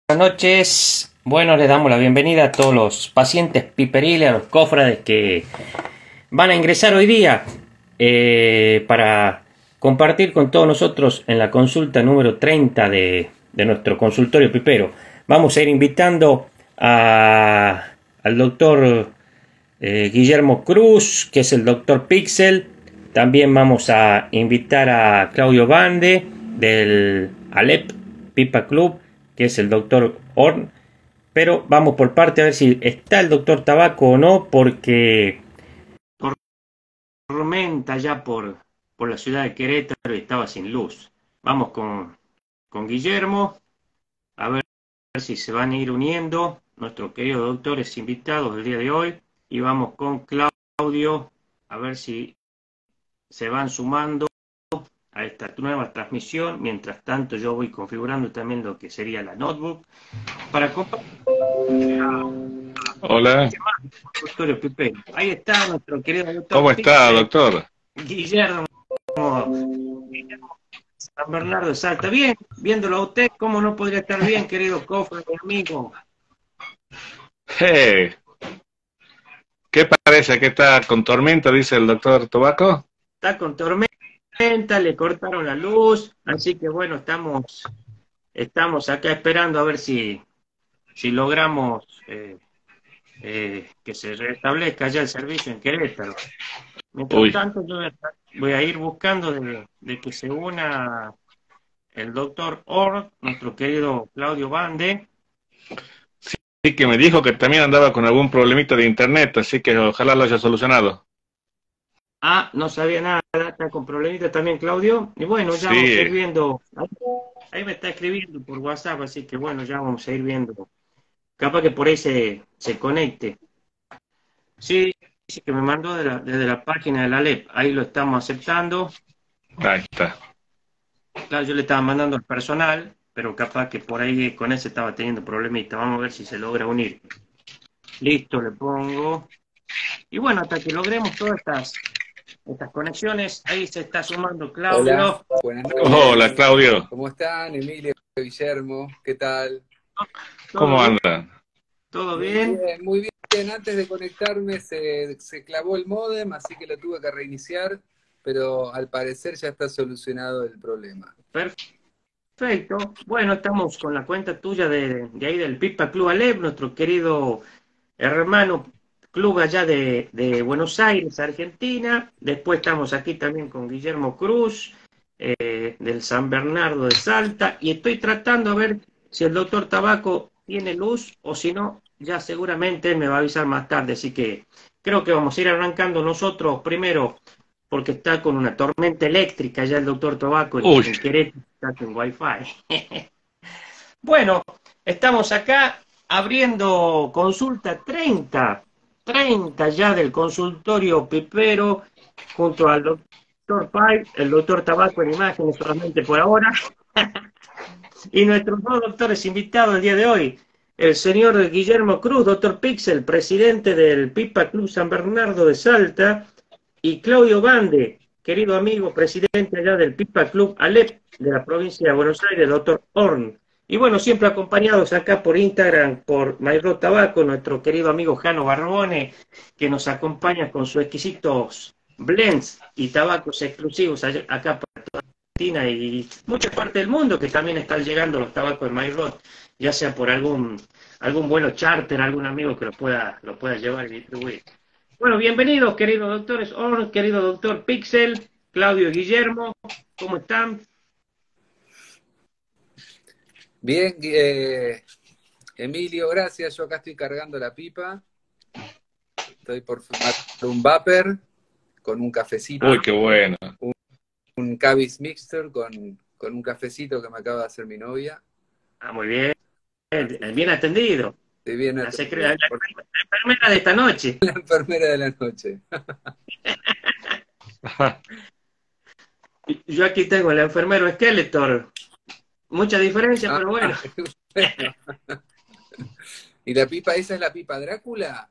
Buenas noches. Bueno, le damos la bienvenida a todos los pacientes piperiles, a los cofrades que van a ingresar hoy día para compartir con todos nosotros en la consulta número 30 de nuestro consultorio pipero. Vamos a ir invitando al doctor Guillermo Cruz, que es el doctor Pixel. También vamos a invitar a Claudio Bande del Alep Pipa Club, que es el doctor Horn, pero vamos por parte a ver si está el doctor Tabaco o no, porque tormenta ya por la ciudad de Querétaro y estaba sin luz. Vamos con Guillermo, a ver si se van a ir uniendo nuestros queridos doctores invitados del día de hoy, y vamos con Claudio, a ver si se van sumando a esta nueva transmisión. Mientras tanto yo voy configurando también lo que sería la notebook para compartir. Hola. Doctor Pipe. Ahí está nuestro querido doctor ¿Cómo está, Pixel, doctor? Guillermo San Bernardo de Salta. Bien, viéndolo a usted, ¿cómo no podría estar bien, querido cofre, mi amigo? Hey, ¿qué parece que está con tormenta, dice el doctor Tobaco? Está con tormenta, le cortaron la luz, así que bueno, estamos acá esperando a ver si logramos que se restablezca ya el servicio en Querétaro. Mientras Uy, tanto, yo voy a ir buscando de que se una el doctor Orr, nuestro querido Claudio Bande. sí que me dijo que también andaba con algún problemita de internet, así que ojalá lo haya solucionado. Ah, no sabía nada, está con problemitas también Claudio. Y bueno, ya vamos a ir Sí, viendo. Ahí me está escribiendo por WhatsApp, así que bueno, ya vamos a ir viendo. Capaz que por ahí se conecte. Sí, sí que me mandó desde la página de la LEP. Ahí lo estamos aceptando. ahí está. Claro, yo le estaba mandando al personal, pero capaz que por ahí con ese estaba teniendo problemitas. Vamos a ver si se logra unir. Listo, le pongo. Y bueno, hasta que logremos todas estas conexiones, ahí se está sumando Hola, Claudio. buenas Hola, noches. Claudio. ¿Cómo están? Emilio, Guillermo, ¿qué tal? ¿Todo ¿Cómo bien? andan? ¿Todo Muy bien? bien, muy bien. Antes de conectarme se clavó el módem, así que lo tuve que reiniciar, pero al parecer ya está solucionado el problema. Perfecto. Bueno, estamos con la cuenta tuya de ahí del Pipa Club Alep, nuestro querido hermano club allá de Buenos Aires, Argentina. Después estamos aquí también con Guillermo Cruz, del San Bernardo de Salta, y estoy tratando a ver si el doctor Tabaco tiene luz o si no, ya seguramente él me va a avisar más tarde. Así que creo que vamos a ir arrancando nosotros primero, porque está con una tormenta eléctrica ya el doctor Tabaco Uy, en Querétaro, está con Wi-Fi. Bueno, estamos acá abriendo consulta 30 ya del consultorio pipero, junto al doctor Pai, el doctor Tabaco en imágenes solamente por ahora, y nuestros dos doctores invitados el día de hoy, el señor Guillermo Cruz, doctor Pixel, presidente del Pipa Club San Bernardo de Salta, y Claudio Bande, querido amigo, presidente allá del Pipa Club Alep de la provincia de Buenos Aires, doctor Horn. Y bueno, siempre acompañados acá por Instagram, por Mairo Tabaco, nuestro querido amigo Jano Barbone, que nos acompaña con sus exquisitos blends y tabacos exclusivos acá para Argentina y muchas partes del mundo, que también están llegando los tabacos de Mairo, ya sea por algún vuelo charter, algún amigo que lo pueda llevar y distribuir. Bueno, bienvenidos, queridos doctores Orn, querido doctor Pixel, Claudio y Guillermo, ¿cómo están? Bien, Emilio, gracias. Yo acá estoy cargando la pipa. Estoy por fumar un vapor con un cafecito, uy, qué bueno. un Cavis Mixture con un cafecito que me acaba de hacer mi novia. Muy bien, Así que bien atendido. estoy bien La atendido. enfermera de esta noche. La enfermera de la noche. Yo aquí tengo el enfermero Skeletor. Mucha diferencia, Ah, pero bueno. bueno. ¿Y la pipa, esa es la pipa Drácula?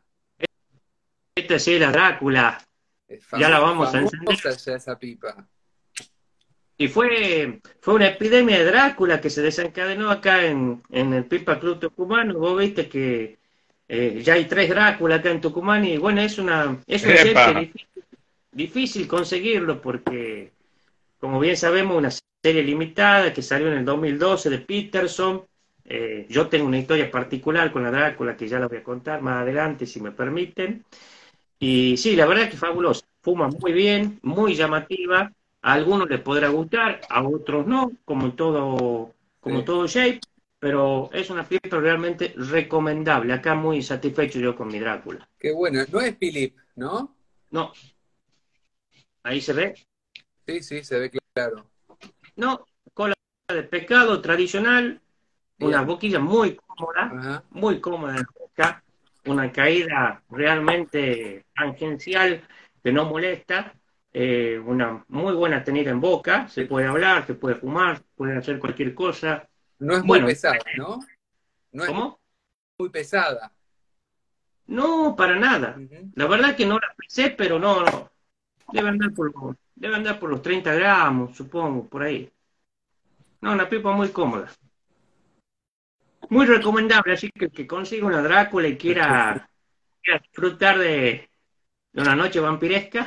Esta sí es la Drácula. Es Ya la vamos a encender. famosa ya esa pipa. Y fue una epidemia de Drácula que se desencadenó acá en el Pipa Club Tucumán. Vos viste que ya hay 3 Drácula acá en Tucumán y bueno, es un Epa, shape que difícil conseguirlo porque, como bien sabemos, una serie limitada que salió en el 2012 de Peterson. Yo tengo una historia particular con la Drácula que ya la voy a contar más adelante, si me permiten. Y sí, la verdad que fabulosa. Fuma muy bien, muy llamativa. A algunos les podrá gustar, a otros no, como Sí. todo shape, pero es una pipa realmente recomendable. Acá muy satisfecho yo con mi Drácula. Qué bueno. No es Philip, ¿no? No, ahí se ve. Sí, sí, se ve claro. No, cola de pescado tradicional, una Bien. boquilla Ajá. muy cómoda en la boca, una caída realmente tangencial que no molesta, una muy buena tenida en boca, se puede hablar, se puede fumar, se puede hacer cualquier cosa. No es muy Bueno, pesada, ¿no? No es ¿cómo? muy pesada. No, para nada. Ujú. La verdad que no la pensé, pero no. Debe andar por los 30 gramos, supongo, por ahí. No, una pipa muy cómoda. Muy recomendable, así que el que consiga una Drácula y quiera disfrutar de una noche vampiresca,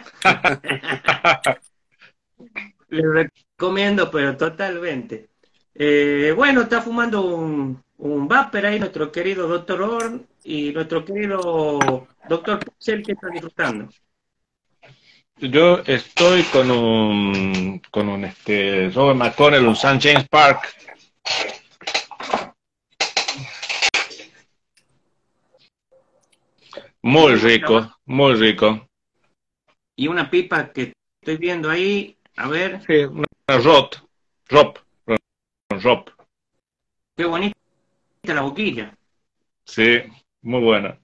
les recomiendo, pero totalmente. Bueno, está fumando un vapor ahí nuestro querido doctor Horn y nuestro querido doctor Pixel que está disfrutando. yo estoy con un Robert McConnell, un St. James Park, muy Muy buena, ¿va? rico, muy rico. Y una pipa que estoy viendo ahí, a ver, Sí, una Rop, Rop, qué bonita la boquilla. sí, muy buena.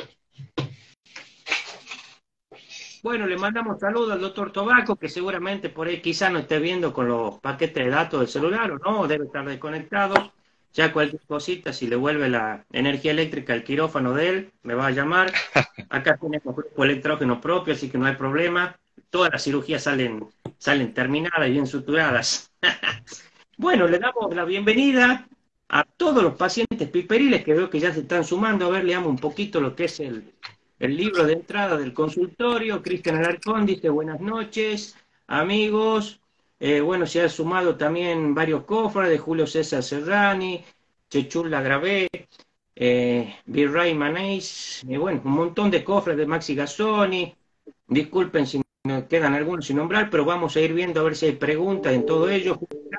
Bueno, le mandamos saludos al doctor Tobaco, que seguramente por ahí quizá no esté viendo con los paquetes de datos del celular o no, debe estar desconectado. Ya cualquier cosita, si le vuelve la energía eléctrica al quirófano de él, me va a llamar. Acá tenemos grupo electrógeno propio, así que no hay problema. Todas las cirugías salen terminadas y bien suturadas. Bueno, le damos la bienvenida a todos los pacientes piperiles que veo que ya se están sumando. A ver, leamos un poquito lo que es el libro de entrada del consultorio. Cristian Alarcón dice buenas noches, amigos. Bueno, se ha sumado también varios cofres de Julio César Serrani, Chechula Gravé, Virrey Manés, bueno, un montón de cofres de Maxi Gazzoni. Disculpen si me quedan algunos sin nombrar, pero vamos a ir viendo a ver si hay preguntas en todo ello.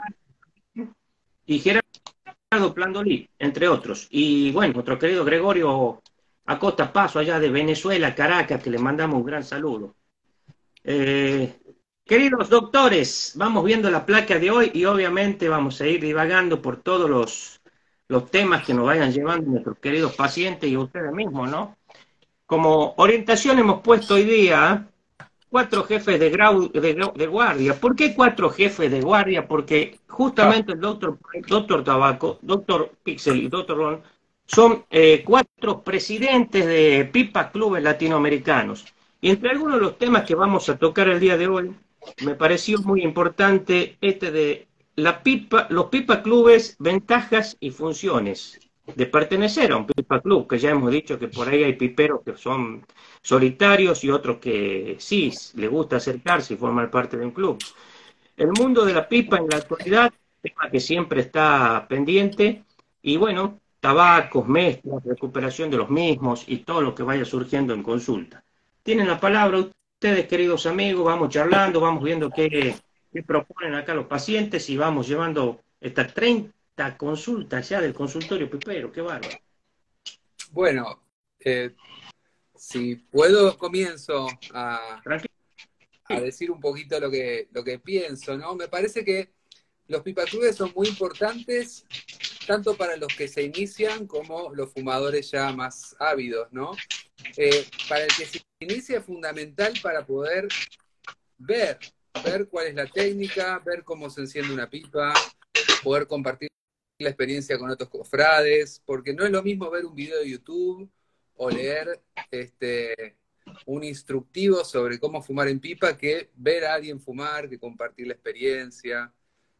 Y Gerardo Plandolí, entre otros. Y bueno, nuestro querido Gregorio Acosta Paso, allá de Venezuela, Caracas, que le mandamos un gran saludo. Eh, Queridos doctores, vamos viendo la placa de hoy y obviamente vamos a ir divagando por todos los temas que nos vayan llevando nuestros queridos pacientes y ustedes mismos, ¿no? Como orientación hemos puesto hoy día 4 jefes de guardia. ¿Por qué 4 jefes de guardia? Porque Ah, justamente el doctor Tabaco, doctor Pixel y doctor Ron son 4 presidentes de pipa clubes latinoamericanos. Y entre algunos de los temas que vamos a tocar el día de hoy, me pareció muy importante este de los pipa clubes, ventajas y funciones de pertenecer a un pipa club, que ya hemos dicho que por ahí hay piperos que son solitarios y otros que sí les gusta acercarse y formar parte de un club. El mundo de la pipa en la actualidad, tema que siempre está pendiente, y bueno, tabacos, mezclas, recuperación de los mismos y todo lo que vaya surgiendo en consulta. Tienen la palabra ustedes, queridos amigos, vamos charlando, vamos viendo qué proponen acá los pacientes y vamos llevando estas 30 consultas ya del consultorio pipero, qué bárbaro. Bueno, si puedo, comienzo Tranquilo. a decir un poquito lo que pienso, ¿no? Me parece que los pipaclubes son muy importantes tanto para los que se inician como los fumadores ya más ávidos, ¿no? Para el que se inicia es fundamental para poder ver, ver cuál es la técnica, ver cómo se enciende una pipa, poder compartir la experiencia con otros cofrades, porque no es lo mismo ver un video de YouTube o leer un instructivo sobre cómo fumar en pipa que ver a alguien fumar, que compartir la experiencia.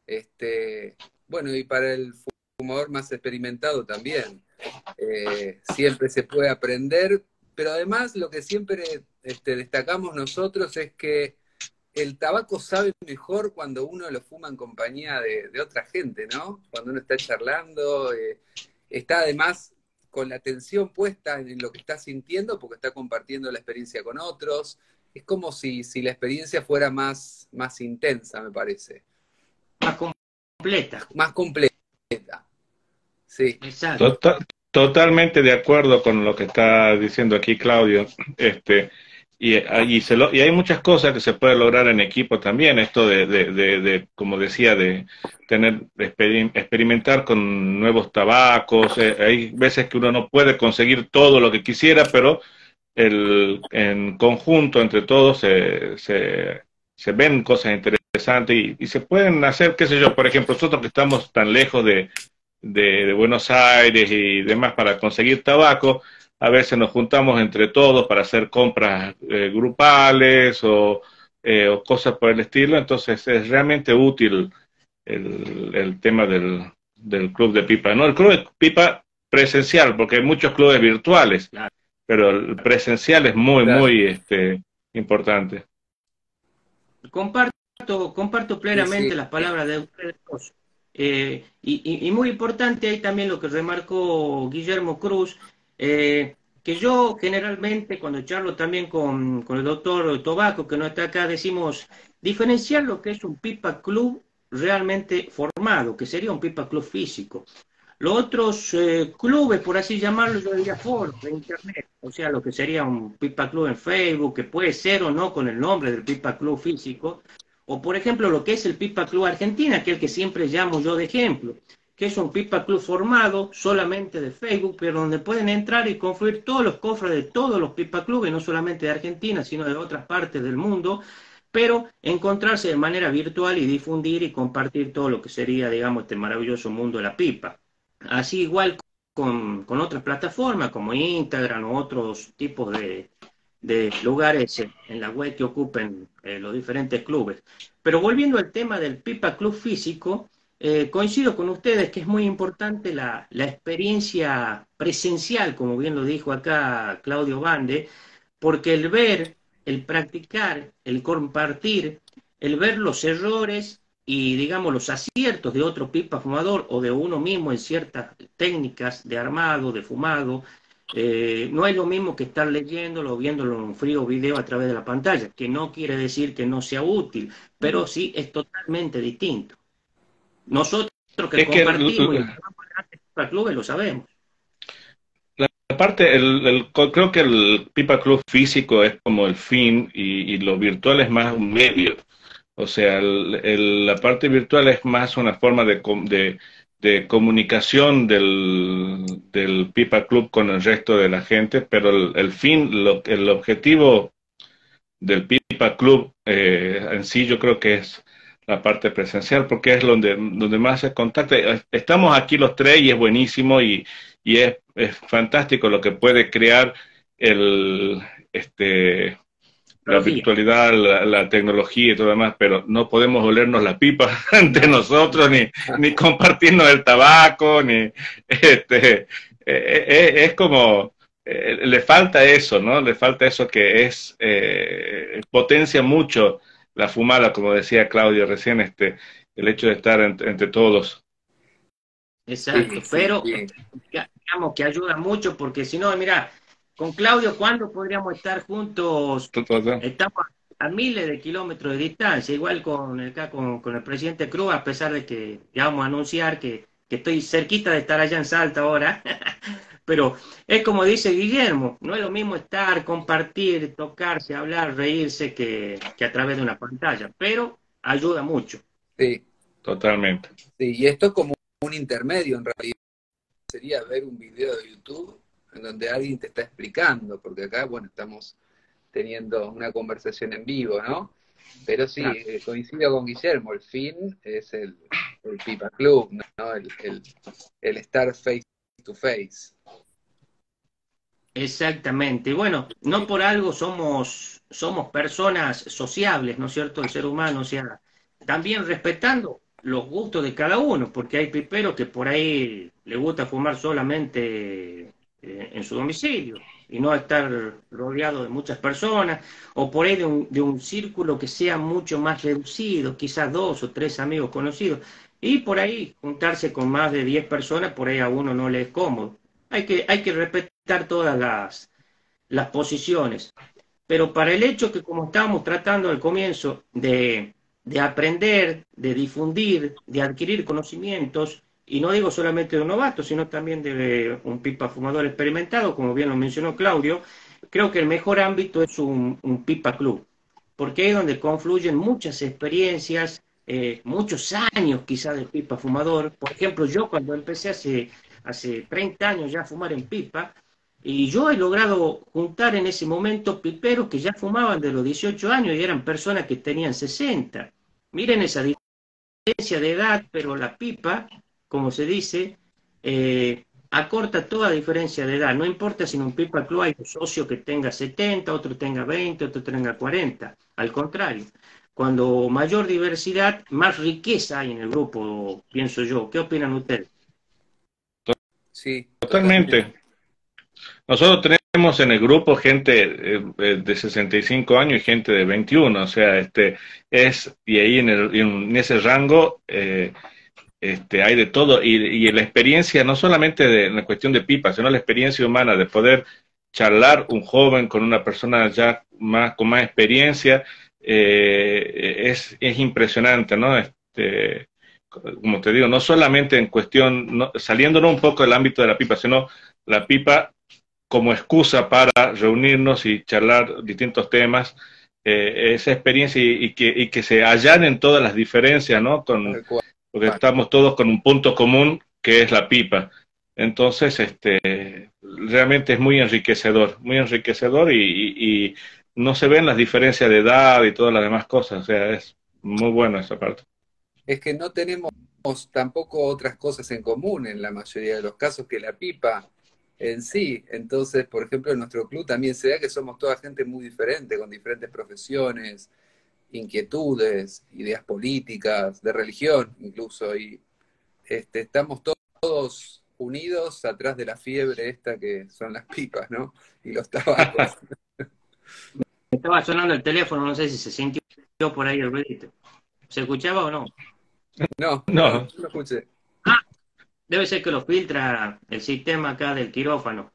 Bueno, y para el fumador más experimentado también. Siempre se puede aprender, pero además lo que siempre destacamos nosotros es que el tabaco sabe mejor cuando uno lo fuma en compañía de otra gente, ¿no? Cuando uno está charlando, está además con la atención puesta en lo que está sintiendo porque está compartiendo la experiencia con otros. Es como si la experiencia fuera más intensa, me parece. Más completa. Más completa, sí. Exacto. Totalmente de acuerdo con lo que está diciendo aquí Claudio. Y hay muchas cosas que se puede lograr en equipo también. Esto como decía, de experimentar con nuevos tabacos. Hay veces que uno no puede conseguir todo lo que quisiera, pero en conjunto, entre todos, se ven cosas interesantes y se pueden hacer, qué sé yo, por ejemplo, nosotros que estamos tan lejos de Buenos Aires y demás para conseguir tabaco, a veces nos juntamos entre todos para hacer compras grupales o cosas por el estilo, entonces es realmente útil el tema del club de pipa, ¿no? El club de pipa presencial, porque hay muchos clubes virtuales, Claro. pero el presencial es muy, Claro. muy importante. Comparto plenamente Sí. las palabras de ustedes dos. Y muy importante ahí también lo que remarcó Guillermo Cruz, que yo generalmente cuando charlo también con el doctor Tobaco, que no está acá, decimos diferenciar lo que es un pipa club realmente formado, que sería un pipa club físico. Los otros clubes, por así llamarlo, yo diría foros de internet, o sea, lo que sería un Pipa Club en Facebook, que puede ser o no con el nombre del Pipa Club físico, o por ejemplo lo que es el Pipa Club Argentina, que es el que siempre llamo yo de ejemplo, que es un Pipa Club formado solamente de Facebook, pero donde pueden entrar y confluir todos los cofres de todos los Pipa Clubes, no solamente de Argentina, sino de otras partes del mundo, pero encontrarse de manera virtual y difundir y compartir todo lo que sería, digamos, este maravilloso mundo de la pipa. Así igual con otras plataformas como Instagram o otros tipos de lugares en la web que ocupen los diferentes clubes. Pero volviendo al tema del Pipa Club físico, coincido con ustedes que es muy importante la experiencia presencial, como bien lo dijo acá Claudio Bande, porque el ver, el practicar, el compartir, el ver los errores y, digamos, los aciertos de otro pipa fumador o de uno mismo en ciertas técnicas de armado, de fumado, no es lo mismo que estar leyéndolo o viéndolo en un frío video a través de la pantalla, que no quiere decir que no sea útil, pero sí es totalmente distinto. Nosotros que Es que compartimos y para clubes lo sabemos. aparte, creo que el Pipa Club físico es como el fin y lo virtual es más un medio. O sea, la parte virtual es más una forma de comunicación del Pipa Club con el resto de la gente, pero el fin, el objetivo del Pipa Club en sí yo creo que es la parte presencial porque es donde más se contacta. Estamos aquí los tres y es buenísimo y es fantástico lo que puede crear el la virtualidad, la tecnología y todo demás, pero no podemos olernos la pipa entre nosotros, ni compartirnos el tabaco, es como, le falta eso, ¿no? Le falta eso que potencia mucho la fumada, como decía Claudio recién, el hecho de estar entre todos. Exacto, pero digamos que ayuda mucho porque si no, mira, con Claudio, ¿cuándo podríamos estar juntos? Estamos a miles de kilómetros de distancia, igual con el presidente Cruz, a pesar de que ya vamos a anunciar que estoy cerquita de estar allá en Salta ahora, pero es como dice Guillermo, no es lo mismo estar, compartir, tocarse, hablar, reírse que a través de una pantalla, pero ayuda mucho. Sí. Totalmente. Sí, y esto es como un intermedio en realidad, sería ver un video de YouTube en donde alguien te está explicando, porque acá, bueno, estamos teniendo una conversación en vivo, ¿no? Pero sí, Claro. Coincido con Guillermo, el fin es el Pipa Club, ¿no? El estar face to face. Exactamente. Bueno, no por algo somos personas sociables, ¿no es cierto? El ser humano, o sea, también respetando los gustos de cada uno, porque hay piperos que por ahí le gusta fumar solamente en su domicilio y no estar rodeado de muchas personas, o por ahí de un círculo que sea mucho más reducido, quizás 2 o 3 amigos conocidos, y por ahí juntarse con más de 10 personas, por ahí a uno no le es cómodo. Hay que respetar todas las posiciones. Pero para el hecho que como estábamos tratando al comienzo de aprender, de difundir, de adquirir conocimientos, y no digo solamente de un novato, sino también de un pipa fumador experimentado, como bien lo mencionó Claudio, creo que el mejor ámbito es un pipa club, porque ahí es donde confluyen muchas experiencias, muchos años quizás de pipa fumador. Por ejemplo, yo cuando empecé hace 30 años ya a fumar en pipa, y yo he logrado juntar en ese momento piperos que ya fumaban de los 18 años y eran personas que tenían 60. Miren esa diferencia de edad, pero la pipa, como se dice, acorta toda diferencia de edad. No importa si en un pipa club hay un socio que tenga 70, otro tenga 20, otro tenga 40. Al contrario, cuando mayor diversidad, más riqueza hay en el grupo, pienso yo. ¿Qué opinan ustedes? Sí, Totalmente. Nosotros tenemos en el grupo gente de 65 años y gente de 21, o sea, y ahí en ese rango hay de todo, y la experiencia, no solamente en la cuestión de pipa, sino la experiencia humana de poder charlar un joven con una persona ya con más experiencia, es impresionante, ¿no? Como te digo, no solamente en cuestión, saliéndonos un poco del ámbito de la pipa, sino la pipa como excusa para reunirnos y charlar distintos temas, esa experiencia y que se allanen todas las diferencias, ¿no? Porque estamos todos con un punto común que es la pipa. Entonces, realmente es muy enriquecedor y no se ven las diferencias de edad y todas las demás cosas, o sea, es muy bueno esa parte. es que no tenemos tampoco otras cosas en común en la mayoría de los casos que la pipa en sí. Entonces, por ejemplo, en nuestro club también se da que somos toda gente muy diferente, con diferentes profesiones, inquietudes, ideas políticas, de religión incluso, y estamos todos unidos atrás de la fiebre esta que son las pipas, ¿no? Y los tabacos. Estaba sonando el teléfono, no sé si se sintió por ahí el ruidito. ¿Se escuchaba o no? No lo escuché. Ah, debe ser que lo filtra el sistema acá del quirófano.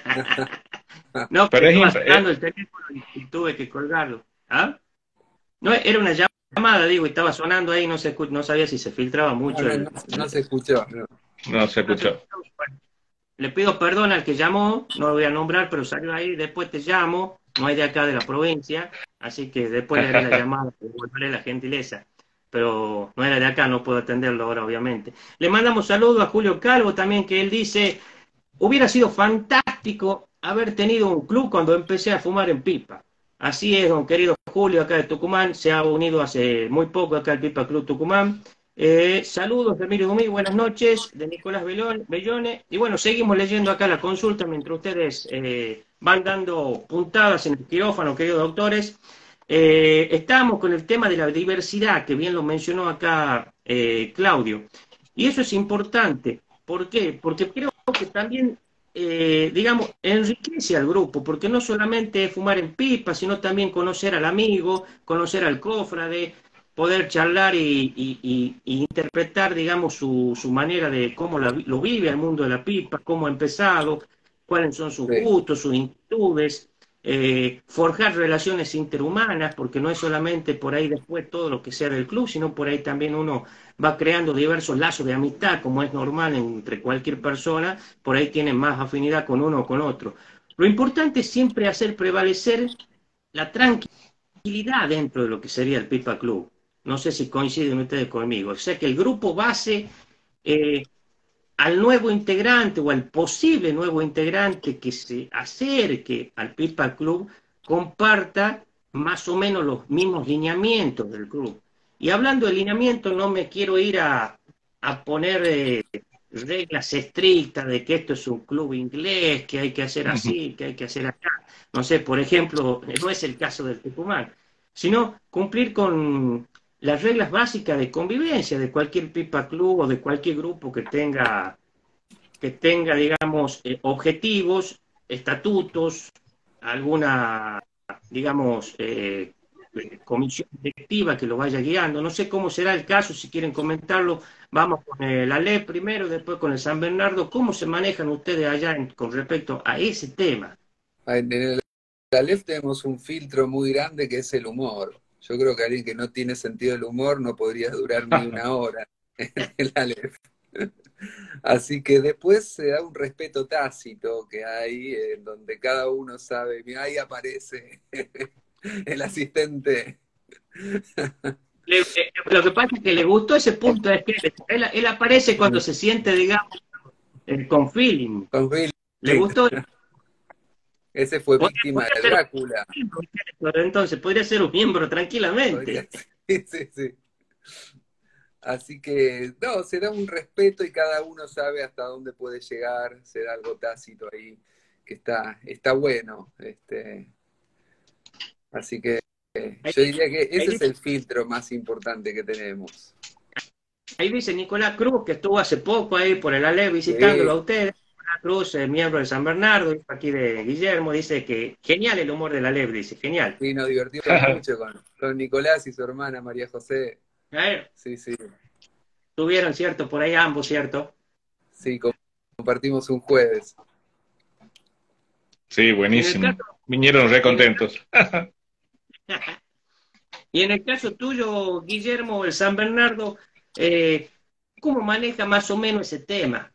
No, pero Pero estaba sonando el teléfono y tuve que colgarlo. ¿Ah? No, era una llamada, digo, y estaba sonando ahí, no sabía si se filtraba mucho. No se escuchó. no se escuchó. Le pido perdón al que llamó, no lo voy a nombrar, pero salió ahí, después te llamo, no es de acá de la provincia, así que después le haré la llamada, devolveré la gentileza. Pero no era de acá, no puedo atenderlo ahora, obviamente. Le mandamos saludos a Julio Calvo también, que él dice, hubiera sido fantástico haber tenido un club cuando empecé a fumar en pipa. Así es, don querido Julio, acá de Tucumán, se ha unido hace muy poco acá al Pipa Club Tucumán. Saludos de Emilio Dumí, buenas noches, de Nicolás Bellone. Y bueno, seguimos leyendo acá la consulta mientras ustedes van dando puntadas en el quirófano, queridos doctores. Estamos con el tema de la diversidad, que bien lo mencionó acá Claudio. Y eso es importante. ¿Por qué? Porque creo que también, digamos, enriquece al grupo, porque no solamente fumar en pipa, sino también conocer al amigo, conocer al cofrade, poder charlar y interpretar, digamos, su manera de cómo lo vive el mundo de la pipa, cómo ha empezado, cuáles son sus gustos, sus inquietudes, forjar relaciones interhumanas, porque no es solamente por ahí después todo lo que sea del club, sino por ahí también uno va creando diversos lazos de amistad, como es normal entre cualquier persona, por ahí tienen más afinidad con uno o con otro. Lo importante es siempre hacer prevalecer la tranquilidad dentro de lo que sería el Pipa Club. No sé si coinciden ustedes conmigo. O sea, que el grupo base al nuevo integrante o al posible nuevo integrante que se acerque al Pipa Club comparta más o menos los mismos lineamientos del club. Y hablando de lineamientos, no me quiero ir a poner reglas estrictas de que esto es un club inglés, que hay que hacer así, que hay que hacer acá. No sé, por ejemplo, no es el caso del Tucumán, sino cumplir las reglas básicas de convivencia de cualquier pipa club o de cualquier grupo que tenga, digamos, objetivos, estatutos, alguna, digamos, comisión directiva que lo vaya guiando. No sé cómo será el caso, si quieren comentarlo, vamos con la ley primero, después con el San Bernardo. ¿Cómo se manejan ustedes allá con respecto a ese tema? En la LEF tenemos un filtro muy grande que es el humor. Yo creo que alguien que no tiene sentido del humor no podría durar ni una hora en la LEF. Así que después se da un respeto tácito que hay, en donde cada uno sabe, mira, ahí aparece el asistente. Lo que pasa es que le gustó ese punto, es que él aparece cuando se siente, digamos, con feeling. Con Phil, Le gustó. ese fue Podría, víctima podría de ser Drácula. un miembro, entonces, podría ser un miembro tranquilamente. Sí, sí, sí. Así que, no, se da un respeto y cada uno sabe hasta dónde puede llegar, se da algo tácito ahí, que está bueno. Así que Ahí, yo diría que ahí ese es dice, el filtro más importante que tenemos. ahí dice Nicolás Cruz, que estuvo hace poco ahí por el Ale visitándolo Sí, a ustedes. Nicolás Cruz, miembro de San Bernardo, hijo aquí de Guillermo, dice que genial el humor de la LEB, dice, genial. sí, nos divertimos mucho con Nicolás y su hermana María José. A ver, Sí, sí, tuvieron, ¿cierto? Por ahí ambos, ¿cierto? sí, compartimos un jueves. Sí, Y en el caso, buenísimo. Vinieron re y en el, contentos. y en el caso tuyo, Guillermo, el San Bernardo, eh, ¿cómo maneja más o menos ese tema?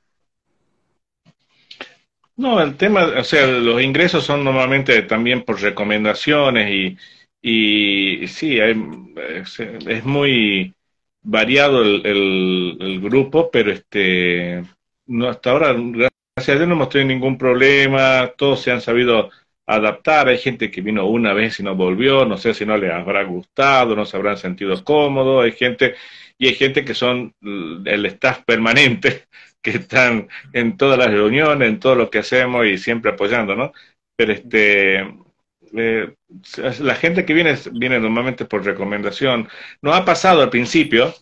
No, el tema, o sea, los ingresos son normalmente también por recomendaciones y sí, es muy variado el grupo, pero no, hasta ahora, gracias a Dios, no hemos tenido ningún problema, todos se han sabido adaptar, hay gente que vino una vez y no volvió, no sé si no les habrá gustado, no se habrán sentido cómodos, hay gente que son el staff permanente, que están en todas las reuniones, en todo lo que hacemos y siempre apoyando, ¿no? Pero eh, la gente que viene normalmente por recomendación. Nos ha pasado al principio,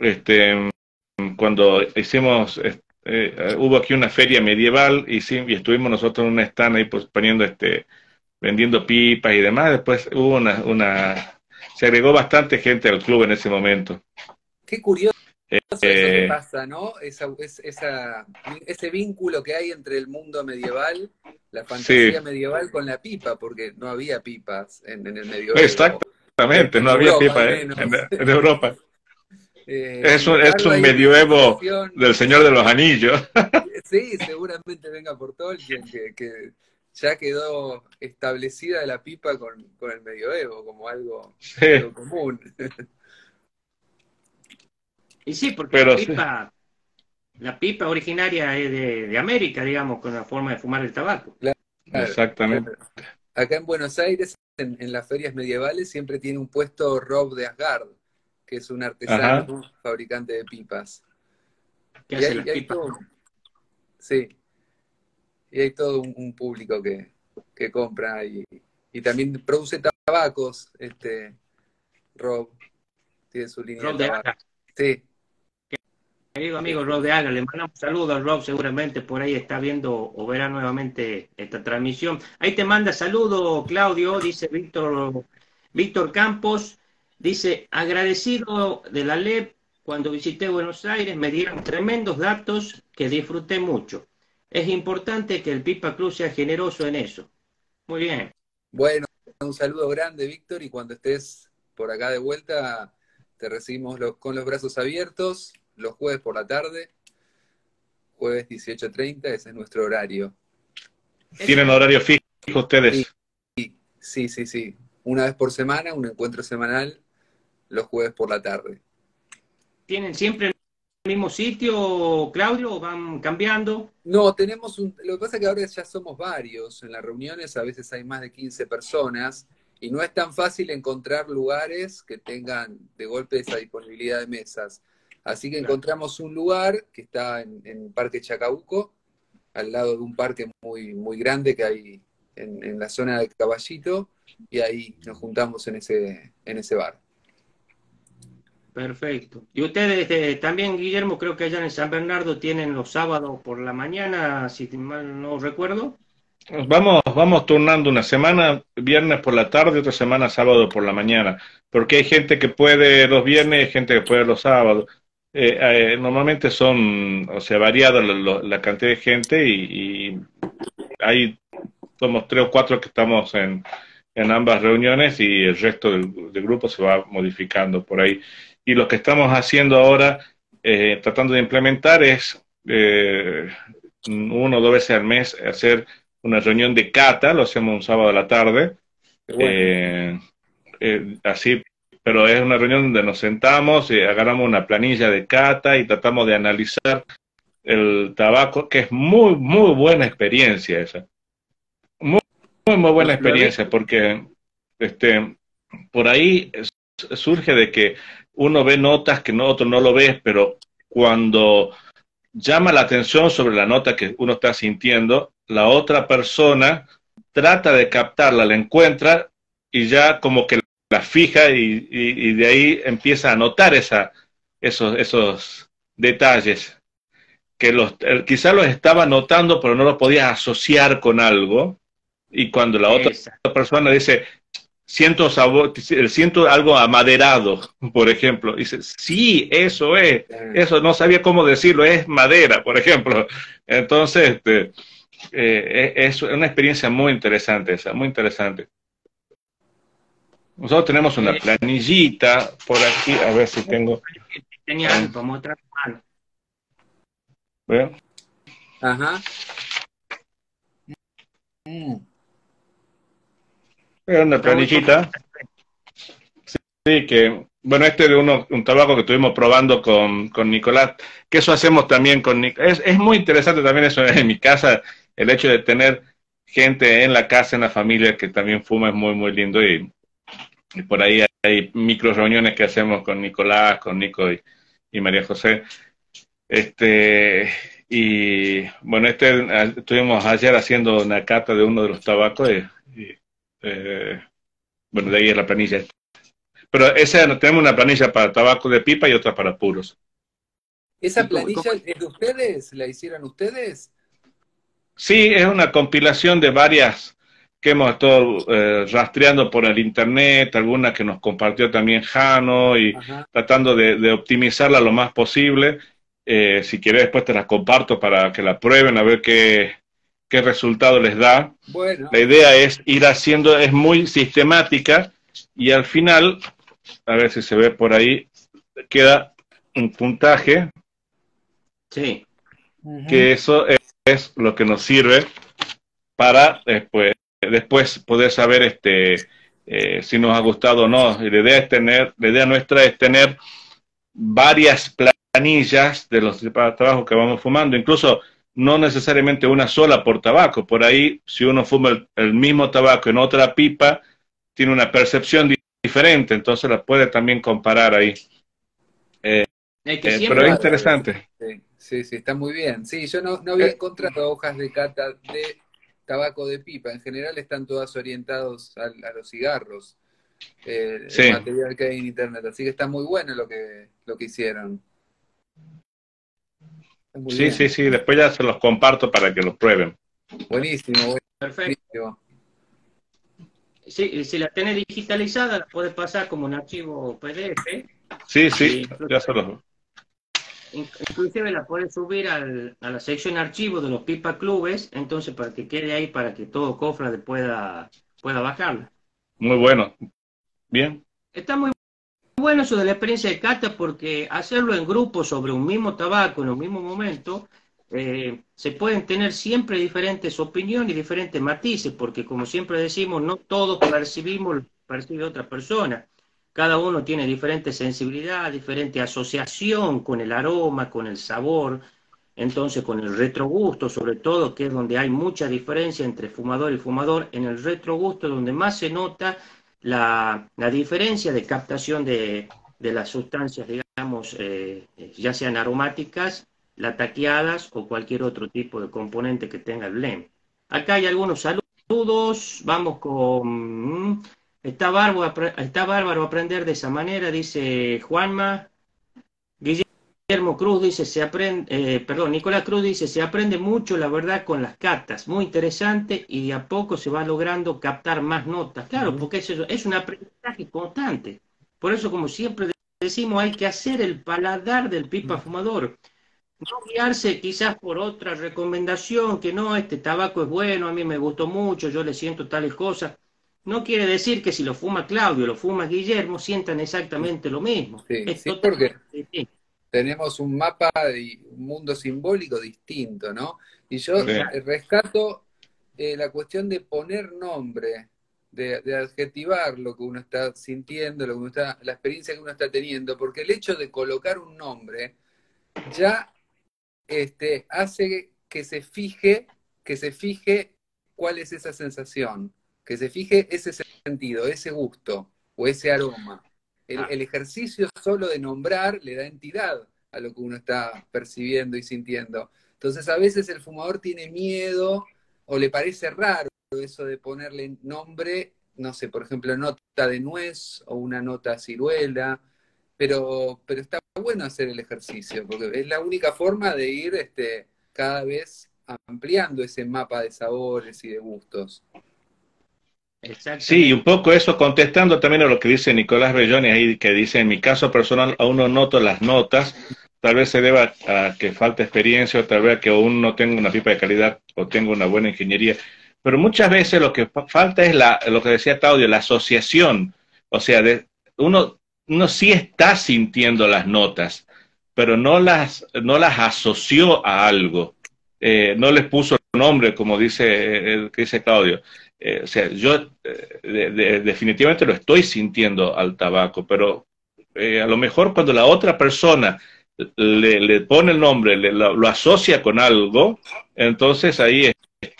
cuando hicimos, hubo aquí una feria medieval y, sí, y estuvimos nosotros en un stand ahí pues, poniendo, vendiendo pipas y demás. Después hubo se agregó bastante gente al club en ese momento. Qué curioso eso que Eh, pasa, ¿no? Ese vínculo que hay entre el mundo medieval, la fantasía sí, medieval con la pipa, porque no había pipas en el medioevo, exactamente, en no había Europa pipa, al menos. en Europa. Sin Es embargo, un hay una medioevo asociación, del Señor de los Anillos. sí, seguramente venga por Tolkien, que ya quedó establecida la pipa con el medioevo como Sí, algo común. Y sí, porque la pero sí, pipa, la pipa originaria es de América, digamos, con la forma de fumar el tabaco. Claro, exactamente. claro. Acá en Buenos Aires, en las ferias medievales, siempre tiene un puesto Rob de Asgard, que es un artesano Ajá. fabricante de pipas. Que Y hace hay, las y hay pipas. todo, sí, y hay todo un público que compra y también produce tabacos, Rob, tiene su línea de Rob de tabaco. Aga, Sí, querido sí, amigo sí. Rob de Aga, le mandamos saludos a Rob, seguramente por ahí está viendo o verá nuevamente esta transmisión. Ahí te manda saludos, Claudio, dice Víctor Campos, dice, agradecido de la LEP, cuando visité Buenos Aires me dieron tremendos datos que disfruté mucho. Es importante que el Pipa Club sea generoso en eso. Muy bien. Bueno, un saludo grande, Víctor, y cuando estés por acá de vuelta, te recibimos con los brazos abiertos los jueves por la tarde, jueves 18:30, ese es nuestro horario. ¿Tienen Excelente. horario fijo Sí, ustedes? sí, sí, sí. Una vez por semana, un encuentro semanal, los jueves por la tarde. ¿Tienen siempre el mismo sitio, Claudio, o van cambiando? No, lo que pasa es que ahora ya somos varios. En las reuniones a veces hay más de 15 personas y no es tan fácil encontrar lugares que tengan de golpe esa disponibilidad de mesas. Así que Claro. encontramos un lugar que está en Parque Chacabuco, al lado de un parque muy, muy grande que hay en la zona de Caballito, y ahí nos juntamos en ese bar. Perfecto. Y ustedes también, Guillermo, creo que allá en San Bernardo tienen los sábados por la mañana, si mal no recuerdo. Vamos turnando una semana viernes por la tarde, otra semana sábado por la mañana, porque hay gente que puede los viernes y hay gente que puede los sábados. Normalmente son, o sea, variada la cantidad de gente y hay, somos tres o cuatro que estamos en ambas reuniones y el resto del grupo se va modificando por ahí. Y lo que estamos haciendo ahora, tratando de implementar es uno o dos veces al mes hacer una reunión de cata, lo hacemos un sábado a la tarde, Qué bueno. eh, así, pero es una reunión donde nos sentamos y agarramos una planilla de cata y tratamos de analizar el tabaco, que es muy, muy buena experiencia esa. Muy, muy buena Lo he experiencia, visto. porque por ahí surge de que uno ve notas que otro no lo ves, pero cuando llama la atención sobre la nota que uno está sintiendo, la otra persona trata de captarla, la encuentra y ya como que la fija y de ahí empieza a notar esos detalles que quizá los estaba notando pero no los podía asociar con algo y cuando la otra Esa. persona dice siento sabor, siento algo amaderado, por ejemplo. Dice, sí, eso es, eso no sabía cómo decirlo, es madera, por ejemplo. Entonces, es una experiencia muy interesante esa, muy interesante. Nosotros tenemos una Eh, planillita por aquí, a ver si tengo. Genial, para mostrar. ¿Ve? Ajá. Mm. Es una Está muy completo. planillita, sí, que, bueno, este de un tabaco que estuvimos probando con Nicolás, que eso hacemos también con Nicolás. Es muy interesante también eso en mi casa, el hecho de tener gente en la casa, en la familia que también fuma es muy, muy lindo y por ahí hay micro reuniones que hacemos con Nicolás, con Nico y María José. Y bueno, estuvimos ayer haciendo una cata de uno de los tabacos eh, bueno, de ahí es la planilla. Pero tenemos una planilla para tabaco de pipa y otra para puros. ¿Esa ¿Y planilla es de ustedes? ¿La hicieron ustedes? Sí, es una compilación de varias que hemos estado rastreando por el internet, algunas que nos compartió también Jano y Ajá. tratando de optimizarla lo más posible. Si quieres después te las comparto para que la prueben a ver qué resultado les da. La Bueno, idea es ir haciendo, es muy sistemática y al final, a ver si se ve por ahí, queda un puntaje, Sí. ujú. que eso es lo que nos sirve para después poder saber si nos ha gustado o no. Y la idea nuestra es tener varias planillas de los trabajos que vamos fumando, incluso no necesariamente una sola por tabaco. Por ahí, si uno fuma el mismo tabaco en otra pipa, tiene una percepción diferente, entonces la puede también comparar ahí. Es que Pero es siempre, Bárbaro. interesante. Sí, sí, sí, está muy bien. Sí, yo no había encontrado hojas de cata de tabaco de pipa. En general están todas orientados a los cigarros, el Sí, material que hay en internet. Así que está muy bueno lo que hicieron. Está muy sí, sí, bien. sí, después ya se los comparto para que los prueben. Buenísimo, perfecto. buenísimo. Sí, si la tenés digitalizada, la puedes pasar como un archivo PDF Sí, sí, y ya se los... inclusive la puedes subir a la sección archivo de los pipa clubes, entonces para que quede ahí, para que todo cofrade pueda bajarla. Muy bueno. Bien. Está muy bueno eso de la experiencia de cata porque hacerlo en grupo sobre un mismo tabaco en un mismo momento, se pueden tener siempre diferentes opiniones y diferentes matices, porque como siempre decimos, no todos percibimos lo que percibe otra persona. Cada uno tiene diferente sensibilidad, diferente asociación con el aroma, con el sabor, entonces con el retrogusto, sobre todo, que es donde hay mucha diferencia entre fumador y fumador. En el retrogusto es donde más se nota la diferencia de captación de las sustancias, digamos, ya sean aromáticas, lataqueadas o cualquier otro tipo de componente que tenga el blend. Acá hay algunos saludos, vamos con Está bárbaro aprender de esa manera, dice Juanma. Guillermo Cruz dice, Nicolás Cruz dice, se aprende mucho, la verdad, con las catas, muy interesante, y de a poco se va logrando captar más notas. Claro, porque es un aprendizaje constante. Por eso, como siempre decimos, hay que hacer el paladar del pipa fumador. No guiarse quizás por otra recomendación, que no, este tabaco es bueno, a mí me gustó mucho, yo le siento tales cosas. No quiere decir que si lo fuma Claudio o lo fuma Guillermo, sientan exactamente lo mismo. Sí, Es sí, porque totalmente distinto. tenemos un mapa y un mundo simbólico distinto, ¿no? Y yo Sí. rescato la cuestión de poner nombre, de adjetivar lo que uno está sintiendo, lo que uno está, la experiencia que uno está teniendo, porque el hecho de colocar un nombre ya hace que se fije cuál es esa sensación, que se fije ese sentido, ese gusto o ese aroma. El ejercicio solo de nombrar le da entidad a lo que uno está percibiendo y sintiendo. Entonces a veces el fumador tiene miedo o le parece raro eso de ponerle nombre, no sé, por ejemplo, nota de nuez o una nota ciruela, pero está bueno hacer el ejercicio, porque es la única forma de ir cada vez ampliando ese mapa de sabores y de gustos. Sí, y Exactamente. un poco eso contestando también a lo que dice Nicolás Belloni ahí, que dice, en mi caso personal aún no noto las notas, tal vez se deba a que falta experiencia o tal vez a que aún no tengo una pipa de calidad o tengo una buena ingeniería, pero muchas veces lo que falta es lo que decía Claudio, la asociación, o sea, uno sí está sintiendo las notas, pero no las asoció a algo, no les puso nombre, como dice, que dice Claudio. O sea, yo definitivamente lo estoy sintiendo al tabaco, pero a lo mejor cuando la otra persona le pone el nombre, lo asocia con algo, entonces ahí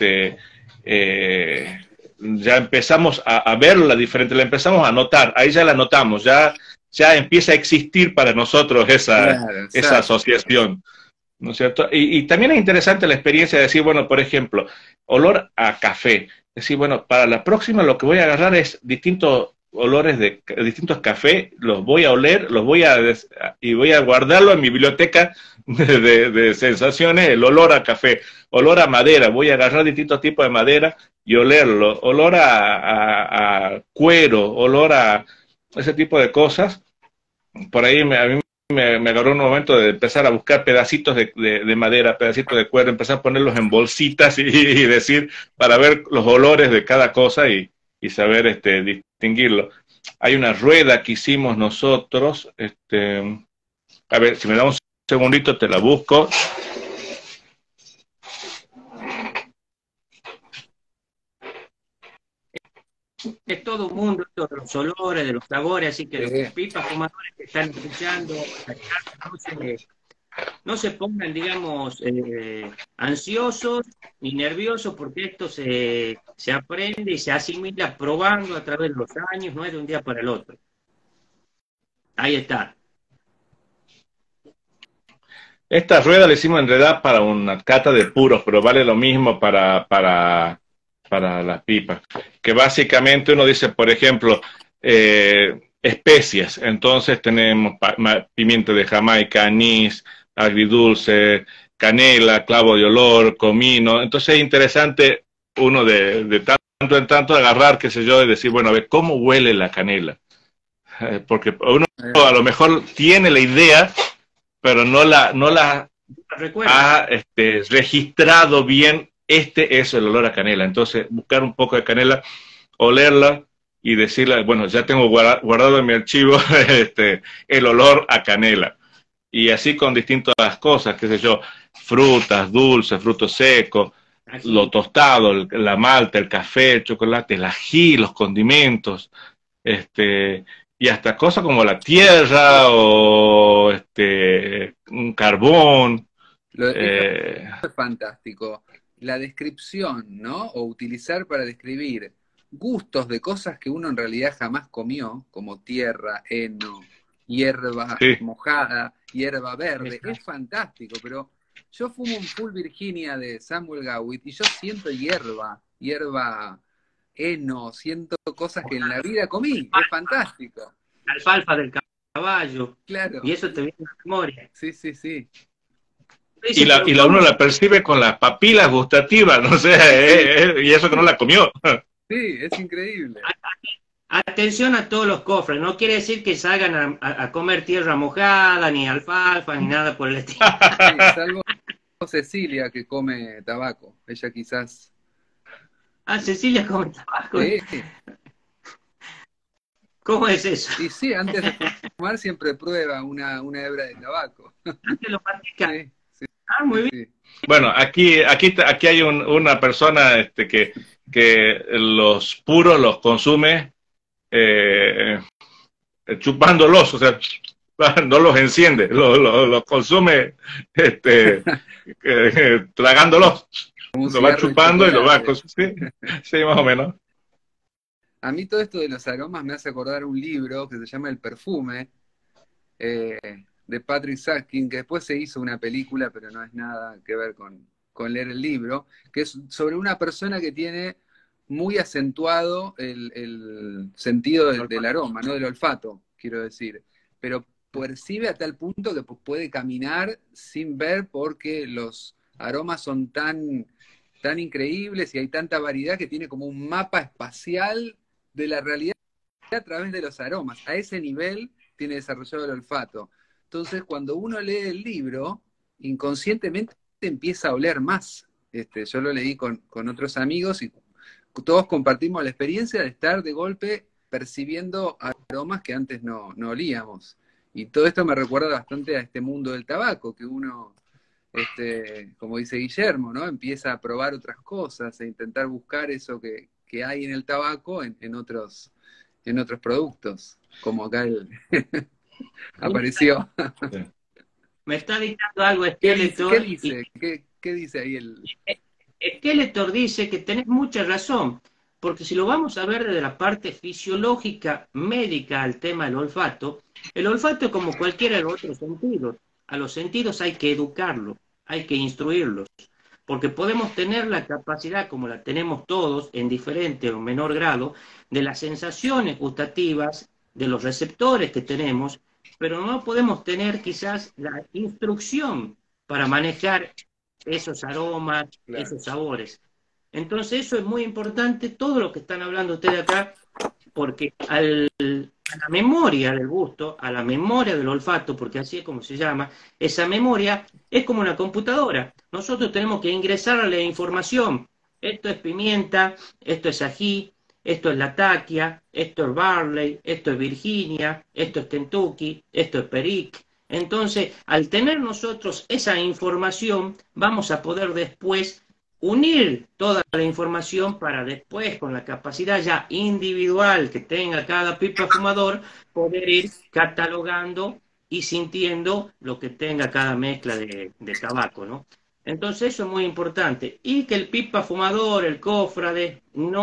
eh, ya empezamos a verla diferente, la empezamos a notar, ahí ya la notamos, ya empieza a existir para nosotros Claro, esa exacto. asociación. ¿No es cierto? Y también es interesante la experiencia de decir, bueno, por ejemplo, olor a café. Decir, bueno, para la próxima lo que voy a agarrar es distintos olores de distintos cafés, los voy a oler, y voy a guardarlo en mi biblioteca de sensaciones, el olor a café, olor a madera, voy a agarrar distintos tipos de madera y olerlo, olor a cuero, olor a ese tipo de cosas. Por ahí a mí me agarró un momento de empezar a buscar pedacitos de madera, pedacitos de cuero, empezar a ponerlos en bolsitas y decir, para ver los olores de cada cosa y saber distinguirlo. Hay una rueda que hicimos nosotros, a ver, si me da un segundito te la busco. Es todo un mundo esto de los olores, de los sabores, así que los Sí. pipas fumadores que están escuchando, no se pongan, digamos, ansiosos ni nerviosos, porque esto se aprende y se asimila probando a través de los años, no es de un día para el otro. Ahí está. Esta rueda la hicimos en realidad para una cata de puros, pero vale lo mismo para las pipas. Que básicamente uno dice, por ejemplo, especias. Entonces tenemos pimienta de Jamaica, anís, agridulce, canela, clavo de olor, comino. Entonces es interesante uno de tanto en tanto agarrar, qué sé yo, y decir, bueno, a ver, ¿cómo huele la canela? Porque uno a lo mejor tiene la idea, pero no la Recuerda. ha registrado bien, este es el olor a canela. Entonces, buscar un poco de canela, olerla y decirle, bueno, ya tengo guardado en mi archivo el olor a canela. Y así con distintas cosas, qué sé yo, frutas, dulces, frutos secos, lo Ají. tostado, la malta, el café, el chocolate, el ají, los condimentos, y hasta cosas como la tierra o un carbón. Eso Eh, es fantástico. La descripción, ¿no? O utilizar para describir gustos de cosas que uno en realidad jamás comió, como tierra, heno, hierba sí, mojada, hierba verde, Esa. es fantástico, pero yo fumo un Full Virginia de Samuel Gawitt y yo siento hierba, heno, siento cosas que en la vida comí. Es fantástico. La alfalfa del caballo, Claro. y eso te viene a la memoria. Sí, sí, sí. Y la uno la percibe con las papilas gustativas, no sé, y eso que no la comió. Sí, es increíble. Atención a todos los cofres, no quiere decir que salgan a comer tierra mojada, ni alfalfa, ni nada por el estilo. Sí, salvo Cecilia que come tabaco. Ella quizás. Ah, Cecilia come tabaco. Sí. ¿Cómo es eso? Y sí, antes de fumar siempre prueba una hebra de tabaco. Antes lo practica. Sí, sí, Ah, muy bien. sí. Bueno, aquí hay una persona que los puros los consume chupándolos, o sea, no los enciende, los consume tragándolos. Como un Lo va cigarro de chupando y lo va chocolate. sí, más o menos. A mí todo esto de los aromas me hace acordar un libro que se llama El perfume, de Patrick Süskind, que después se hizo una película, pero no es nada que ver con leer el libro, que es sobre una persona que tiene muy acentuado el sentido del aroma, ¿no? Del olfato, quiero decir. Pero percibe a tal punto que puede caminar sin ver porque los aromas son tan increíbles y hay tanta variedad que tiene como un mapa espacial de la realidad a través de los aromas. A ese nivel tiene desarrollado el olfato. Entonces, cuando uno lee el libro, inconscientemente empieza a oler más. Yo lo leí con otros amigos y todos compartimos la experiencia de estar de golpe percibiendo aromas que antes no olíamos. Y todo esto me recuerda bastante a este mundo del tabaco, que uno, como dice Guillermo, ¿no? Empieza a probar otras cosas, e intentar buscar eso que hay en el tabaco en otros productos, como acá apareció. Me está dictando algo ¿Qué Skeletor. dice? ¿Qué dice ahí el...? Skeletor dice que tenés mucha razón, porque si lo vamos a ver desde la parte fisiológica, médica al tema del olfato, el olfato es como cualquiera de los otros sentidos. A los sentidos hay que educarlos, hay que instruirlos, porque podemos tener la capacidad, como la tenemos todos, en diferente o menor grado, de las sensaciones gustativas, de los receptores que tenemos, pero no podemos tener quizás la instrucción para manejar esos aromas, Claro. esos sabores. Entonces eso es muy importante, todo lo que están hablando ustedes acá, porque a la memoria del gusto, a la memoria del olfato, porque así es como se llama, esa memoria es como una computadora. Nosotros tenemos que ingresarle información. Esto es pimienta, esto es ají, esto es latakia, esto es barley, esto es Virginia, esto es Kentucky, esto es perique. Entonces, al tener nosotros esa información, vamos a poder después unir toda la información para después, con la capacidad ya individual que tenga cada pipa fumador, poder ir catalogando y sintiendo lo que tenga cada mezcla de tabaco, ¿no? Entonces eso es muy importante. Y que el pipa fumador, el cofrade,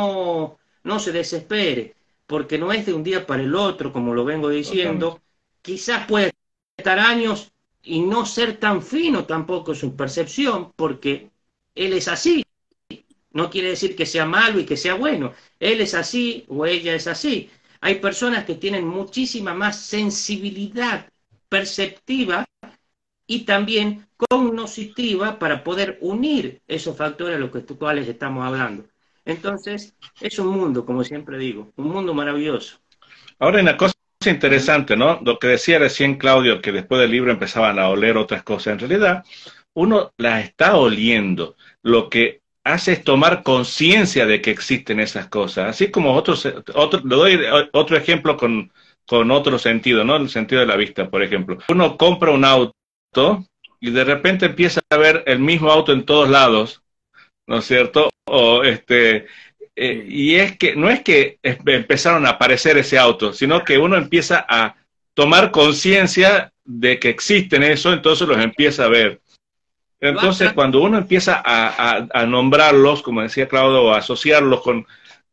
no se desespere, porque no es de un día para el otro, como lo vengo diciendo. Totalmente. Quizás puede estar años y no ser tan fino tampoco su percepción, porque él es así. No quiere decir que sea malo y que sea bueno. Él es así o ella es así. Hay personas que tienen muchísima más sensibilidad perceptiva y también cognoscitiva para poder unir esos factores a los cuales estamos hablando. Entonces, es un mundo, como siempre digo, un mundo maravilloso. Ahora hay una cosa interesante, ¿no? Lo que decía recién Claudio, que después del libro empezaban a oler otras cosas. En realidad, uno las está oliendo. Lo que hace es tomar conciencia de que existen esas cosas. Así como le doy otro ejemplo con otro sentido, ¿no? El sentido de la vista, por ejemplo. Uno compra un auto y de repente empieza a ver el mismo auto en todos lados, ¿no es cierto? O y es que no es que empezaron a aparecer ese auto, sino que uno empieza a tomar conciencia de que existen eso, entonces los empieza a ver. Entonces, cuando uno empieza a nombrarlos, como decía Claudio, o a asociarlos con,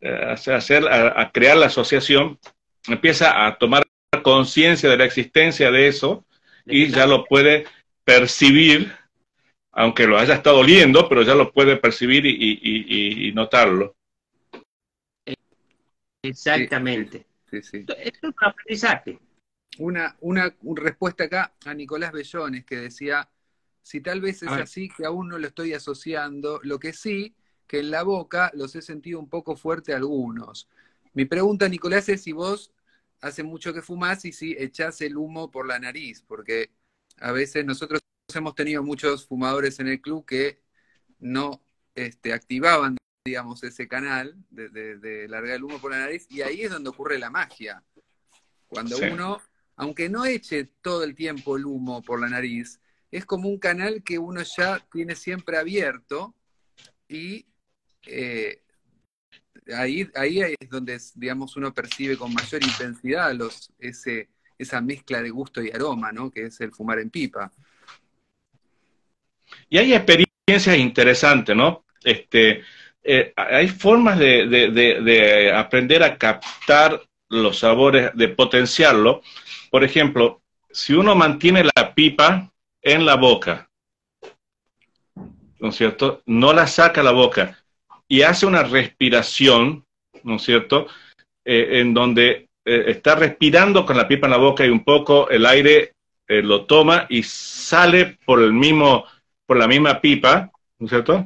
a crear la asociación, empieza a tomar conciencia de la existencia de eso y ya lo puede percibir, aunque lo haya estado oliendo, pero ya lo puede percibir y notarlo. Sí, sí, Exactamente. sí, sí. Esto es un aprendizaje. Una respuesta acá a Nicolás Bellones que decía, si tal vez A es ver, así que aún no lo estoy asociando, lo que sí, que en la boca los he sentido un poco fuerte algunos. Mi pregunta, Nicolás, es si vos hace mucho que fumás y si echás el humo por la nariz, porque a veces nosotros hemos tenido muchos fumadores en el club que no activaban, digamos, ese canal de largar el humo por la nariz, y ahí es donde ocurre la magia. Cuando Sí. uno, aunque no eche todo el tiempo el humo por la nariz, es como un canal que uno ya tiene siempre abierto y eh, ahí es donde, digamos, uno percibe con mayor intensidad esa mezcla de gusto y aroma, ¿no? Que es el fumar en pipa. Y hay experiencias interesantes, ¿no? Hay formas de aprender a captar los sabores, de potenciarlo. Por ejemplo, si uno mantiene la pipa en la boca, ¿no es cierto? No la saca a la boca y hace una respiración, ¿no es cierto? En donde está respirando con la pipa en la boca y un poco el aire lo toma y sale por la misma pipa, ¿no es cierto?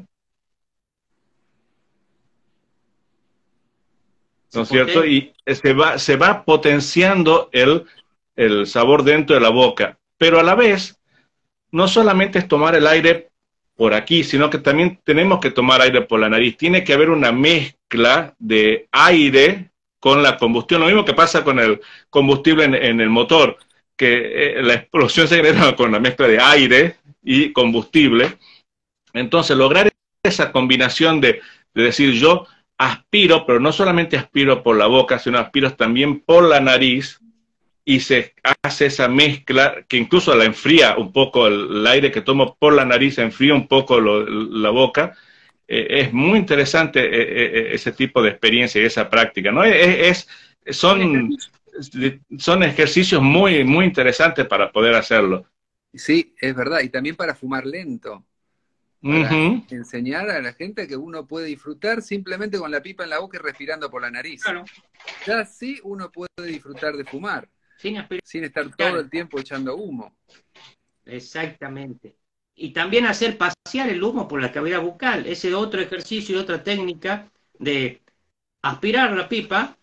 ¿No se es cierto? potencia. Y se va potenciando el sabor dentro de la boca, pero a la vez no solamente es tomar el aire por aquí, sino que también tenemos que tomar aire por la nariz. Tiene que haber una mezcla de aire con la combustión. Lo mismo que pasa con el combustible en el motor, que la explosión se genera con la mezcla de aire y combustible. Entonces, lograr esa combinación de decir yo aspiro, pero no solamente aspiro por la boca, sino aspiro también por la nariz, y se hace esa mezcla que incluso la enfría un poco, el aire que tomo por la nariz enfría un poco la boca. Es muy interesante ese tipo de experiencia y esa práctica, ¿no? Son Son, ejercicios. son ejercicios muy, muy interesantes para poder hacerlo. Sí, es verdad, y también para fumar lento, Uh para -huh. enseñar a la gente que uno puede disfrutar simplemente con la pipa en la boca y respirando por la nariz. Claro, Ya así uno puede disfrutar de fumar, sin aspirar. sin estar todo el tiempo echando humo. Exactamente. Y también hacer pasear el humo por la cavidad bucal. Ese otro ejercicio y otra técnica de aspirar la pipa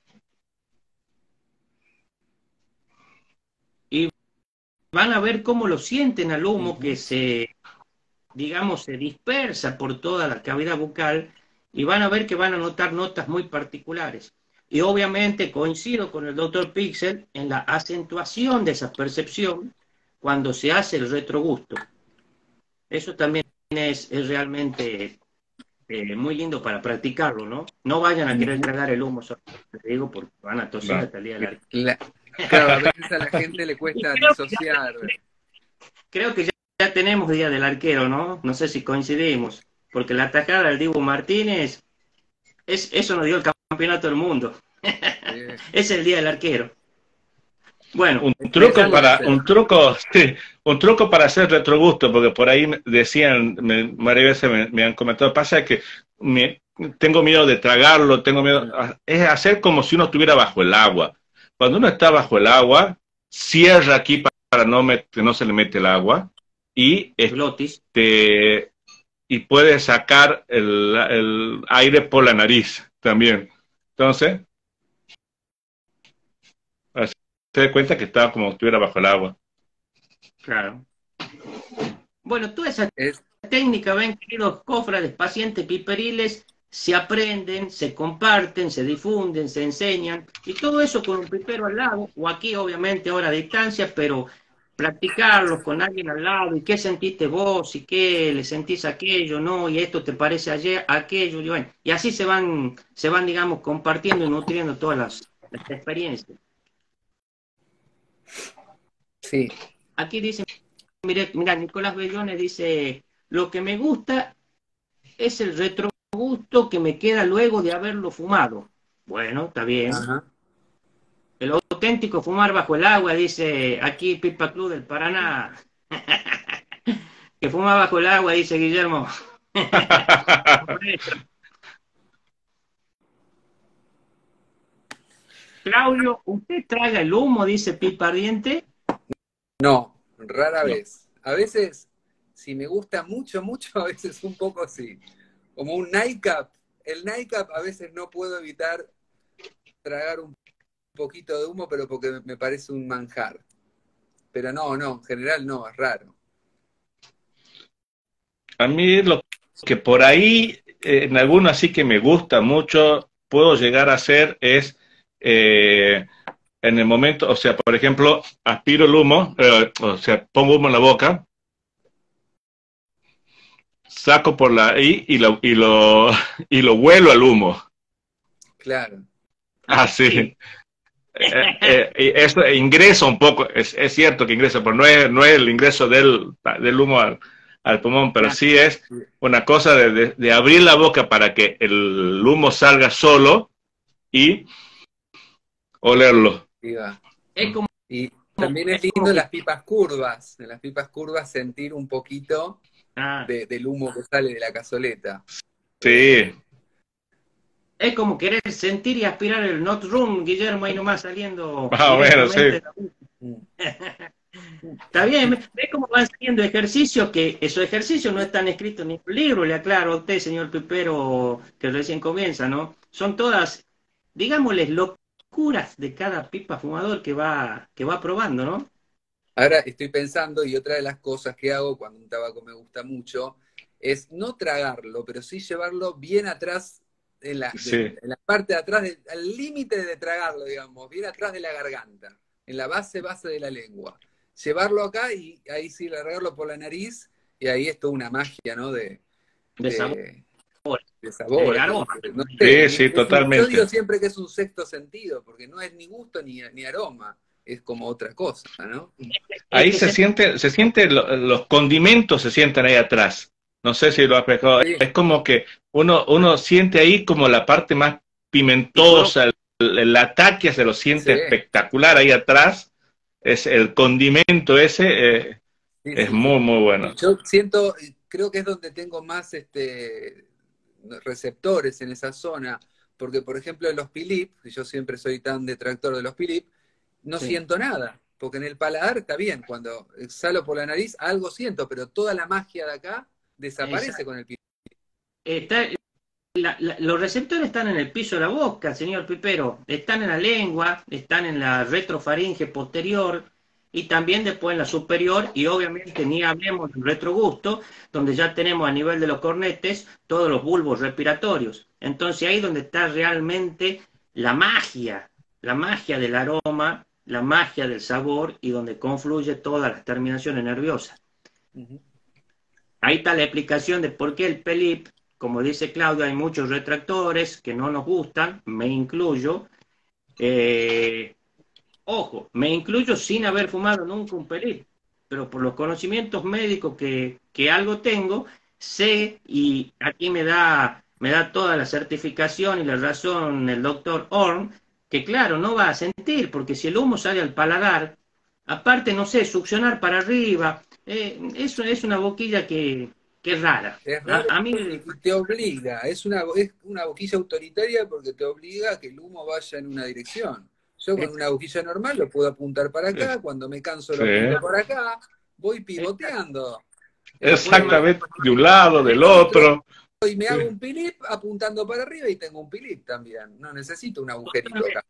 y van a ver cómo lo sienten al Uh humo que -huh. se, digamos, se dispersa por toda la cavidad bucal y van a ver que van a notar notas muy particulares. Y obviamente coincido con el doctor Pixel en la acentuación de esa percepción cuando se hace el retrogusto. Eso también es realmente muy lindo para practicarlo, ¿no? No vayan a Uh querer -huh. tragar el humo, les digo, porque van a toser Va. hasta el día del arco. Claro, a veces a la gente le cuesta disociar. Creo que ya tenemos día del arquero, ¿no? No sé si coincidimos, porque la atacada del Dibu Martínez, eso nos dio el campeonato del mundo. Es el día del arquero. Bueno, dejando de hacer. Sí, un truco para hacer retrogusto, porque por ahí decían, varias veces me han comentado, pasa que tengo miedo de tragarlo, tengo miedo, es hacer como si uno estuviera bajo el agua. Cuando uno está bajo el agua, cierra aquí para que no se le mete el agua y, Glotis. y puede sacar el aire por la nariz también. Entonces, se da cuenta que estaba como si estuviera bajo el agua. Claro. Bueno, toda esa Es, técnica, ven, queridos cofrades, pacientes piperiles, se aprenden, se comparten, se difunden, se enseñan, y todo eso con un pipero al lado, o aquí obviamente ahora a distancia, pero practicarlo con alguien al lado, y qué sentiste vos, y qué le sentís aquello, no, y esto te parece ayer, aquello, y, bueno, y así se van, digamos, compartiendo y nutriendo todas las experiencias. sí. Aquí dice, mira, Nicolás Bellones dice, lo que me gusta es el retrogusto que me queda luego de haberlo fumado. Bueno, está bien. Ajá. El auténtico fumar bajo el agua, dice aquí Pipa Club del Paraná. Que fuma bajo el agua, dice Guillermo. Claudio, ¿usted traga el humo, dice Pipa Ardiente? No, rara No. vez. A veces, si me gusta mucho, mucho, a veces un poco sí. Como un nightcap. El nightcap a veces no puedo evitar tragar un poquito de humo, pero porque me parece un manjar. Pero no, en general no, es raro. A mí lo que por ahí, en alguno así que me gusta mucho, puedo llegar a hacer es, en el momento, o sea, por ejemplo, aspiro el humo, o sea, pongo humo en la boca, saco por la y lo huelo al humo. Claro. Así. Sí. Y esto ingresa un poco, es cierto que ingresa, pero no es el ingreso del humo al pulmón, pero sí es una cosa de abrir la boca para que el humo salga solo y olerlo. Ahí va. Es como, Y también es es como lindo que... las pipas curvas. En las pipas curvas sentir un poquito Ah, del humo que sale de la cazoleta. Sí, es como querer sentir y aspirar el Not Room, Guillermo, ahí nomás saliendo más o menos, sí. directamente de la... Mm. Está bien, ve cómo van saliendo ejercicios, que esos ejercicios no están escritos ni en un libro, le aclaro a usted, señor Pipero, que recién comienza, ¿no? Son todas, digámosles, locuras de cada pipa fumador que va probando, ¿no? Ahora estoy pensando, y otra de las cosas que hago cuando un tabaco me gusta mucho, es no tragarlo, pero sí llevarlo bien atrás, Sí, en la parte de atrás, al límite de tragarlo, digamos, bien atrás de la garganta, en la base de la lengua. Llevarlo acá y ahí sí largarlo por la nariz, y ahí es toda una magia, ¿no? De sabor, De, de sabores. aroma. No sé, sí, sí, yo digo totalmente. siempre que es un sexto sentido, porque no es ni gusto ni aroma, es como otra cosa, ¿no? Es Ahí que se... se siente, los condimentos se sienten ahí atrás. No sé si lo has pescado. Sí, Es como que uno siente ahí como la parte más picor, pimentosa, el ataque se lo siente sí, espectacular ahí atrás. Es el condimento ese, sí, es sí, sí. muy, muy Y bueno. yo siento, creo que es donde tengo más receptores en esa zona, porque por ejemplo en los Pilip, y yo siempre soy tan detractor de los Pilip, no sí. siento nada, porque en el paladar está bien, cuando exhalo por la nariz algo siento, pero toda la magia de acá desaparece con el Pilip. Está, los receptores están en el piso de la boca, señor Pipero, están en la lengua, están en la retrofaringe posterior y también después en la superior y obviamente ni hablemos del retrogusto, donde ya tenemos a nivel de los cornetes todos los bulbos respiratorios. Entonces ahí donde está realmente la magia del aroma, la magia del sabor y donde confluye todas las terminaciones nerviosas. Ujú. Ahí está la explicación de por qué el PELIP, como dice Claudio, hay muchos retractores que no nos gustan, me incluyo. Eh, Ojo, me incluyo sin haber fumado nunca un PELIP, pero por los conocimientos médicos que algo tengo, sé, y aquí me da toda la certificación y la razón el doctor Orm, que claro, no va a sentir, porque si el humo sale al paladar, aparte, no sé, succionar para arriba, eso es una boquilla que es rara. Es raro A mí, y te obliga, es una boquilla autoritaria porque te obliga a que el humo vaya en una dirección. Yo con una boquilla normal lo puedo apuntar para acá, cuando me canso lo Sí, apunto para acá, voy esta pivoteando. la puede exactamente, manejar de un lado, El del otro, otro. y me Sí. hago un pilip apuntando para arriba y tengo un pilip también. No necesito un agujerito acá.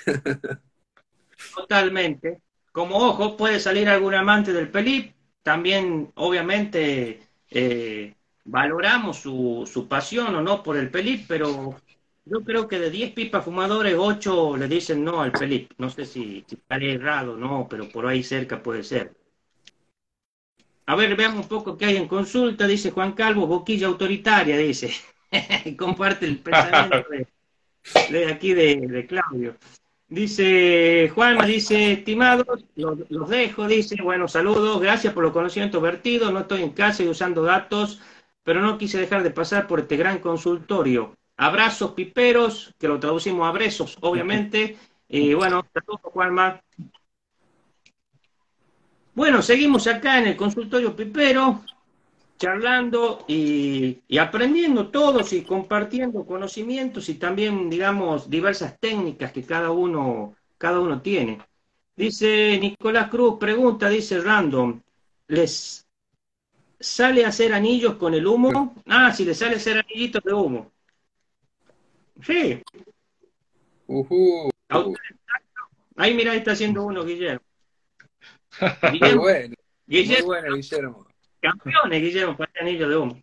totalmente. Como ojo, puede salir algún amante del pelip. También, obviamente, valoramos su pasión o no por el pelip, pero yo creo que de 10 pipas fumadores, 8 le dicen no al pelip. No sé si estaré errado o no, pero por ahí cerca puede ser. A ver, veamos un poco qué hay en consulta. Dice Juan Calvo, boquilla autoritaria, dice. Comparte el pensamiento de aquí de Claudio. Dice Juanma, dice, estimados, los dejo, dice, bueno, saludos, gracias por los conocimientos vertidos, no estoy en casa y usando datos, pero no quise dejar de pasar por este gran consultorio. Abrazos piperos, que lo traducimos a abrazos, obviamente, y bueno, saludos Juanma. Bueno, seguimos acá en el consultorio pipero. charlando y aprendiendo todos y compartiendo conocimientos y también, digamos, diversas técnicas que cada uno tiene. Dice Nicolás Cruz, pregunta, dice Random, ¿les sale a hacer anillos con el humo? Ah, sí, les sale a hacer anillitos de humo. Sí. Ujú. Ahí mira, ahí está haciendo uno, Guillermo. Muy Guillermo, bueno, muy Guillermo, bueno, Guillermo. campeones, Guillermo, para este anillo de humo.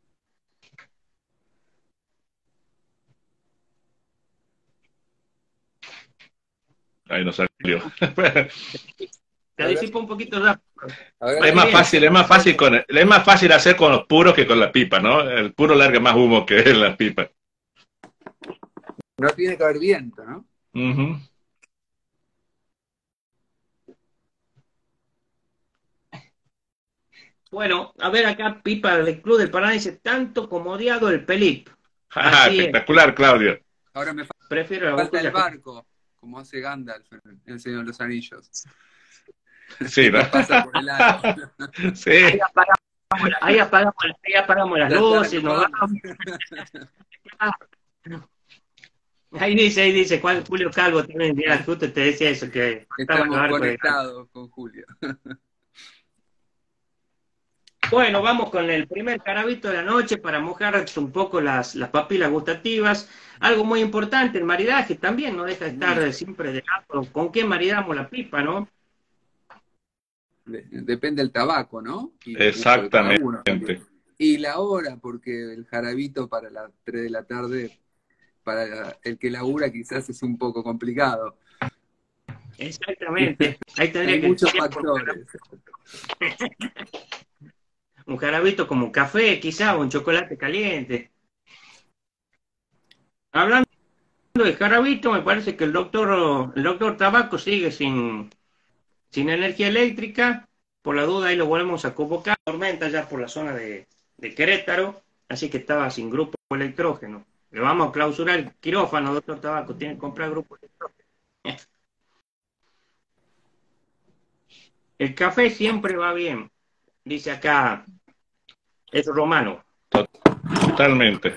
Ahí no salió. Te A ver, disipo un poquito rápido. a ver, Es Vaya más bien. fácil, es más fácil hacer con los puros que con la pipa, ¿no? El puro larga más humo que la pipa. no tiene que haber viento, ¿no? Ujú. Bueno, a ver acá, Pipa del Club del Paraná dice, tanto como odiado el Pelip. Ah, Así es, espectacular, Claudio. Ahora me prefiero la falta el botella. barco, como hace Gandalf en El Señor de los Anillos, Sí, que ¿no? no pasa por el agua. Ahí Sí. apagamos, ahí apagamos las Ya está, luces, nos nos vamos. vamos. Ahí dice, Juan Julio Calvo también, mira, justo te decía eso, que estaba en los Estamos arcos de Gandalf. conectados con Julio. Bueno, vamos con el primer jarabito de la noche para mojar un poco las papilas gustativas. Algo muy importante, el maridaje también no deja de estar siempre de lado. ¿Con qué maridamos la pipa, no? Depende del tabaco, ¿no? Y del gusto de cada uno también. Exactamente. Y la hora, porque el jarabito para las 3 de la tarde, para el que labura quizás es un poco complicado. Exactamente. Ahí Hay tendría que muchos ser factores. un jarabito como un café, quizá, o un chocolate caliente. Hablando de jarabito, me parece que el doctor Tabaco sigue sin energía eléctrica. Por la duda, ahí lo volvemos a convocar. Tormenta ya por la zona de Querétaro, así que estaba sin grupo electrógeno. Le vamos a clausurar el quirófano, doctor Tabaco. Tiene que comprar grupo electrógeno. El café siempre va bien, dice acá, es romano. Totalmente.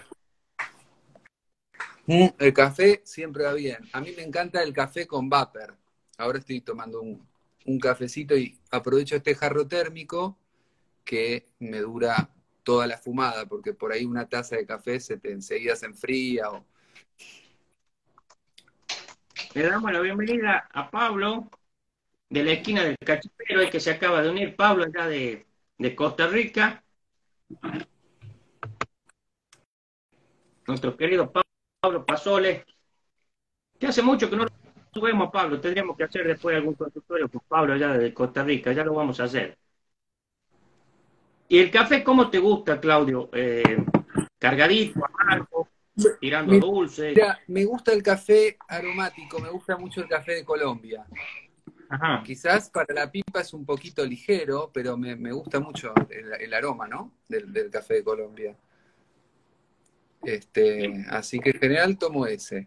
El café siempre va bien. A mí me encanta el café con vapor. Ahora estoy tomando un cafecito y aprovecho este jarro térmico que me dura toda la fumada, porque por ahí una taza de café enseguida se enfría. Le damos la bienvenida a Pablo, de la esquina del Cachimbero, el que se acaba de unir, Pablo, allá de Costa Rica. Nuestro querido Pablo Pasole, que hace mucho que no lo vemos a Pablo. Tendríamos que hacer después algún consultorio con Pablo allá de Costa Rica, ya lo vamos a hacer. ¿Y el café cómo te gusta, Claudio? Cargadito, amargo, tirando dulce. Mira, me gusta el café aromático, me gusta mucho el café de Colombia. Ajá. Quizás para la pipa es un poquito ligero, pero me gusta mucho el aroma, ¿no? Del café de Colombia. Así que en general tomo ese.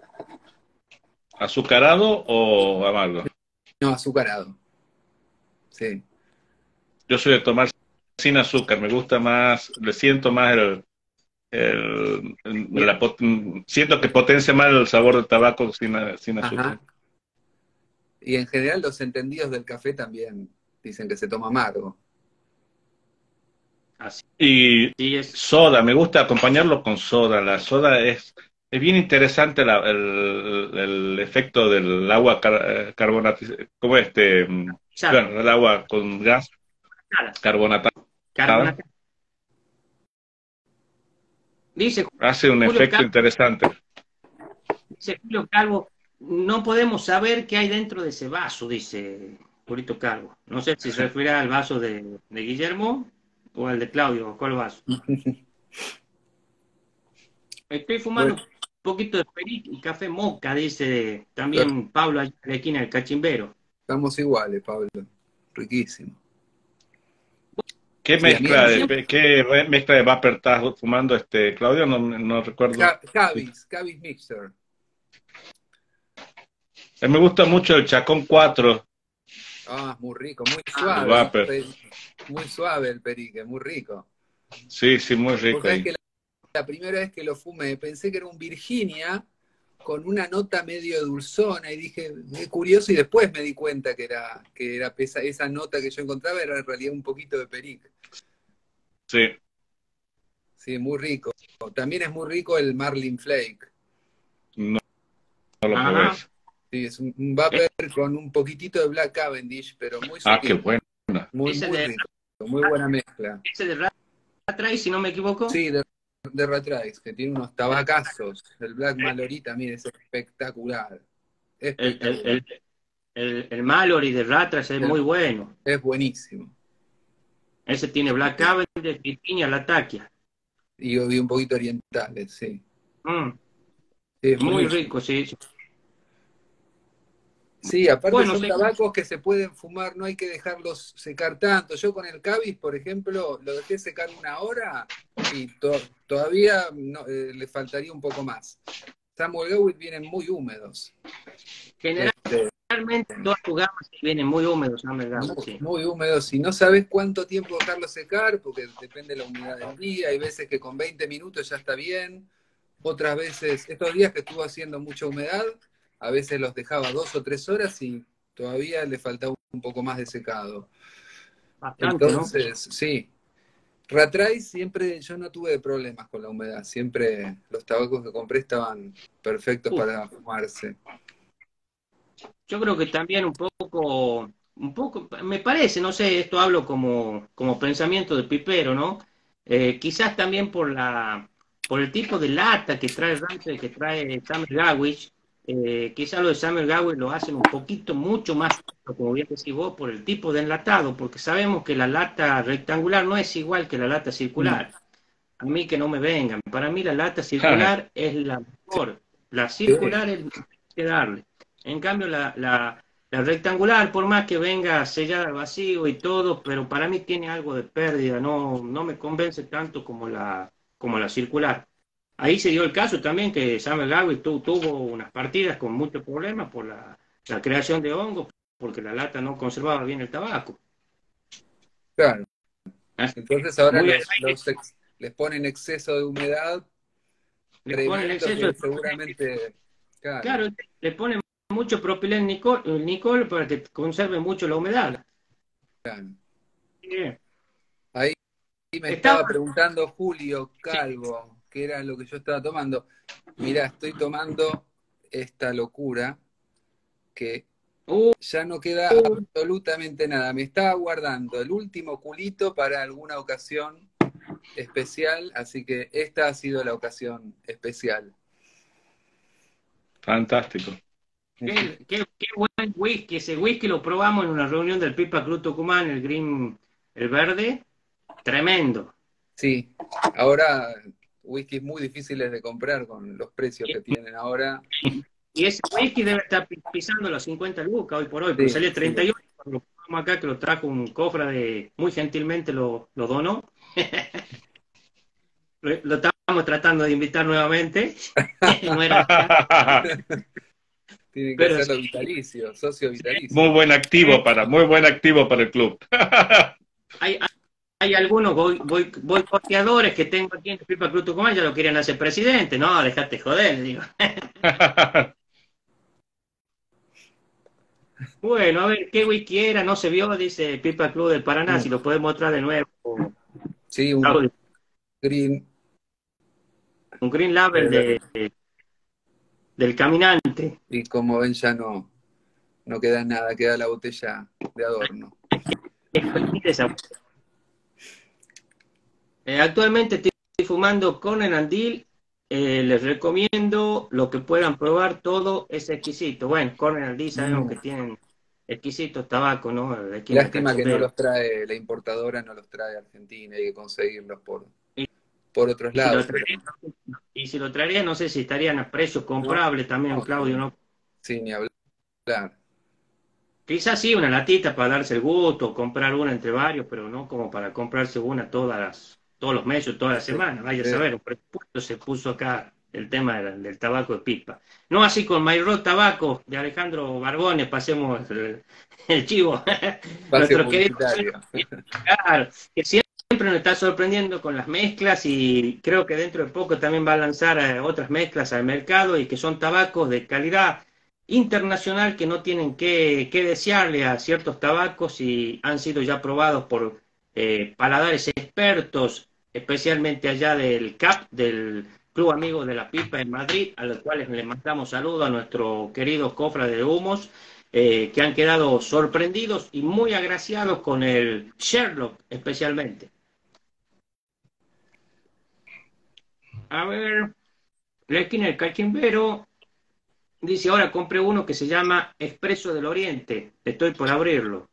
¿Azucarado o amargo? No, azucarado. Sí. Yo soy de tomar sin azúcar, me gusta más, le siento más siento que potencia más el sabor del tabaco sin azúcar. Ajá. Y en general los entendidos del café también dicen que se toma amargo. Así Y es. soda, me gusta acompañarlo con soda. La soda es bien interesante el efecto del agua carbonatizada, como bueno, el agua con gas carbonatada. Carbonata. Dice Hace un Julio efecto Calvo, interesante. no podemos saber qué hay dentro de ese vaso, dice Julito Calvo. No sé si se refiere al vaso de Guillermo o al de Claudio, ¿cuál vaso? Estoy fumando Bueno, un poquito de perico y café moca, dice también Pablo allá en la esquina del Cachimbero. estamos iguales, Pablo. Riquísimo. ¿Qué Sí, a mí mezcla de vapor estás fumando, Claudio? No recuerdo. Cavis Mixer. Me gusta mucho el Chacón 4. Ah, muy rico, muy El suave, ¿no? vapor. Muy suave el perique, muy rico. Sí, sí, muy Vos rico sabés ahí. que la primera vez que lo fumé pensé que era un Virginia con una nota medio dulzona y dije, qué curioso, y después me di cuenta que era esa nota que yo encontraba era en realidad un poquito de perique. Sí, Sí, muy rico. También es muy rico el Marlin Flake. no, no lo probé. Ajá. Sí, es un vapor con un poquitito de Black Cavendish, pero muy Ah, qué sutil, bueno. Ese muy de, rico, muy buena mezcla. ese de Rattray, si no me equivoco. Sí, de Ratrax, que tiene unos tabacazos. El Black Mallory también es espectacular. El, el, Espectacular. el, el Mallory de Rattray es muy bueno. Es buenísimo. Ese tiene Black Cavendish, Virginia, Latakia. Y un poquito orientales, sí. Mm, Sí, es muy buenísimo. rico, sí. Sí, aparte Bueno, son sí. tabacos que se pueden fumar, no hay que dejarlos secar tanto. Yo con el Cannabis, por ejemplo, lo dejé secar 1 hora y todavía le faltaría un poco más. Samuel Gawit vienen muy húmedos. Este, Generalmente todas tus gamas vienen muy húmedos, sí. muy húmedos y no sabes cuánto tiempo dejarlo secar porque depende de la humedad del día. Hay veces que con 20 minutos ya está bien. Otras veces, estos días que estuvo haciendo mucha humedad, a veces los dejaba 2 o 3 horas y todavía le faltaba un poco más de secado. Bastante, ¿no? Entonces, sí. Ratray siempre, yo no tuve problemas con la humedad. Siempre los tabacos que compré estaban perfectos Uf, para fumarse. yo creo que también me parece, no sé, esto hablo como pensamiento de pipero, ¿no? Quizás también por el tipo de lata que trae Ramsey, que trae Summer Gawich, quizás lo de Summer Gawich lo hacen un poquito mucho más, como bien decís vos, por el tipo de enlatado, porque sabemos que la lata rectangular no es igual que la lata Mm. circular. A mí que no me vengan, para mí la lata circular es la mejor, la Sí, circular es lo que hay que darle. En cambio, la rectangular, por más que venga sellada al vacío y todo, pero para mí tiene algo de pérdida, no me convence tanto como la circular. Ahí se dio el caso también que Samuel Gawi tuvo unas partidas con muchos problemas por la creación de hongos, porque la lata no conservaba bien el tabaco. claro. Así que, Entonces ahora muy bien, les ponen exceso de humedad le ponen tremendo exceso que de... seguramente, claro, Claro, le ponen mucho propilenglicol para que conserve mucho la humedad. claro. Bien. Ahí me Estaba, estaba preguntando Julio sí. Calvo, qué era lo que yo estaba tomando. Mirá, estoy tomando esta locura que Uh, ya no queda absolutamente nada. Me estaba guardando el último culito para alguna ocasión especial, así que esta ha sido la ocasión especial. Fantástico. qué buen whisky. Ese whisky lo probamos en una reunión del Pipa Club Tucumán, el Green, el verde. Tremendo. Sí, ahora whiskies muy difíciles de comprar con los precios que tienen ahora. Y ese whisky debe estar pisando los 50 lucas hoy por hoy, porque Sí, salía sí. 38 cuando lo probamos acá, que lo trajo un cofre muy gentilmente lo donó. Lo estábamos tratando de invitar nuevamente. No era el caso, Tienen que pero hacerlo sí, vitalicio, socio Muy vitalicio. buen activo muy buen activo para el club. hay, hay algunos boicoteadores que tengo aquí en el Pipa Cruz Tucumán, ya lo quieren hacer presidente. No, dejate joder, le digo. Bueno, a ver, ¿qué whisky era? No se vio, dice Pipa Club del Paraná, si Mm. lo puedes mostrar de nuevo. Sí, un Claudio. green. Un Green Label del Caminante. Y como ven ya no queda nada, queda la botella de adorno. Actualmente estoy fumando Corner and Deal. Les recomiendo lo que puedan probar, todo es exquisito. Bueno, Corner and Deal sabemos Mm. que tienen exquisitos tabaco, ¿no? De aquí en el Lástima que no cachopero. los trae, la importadora no los trae a Argentina, hay que conseguirlos Y, por otros y si lo lados, pero traería, y si lo traería, no sé si estarían a precio no, comparable también, Claudio, ¿no? sí, ni hablar. Quizás sí, una latita para darse el gusto, comprar una entre varios, pero no como para comprarse una todos los meses, todas las semanas. Vaya a Eh, saber, un presupuesto se puso acá el tema del tabaco de pipa. No así con Mairó Tabaco de Alejandro Barbone, pasemos el chivo, Espacio nuestro querido, publicitario. claro, que siempre nos está sorprendiendo con las mezclas y creo que dentro de poco también va a lanzar otras mezclas al mercado y que son tabacos de calidad internacional que no tienen que desearle a ciertos tabacos y han sido ya probados por paladares expertos, especialmente allá del CAP, del Club Amigos de la Pipa en Madrid, a los cuales le mandamos saludos a nuestros queridos cofres de humos, que han quedado sorprendidos y muy agraciados con el Sherlock, especialmente. A ver, la esquina del Cachimbero dice, ahora compré uno que se llama Expreso del Oriente, estoy por abrirlo.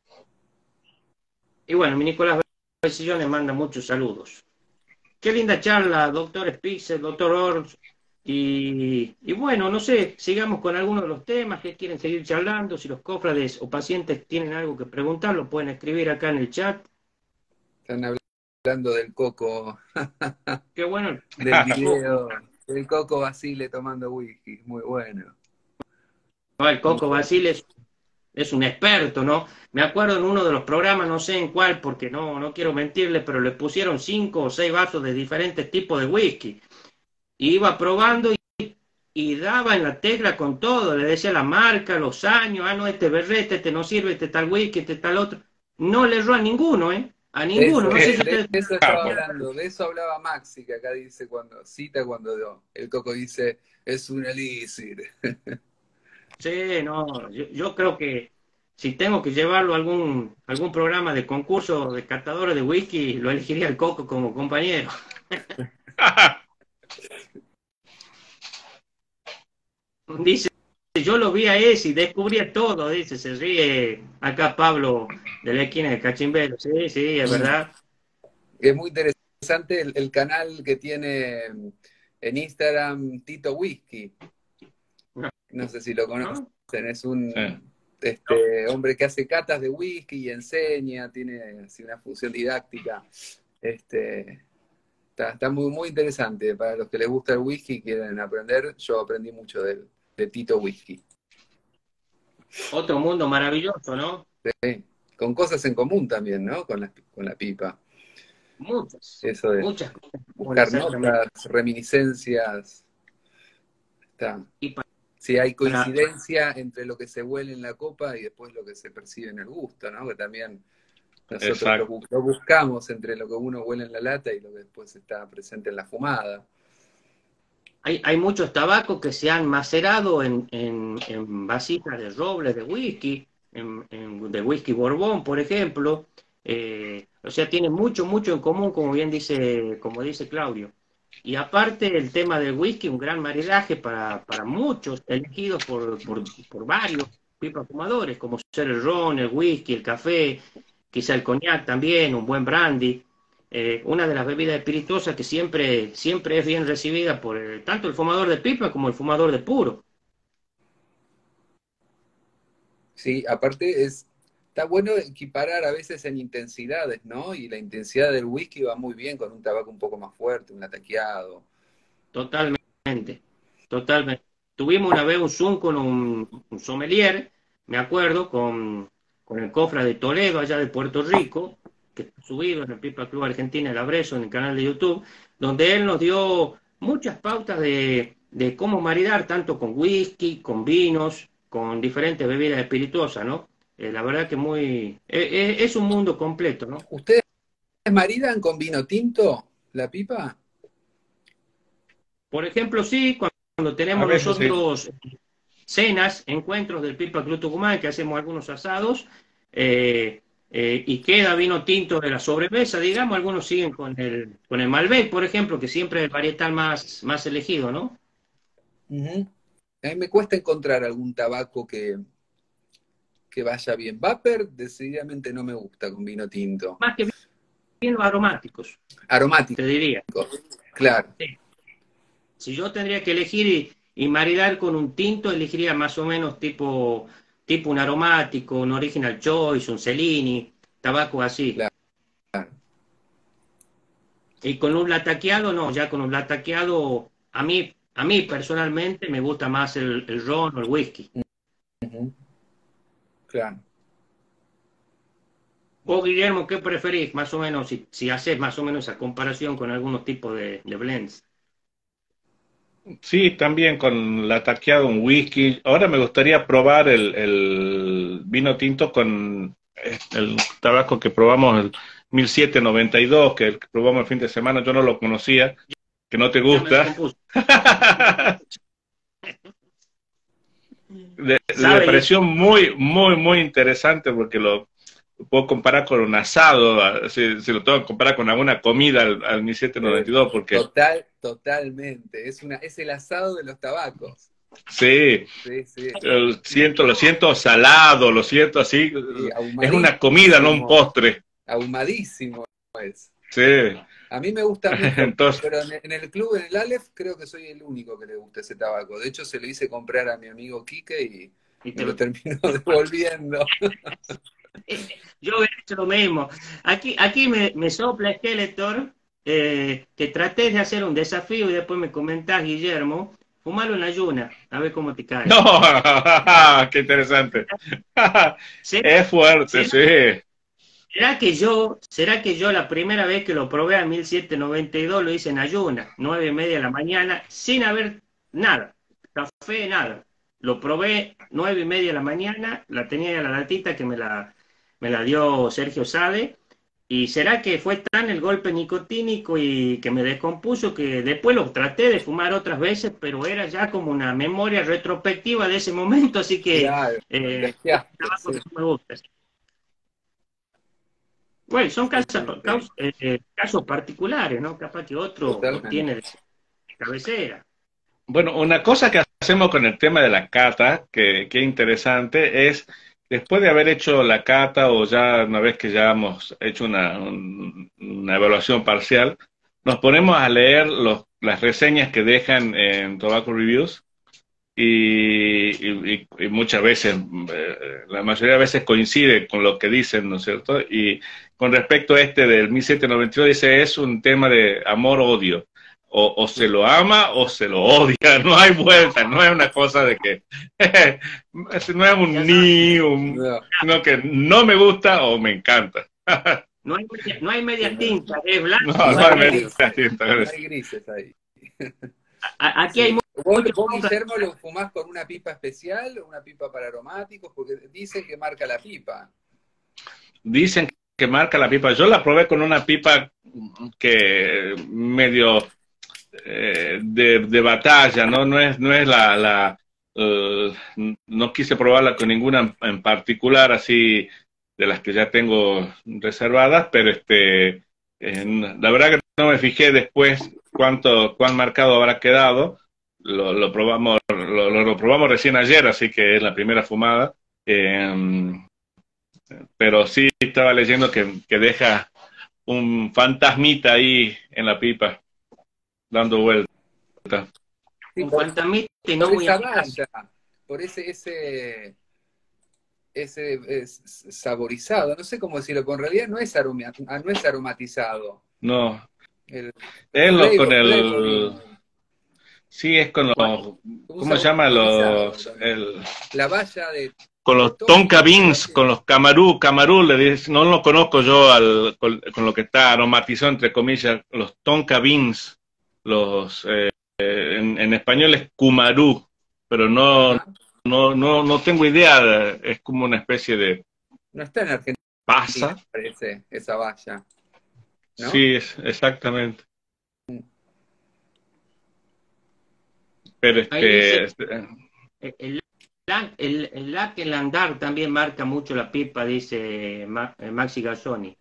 Y bueno, mi Nicolás Becillón le manda muchos saludos. Qué linda charla, doctor Spitzer, doctor Ors. Y bueno, no sé, sigamos con algunos de los temas que quieren seguir charlando. Si los cofrades o pacientes tienen algo que preguntar, lo pueden escribir acá en el chat. Están hablando del Coco, Qué bueno. del video, del Coco Basile tomando whisky, muy bueno. El Coco Basile es un experto, ¿no? Me acuerdo en uno de los programas, no sé en cuál, porque no quiero mentirle, pero le pusieron 5 o 6 vasos de diferentes tipos de whisky. Y iba probando y daba en la tecla con todo, le decía la marca, los años, no, este berrete, este no sirve, este tal whisky, este tal otro. No le erró a ninguno, ¿eh? A ninguno. No sé si ustedes... De eso estaba hablando, de eso hablaba Maxi, que acá dice cuando el Coco dice, es un elixir. Sí, no, yo creo que si tengo que llevarlo a algún programa de concurso de catadores de whisky, lo elegiría el Coco como compañero. Dice, yo lo vi a ese y descubría todo, dice, se ríe acá Pablo de la esquina de Cachimbero. Sí, sí, es verdad. Es muy interesante el canal que tiene en Instagram Tito Whisky. No sé si lo conocen, es un hombre que hace catas de whisky y enseña, tiene así una función didáctica. Está muy, muy interesante. Para los que les gusta el whisky y quieren aprender, yo aprendí mucho de Tito Whisky. Otro mundo maravilloso, ¿no? Sí. Con cosas en común también, ¿no? Con la pipa. Muchas, Eso de muchas cosas. buscar notas, reminiscencias. Está. Si hay coincidencia entre lo que se huele en la copa y después lo que se percibe en el gusto, ¿no? Que también nosotros lo buscamos entre lo que uno huele en la lata y lo que después está presente en la fumada. Hay muchos tabacos que se han macerado en vasijas de roble de whisky, de whisky Borbón, por ejemplo. O sea, tienen mucho en común, como dice Claudio. Y aparte el tema del whisky, un gran maridaje para muchos, elegidos por varios pipas fumadores, como ser el ron, el whisky, el café, quizá el coñac también, un buen brandy. Una de las bebidas espirituosas que siempre es bien recibida por tanto el fumador de pipa como el fumador de puro. Sí, aparte está bueno equiparar a veces en intensidades, ¿no? Y la intensidad del whisky va muy bien con un tabaco un poco más fuerte, un ataqueado. Totalmente. Tuvimos una vez un Zoom con un sommelier, me acuerdo, con el cofre de Toledo, allá de Puerto Rico, que está subido en el Pipa Club Argentina, el Abreso, en el canal de YouTube, donde él nos dio muchas pautas de cómo maridar, tanto con whisky, con vinos, con diferentes bebidas espirituosas, ¿no? La verdad que es un mundo completo, ¿no? ¿Ustedes maridan con vino tinto la pipa? Por ejemplo, sí, cuando tenemos nosotros cenas, encuentros del Pipa Club Tucumán, que hacemos algunos asados, y queda vino tinto de la sobremesa, digamos, algunos siguen con el Malbec, por ejemplo, que siempre es el varietal más elegido, ¿no? Uh-huh. A mí me cuesta encontrar algún tabaco que vaya bien. Vapor decididamente no me gusta con vino tinto. Más que bien los aromáticos. Aromáticos. Te diría. Claro. Sí. Si yo tendría que elegir y maridar con un tinto, elegiría más o menos tipo un aromático, un Original Choice, un Cellini, tabaco así. Claro. Y con un lataqueado, no, ya con un lataqueado a mí personalmente me gusta más el ron o el whisky. Ujú. Claro. Vos, Guillermo, ¿qué preferís? Más o menos, si haces más o menos esa comparación con algunos tipos de blends. Sí, también con la taqueada, un whisky. Ahora me gustaría probar el vino tinto con el tabaco que probamos, el 1792, que probamos el fin de semana. Yo no lo conocía, que no te Ya me gusta. descompuso. Le ¿Sabe? pareció muy, muy, muy interesante porque lo puedo comparar con un asado, si lo tengo que comparar con alguna comida al Eh, 1792, porque totalmente. Es el asado de los tabacos. sí, Sí, sí. lo siento salado, lo siento así, Y es una comida, no un ahumadísimo. postre. Ahumadísimo es. Sí, A mí me gusta mucho, entonces, pero en el club, en el Aleph, creo que soy el único que le gusta ese tabaco. De hecho, se lo hice comprar a mi amigo Quique y Y me te lo lo- terminó devolviendo. Yo hubiera hecho lo mismo. Aquí me sopla Skeletor, que traté de hacer un desafío y después me comentás, Guillermo, fumalo en ayuna, a ver cómo te cae. no, qué interesante. ¿Será, Es fuerte, será- sí. será que yo la primera vez que lo probé a 1792 lo hice en ayuna, 9:30 de la mañana, sin haber nada, café, nada. Lo probé 9:30 de la mañana, la tenía ya la latita que me la dio Sergio Sade. ¿Y será que fue tan el golpe nicotínico y que me descompuso que después lo traté de fumar otras veces, pero era ya como una memoria retrospectiva de ese momento, así que Claro, es un deseaste, tabaco sí, que no me gusta. Bueno, son sí, sí, sí, casos particulares, ¿no? Capaz que otro lo tiene totalmente. de cabecera. Bueno, una cosa que hacemos con el tema de la cata, que es interesante, es después de haber hecho la cata o ya una vez que ya hemos hecho una evaluación parcial, nos ponemos a leer las reseñas que dejan en Tobacco Reviews y muchas veces, la mayoría de veces coincide con lo que dicen, ¿no es cierto? Y con respecto a este del 1792, dice, es un tema de amor-odio. O se lo ama o se lo odia, no hay vuelta, no es una cosa de que, no es Ya un sabes, ni, No, sino que no me gusta o me encanta. no hay media tinta, es No, blanco no o no es hay hay negro. grises, media no hay grises ahí. Aquí hay Sí. ¿Vos, muchos vos, contras. Guillermo, lo fumás con una pipa especial o una pipa para aromáticos? Porque dicen que marca la pipa. Dicen que marca la pipa. Yo la probé con una pipa que medio de batalla, ¿no? No es eh, no quise probarla con ninguna en particular, así de las que ya tengo reservadas, pero la verdad que no me fijé después cuán marcado habrá quedado. Lo probamos, lo probamos recién ayer, así que es la primera fumada. Eh, pero sí estaba leyendo que deja un fantasmita ahí en la pipa, dando vueltas. Sí, Un fantasmita y no por muy esa elegante. valla, por saborizado, no sé cómo decirlo, pero en realidad no es aromatizado. No, El es flavoring, sí, es con Bueno, los, un ¿cómo se llama? saborizado también. La valla Con de los tonka, tonka creo beans, con que los camarú le dicen, no lo conozco yo con lo que está aromatizado entre comillas, los tonka beans, los, en español es kumarú, pero ajá, no tengo idea, es como una especie de no está en Argentina, pasa. parece, esa valla, ¿no? Sí, exactamente. Pero ahí dice, el, el Lakelandar también marca mucho la pipa, dice Maxi Gazzoni.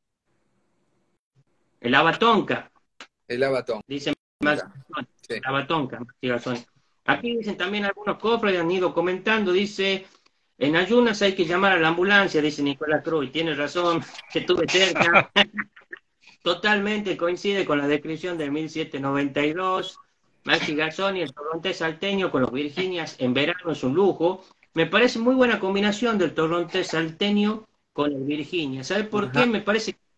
El Abatonca, El abatón. dice Maxi Gazzoni. Sí. El Abatonca, Maxi Gazzoni. Aquí dicen también algunos cofres, han ido comentando, dice, en ayunas hay que llamar a la ambulancia, dice Nicolás Cruz, y tiene razón, que estuve cerca. Totalmente coincide con la descripción de 1792. Maxi Garzoni, el torrontés salteño con los Virginias en verano es un lujo. Me parece muy buena combinación del torrontés salteño con el Virginia. ¿Sabe por qué? Ajá. Me parece que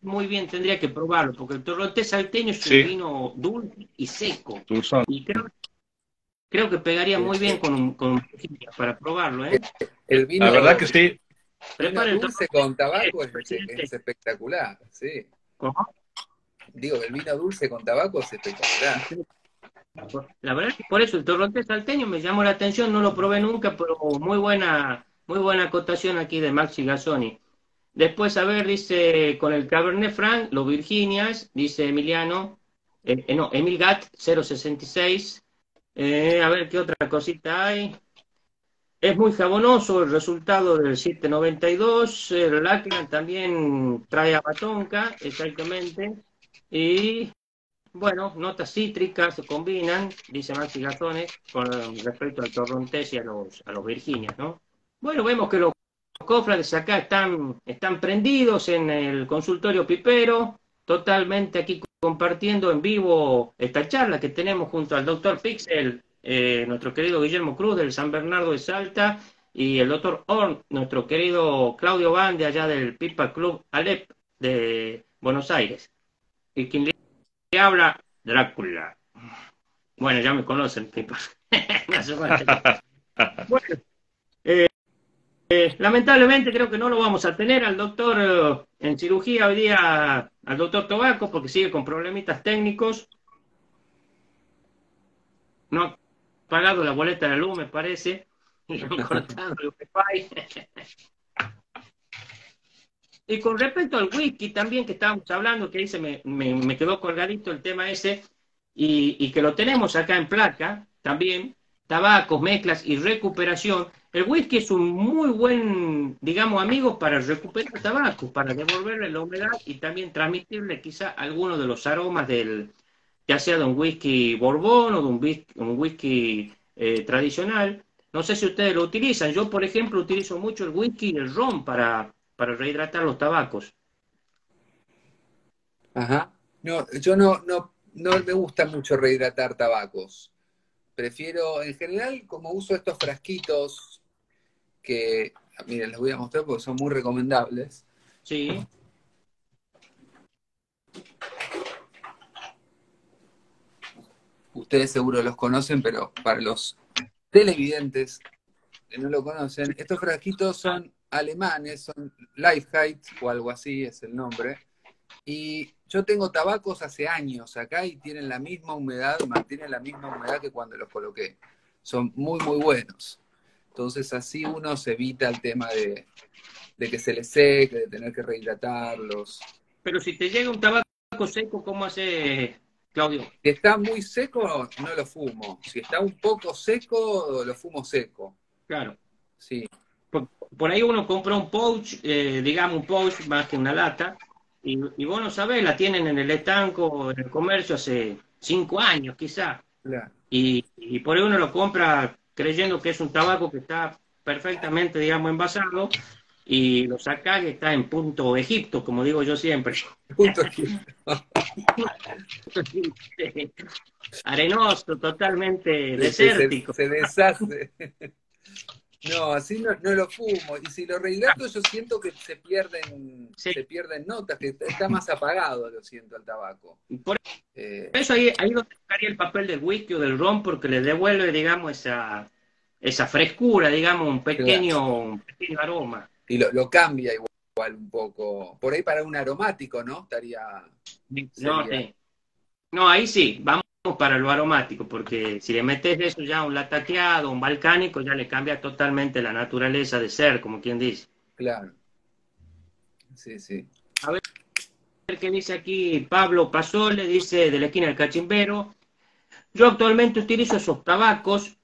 muy bien, tendría que probarlo, porque el torrontés salteño es un Sí, vino dulce y seco. dulzón. Y creo que pegaría muy bien con Virginia para probarlo, ¿eh? El La verdad vino, que sí. vino Prepara el dulce torrontés, con tabaco presidente. es espectacular, sí. ¿Cómo? Digo, el vino dulce con tabaco es espectacular. La verdad es que por eso el torrontés salteño me llamó la atención, no lo probé nunca, pero muy buena acotación aquí de Maxi Gazzoni. Después, a ver, dice, con el Cabernet Franc, los Virginias, dice Emiliano, no, Emil Gat 066. A ver qué otra cosita hay. Es muy jabonoso el resultado del 792. El Lackland también trae a Batonka, exactamente. Y bueno, notas cítricas se combinan, dice Maxi Gazzone, con respecto al torrontés y a los Virginias, ¿no? Bueno, vemos que los cofrades acá están prendidos en el consultorio pipero, totalmente aquí compartiendo en vivo esta charla que tenemos junto al doctor Pixel, nuestro querido Guillermo Cruz del San Bernardo de Salta, y el doctor Horn, nuestro querido Claudio Van de allá del Pipa Club Alep de Buenos Aires. Y quien le habla, Drácula. Bueno, ya me conocen, Pipa. No hace falta. Bueno, lamentablemente creo que no lo vamos a tener al doctor en cirugía hoy día, al doctor Tobaco, porque sigue con problemitas técnicos. No ha pagado la boleta de luz, me parece. Y han cortado el wifi. Y con respecto al whisky también que estábamos hablando, que ahí me quedó colgadito el tema ese, y que lo tenemos acá en placa también, tabacos, mezclas y recuperación. El whisky es un muy buen, digamos, amigo para recuperar tabaco, para devolverle la humedad y también transmitirle quizá algunos de los aromas ya sea de un whisky borbón o de un whisky tradicional. No sé si ustedes lo utilizan. Yo, por ejemplo, utilizo mucho el whisky y el ron para rehidratar los tabacos. Ajá. No, yo no me gusta mucho rehidratar tabacos. Prefiero, en general, como uso estos frasquitos que, miren, les voy a mostrar porque son muy recomendables. Sí, Ustedes seguro los conocen, pero para los televidentes que no lo conocen, estos frasquitos son alemanes, son Lifeheight o algo así es el nombre. Y yo tengo tabacos hace años acá y tienen la misma humedad, mantienen la misma humedad que cuando los coloqué. Son muy, muy buenos. Entonces así uno se evita el tema de que se les seque, de tener que rehidratarlos. pero si te llega un tabaco seco, ¿cómo hace, Claudio? Si está muy seco, no lo fumo. Si está un poco seco, lo fumo seco. Claro. Sí, Por ahí uno compra un pouch, digamos un pouch más que una lata, y vos no sabés, la tienen en el estanco, en el comercio hace 5 años quizá, claro. y por ahí uno lo compra creyendo que es un tabaco que está perfectamente, digamos, envasado, y lo saca y está en punto Egipto, como digo yo siempre. Punto aquí. Arenoso, totalmente Se, desértico. se deshace. No, así no lo fumo. Y si lo rehidrato, yo siento que Sí. se pierden notas, que está más apagado, lo siento, el tabaco. Por Eh, eso ahí donde estaría el papel del whisky o del ron, porque le devuelve, digamos, esa frescura, digamos, claro. un pequeño aroma. Y lo cambia igual un poco. Por ahí para un aromático, ¿no? No, Sería, no, ahí sí, vamos para lo aromático, porque si le metes eso ya a un latateado, un balcánico, ya le cambia totalmente la naturaleza de ser, como quien dice. claro. Sí, sí. A ver qué dice aquí Pablo Pasole, dice de la esquina del Cachimbero. Yo actualmente utilizo esos tabacos,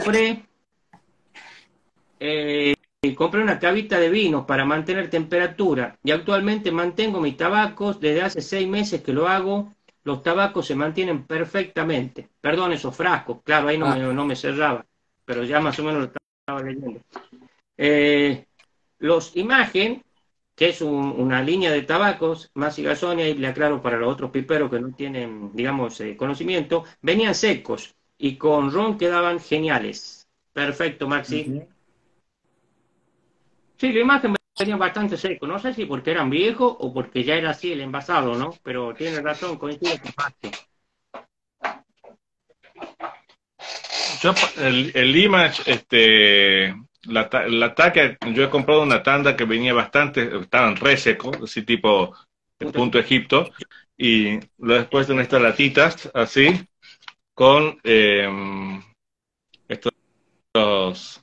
compré una cavita de vinos para mantener temperatura y actualmente mantengo mis tabacos desde hace 6 meses que lo hago. Los tabacos se mantienen perfectamente. Perdón, esos frascos, claro, ahí Ah, no me cerraba, pero ya más o menos lo estaba leyendo. Eh, los Imagen, que es una línea de tabacos, más y Gasonia, y le aclaro para los otros piperos que no tienen, digamos, conocimiento, venían secos y con ron quedaban geniales. Perfecto, Maxi. ujú. Sí, la imagen venía bastante seco. No sé si porque eran viejos o porque ya era así el envasado, ¿no? Pero tiene razón, coincide con Maxi. Yo, el Image, la taca, yo he comprado una tanda que venía bastante, estaban re secos, así tipo punto Egipto, y lo después de estas latitas, así, con estos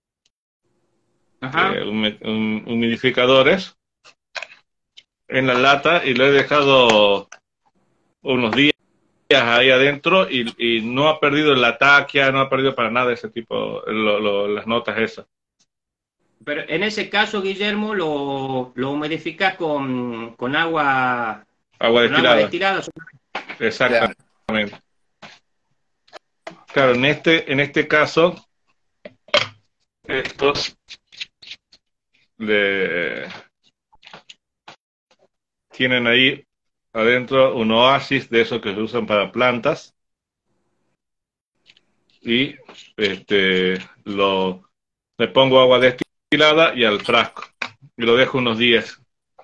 Ajá. humidificadores en la lata y lo he dejado unos días ahí adentro y no ha perdido la taquia, no ha perdido para nada ese tipo, las notas esas. Pero en ese caso, Guillermo, lo humidificás Agua con agua destilada. destilada. Exactamente. Claro. Claro, en este caso, estos le tienen ahí adentro un oasis de esos que se usan para plantas y le pongo agua destilada y al frasco y lo dejo unos días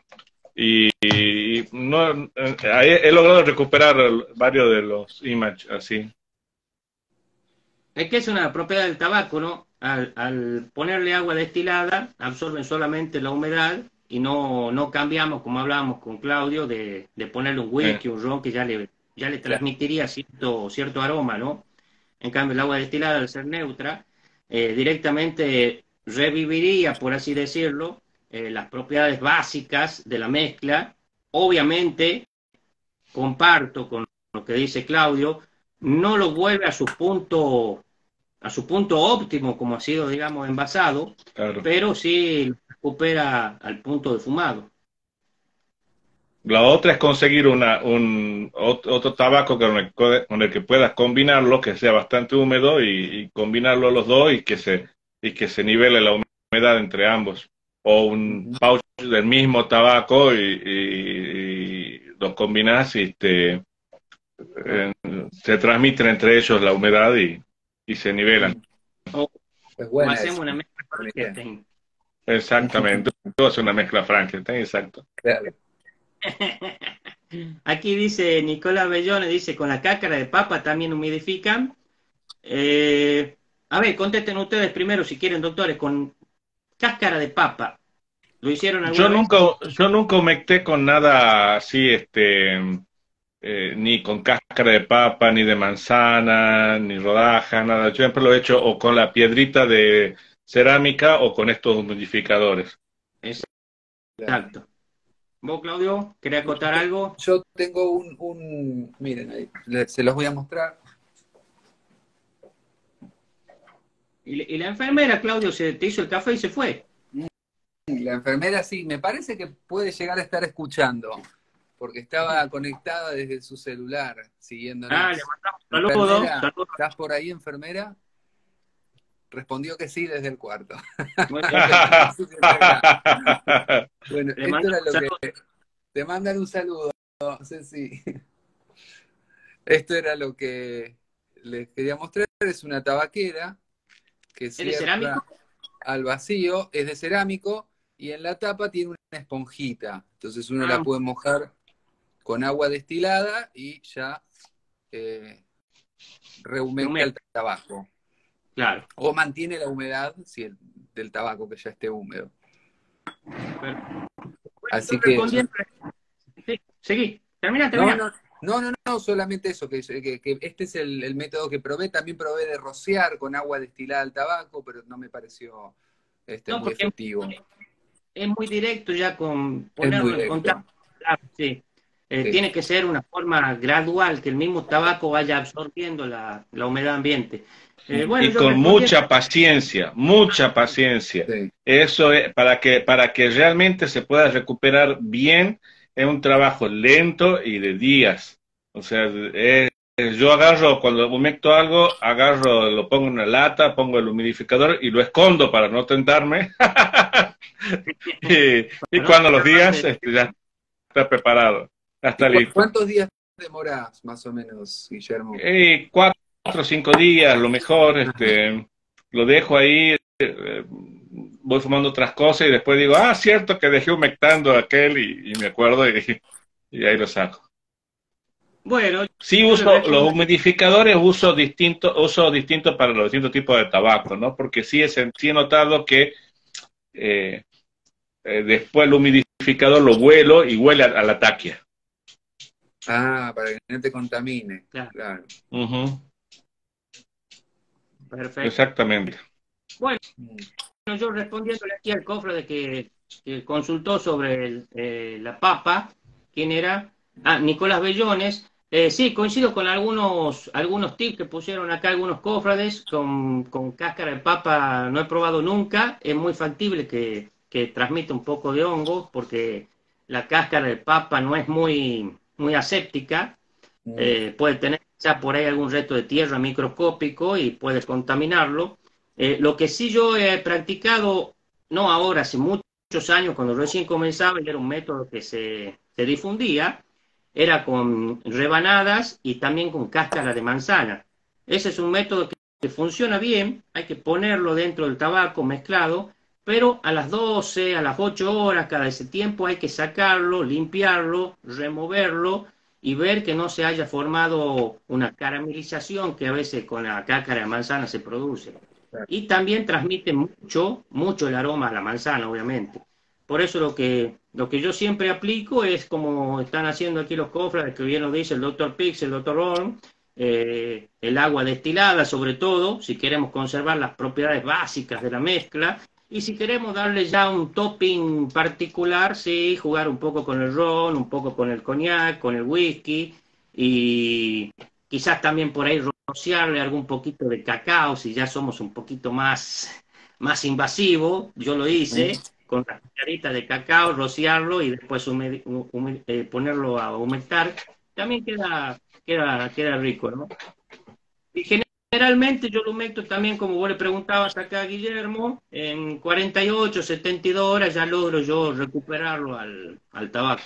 y no ahí he logrado recuperar varios de los Image así. Es que es una propiedad del tabaco, ¿no? Al ponerle agua destilada, absorben solamente la humedad y no cambiamos, como hablábamos con Claudio, de ponerle un Eh, whisky, un ron que ya le Claro. transmitiría cierto aroma, ¿no? En cambio, el agua destilada, al ser neutra, directamente reviviría, por así decirlo, las propiedades básicas de la mezcla. Obviamente, comparto con lo que dice Claudio, no lo vuelve a su punto óptimo, como ha sido, digamos, envasado, claro. pero sí lo recupera al punto de fumado. La otra es conseguir otro tabaco con el que puedas combinarlo, que sea bastante húmedo y combinarlo los dos y que se nivele la humedad entre ambos. O un Ujú. pouch del mismo tabaco y los combinas y eh, se transmiten entre ellos la humedad y se nivelan. O, Es o buena hacemos esa, una mezcla buena idea. Frankenstein. Exactamente. Todo es una mezcla Frankenstein, exacto. Claro. Aquí dice Nicolás Bellone, dice, con la cáscara de papa también humidifican. A ver, contesten ustedes primero si quieren, doctores, con cáscara de papa. ¿Lo hicieron Yo alguna vez? nunca, yo nunca humecté con nada así, ni con cáscara de papa, ni de manzana, ni rodaja, nada. Yo siempre lo he hecho o con la piedrita de cerámica o con estos humidificadores. Claro. Exacto. ¿Vos, Claudio, querés acotar algo? Yo tengo miren ahí, se los voy a mostrar. Y la enfermera, Claudio, se te hizo el café y se fue. La enfermera sí, me parece que puede llegar a estar escuchando, porque estaba conectada desde su celular, Ah, le siguiéndonos. mandamos saludos. Enfermera, Saludos. ¿estás por ahí, enfermera? Respondió que sí desde el cuarto. Muy bien. Así que está acá. Bueno, Le esto era mandamos lo que... saludos. Te mandan un saludo, Ceci. Esto era lo que les quería mostrar. Es una tabaquera que ¿Es de cerámico? cierra al vacío, es de cerámico y en la tapa tiene una esponjita. Entonces uno Ah, la puede mojar con agua destilada y ya eh, se rehumecta el humecta, tabaco. claro. O mantiene la humedad del tabaco que ya esté húmedo. Pero, bueno, yo Así que respondiendo, sí, seguí. Termina, no, termina. no, solamente eso, que este es el método que probé. También probé de rociar con agua destilada al tabaco, pero no me pareció No, muy porque efectivo. es muy directo ya con Es muy ponerlo en directo. contacto. Claro, sí. Sí. Tiene que ser una forma gradual, que el mismo tabaco vaya absorbiendo la humedad ambiente. Bueno, Y yo con respondiendo, mucha paciencia, mucha paciencia. Sí. Eso es para que realmente se pueda recuperar bien, es un trabajo lento y de días. O sea, yo agarro, cuando humecto algo, agarro, lo pongo en una lata, pongo el humidificador y lo escondo para no tentarme. Y ¿no? cuando los días ya está preparado, ya ¿Y está listo. cuántos días demorás, más o menos, Guillermo? 4 o 5 días, lo mejor, lo dejo ahí voy fumando otras cosas y después digo, ah, cierto que dejé humectando aquel y me acuerdo y ahí lo saco. Bueno, Sí yo le uso los recomiendo. humidificadores, uso distinto para los distintos tipos de tabaco, ¿no? Porque sí he notado que eh, después el humidificador lo huelo y huele a la taquia. Ah, para que no te contamine, Claro, claro. Ujú, perfecto. exactamente. Bueno, Mm. yo respondiéndole aquí al cofre de que consultó sobre la papa, ¿quién era? Ah, Nicolás Bellones. Sí, coincido con algunos tips que pusieron acá algunos cofrades con cáscara de papa, no he probado nunca, es muy factible que transmita un poco de hongo porque la cáscara de papa no es muy aséptica, Mm. puede tener ya por ahí algún resto de tierra microscópico y puede contaminarlo. Lo que sí yo he practicado, no ahora, hace muchos años, cuando recién comenzaba, y era un método que se difundía, era con rebanadas y también con cáscara de manzana. Ese es un método que funciona bien, hay que ponerlo dentro del tabaco mezclado, pero a las 12, a las 8 horas, cada ese tiempo hay que sacarlo, limpiarlo, removerlo y ver que no se haya formado una caramelización que a veces con la cáscara de manzana se produce. Claro. Y también transmite mucho el aroma a la manzana, obviamente. Por eso lo que yo siempre aplico es como están haciendo aquí los cofres, que bien lo dice el doctor Pix, el doctor Ron, el agua destilada sobre todo, si queremos conservar las propiedades básicas de la mezcla, y si queremos darle ya un topping particular, sí, jugar un poco con el ron, un poco con el coñac, con el whisky, y quizás también por ahí rociarle algún poquito de cacao, si ya somos un poquito más invasivo, yo lo hice, Mm. con la cucharita de cacao, rociarlo y después ponerlo a humectar, también queda rico, ¿no? Y generalmente yo lo meto también, como vos le preguntabas acá a Guillermo, en 48, 72 horas ya logro yo recuperarlo al tabaco.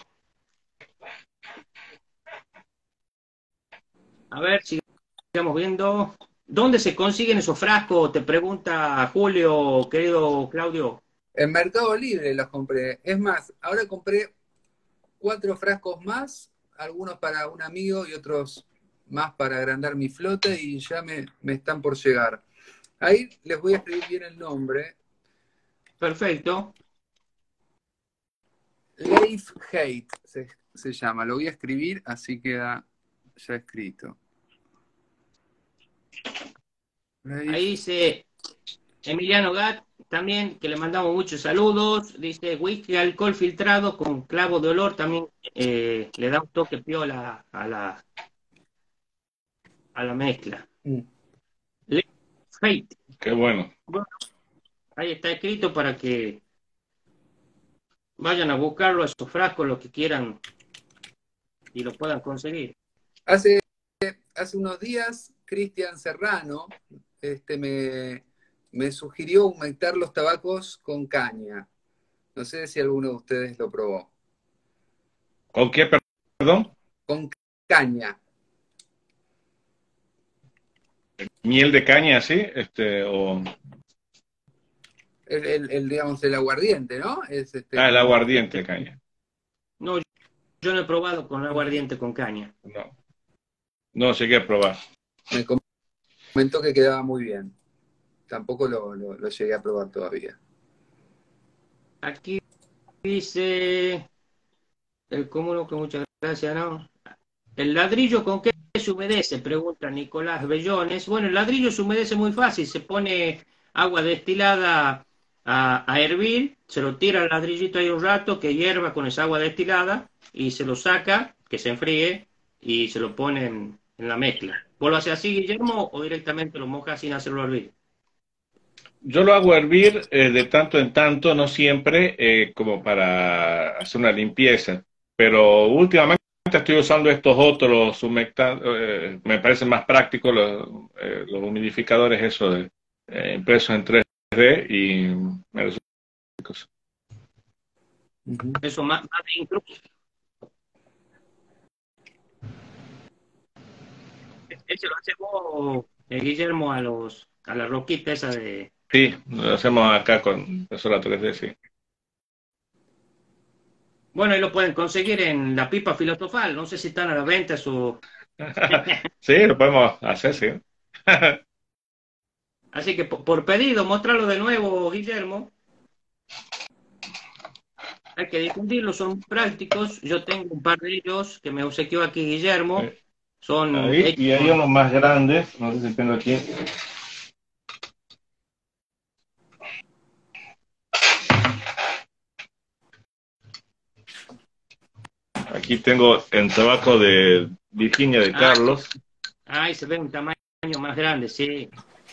A ver, sigamos viendo. ¿Dónde se consiguen esos frascos? Te pregunta Julio, querido Claudio. En Mercado Libre los compré. Es más, ahora compré 4 frascos más, algunos para un amigo y otros más para agrandar mi flota y ya me están por llegar. Ahí les voy a escribir bien el nombre. Perfecto. Leif Hate se llama. Lo voy a escribir, así queda ya escrito. Ahí Leif. dice Emiliano Gat, también, que le mandamos muchos saludos. Dice whisky, alcohol filtrado con clavo de olor, también le da un toque piola a la mezcla. Mm. Leif Hate. Qué bueno. Bueno, ahí está escrito para que vayan a buscarlo a esos frascos, los que quieran y lo puedan conseguir. Hace, hace unos días, Cristian Serrano me sugirió humectar los tabacos con caña. No sé si alguno de ustedes lo probó. ¿Con qué, perdón? Con caña. Miel de caña, ¿sí? O... Digamos, el aguardiente, ¿no? Es Ah, el como. aguardiente de caña. No, yo no he probado con Ujú. aguardiente con caña. No, no llegué a probar. Me comentó que quedaba muy bien. Tampoco lo llegué a probar todavía. Aquí dice el cúmulo, que muchas gracias, ¿no? ¿El ladrillo con qué se humedece? Pregunta Nicolás Bellones. Bueno, el ladrillo se humedece muy fácil. Se pone agua destilada a hervir, se lo tira al ladrillito ahí un rato, que hierva con esa agua destilada, y se lo saca, que se enfríe, y se lo pone en la mezcla. ¿Vos lo haces así, Guillermo, o directamente lo mojas sin hacerlo hervir? Yo lo hago hervir de tanto en tanto, no siempre, como para hacer una limpieza. Pero últimamente estoy usando estos otros humectantes, me parecen más prácticos los humidificadores, eso de impresos en 3D y me resultan prácticos. Ujú. Eso más de incluso. Ese lo hace vos, Guillermo, a la roquita esa Sí, lo hacemos acá con Sola 3D, sí. Bueno, y lo pueden conseguir en la pipa filosofal. No sé si están a la venta su... Sí, lo podemos hacer, sí. Así que por pedido, mostrarlo de nuevo, Guillermo. Hay que difundirlos, son prácticos. Yo tengo un par de ellos que me obsequió aquí Guillermo. Eh, Son Ahí, hechos y hay con... unos más grandes, no sé si tengo aquí. Aquí tengo el tabaco de Virginia de Ah, Carlos. ahí se ve un tamaño más grande, sí.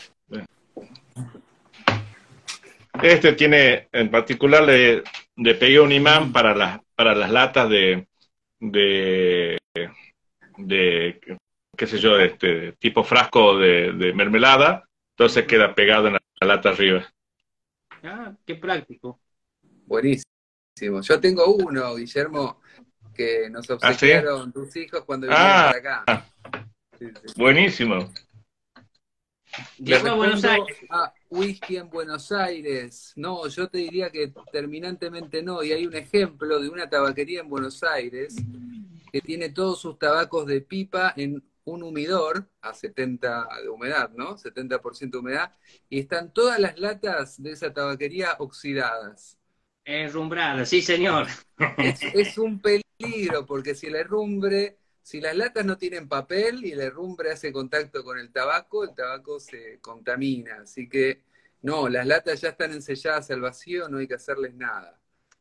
Este tiene, en particular, le pegué un imán para las latas de, de, qué sé yo, tipo frasco de mermelada, entonces queda pegado en la lata arriba. Ah, qué práctico. Buenísimo. Yo tengo uno, Guillermo, que nos ¿Ah, sí? obsequiaron tus hijos cuando vinieron Ah, para acá. Sí, sí. buenísimo. Le Llegó a Buenos respondo Aires. a whisky en Buenos Aires. No, yo te diría que terminantemente no. Y hay un ejemplo de una tabaquería en Buenos Aires que tiene todos sus tabacos de pipa en un humidor a 70 de humedad, ¿no? 70% de humedad. Y están todas las latas de esa tabaquería oxidadas. Rumbrada, sí, señor. Es un peligro porque si el herrumbre, si las latas no tienen papel y el herrumbre hace contacto con el tabaco se contamina. Así que no, las latas ya están enselladas al vacío, no hay que hacerles nada.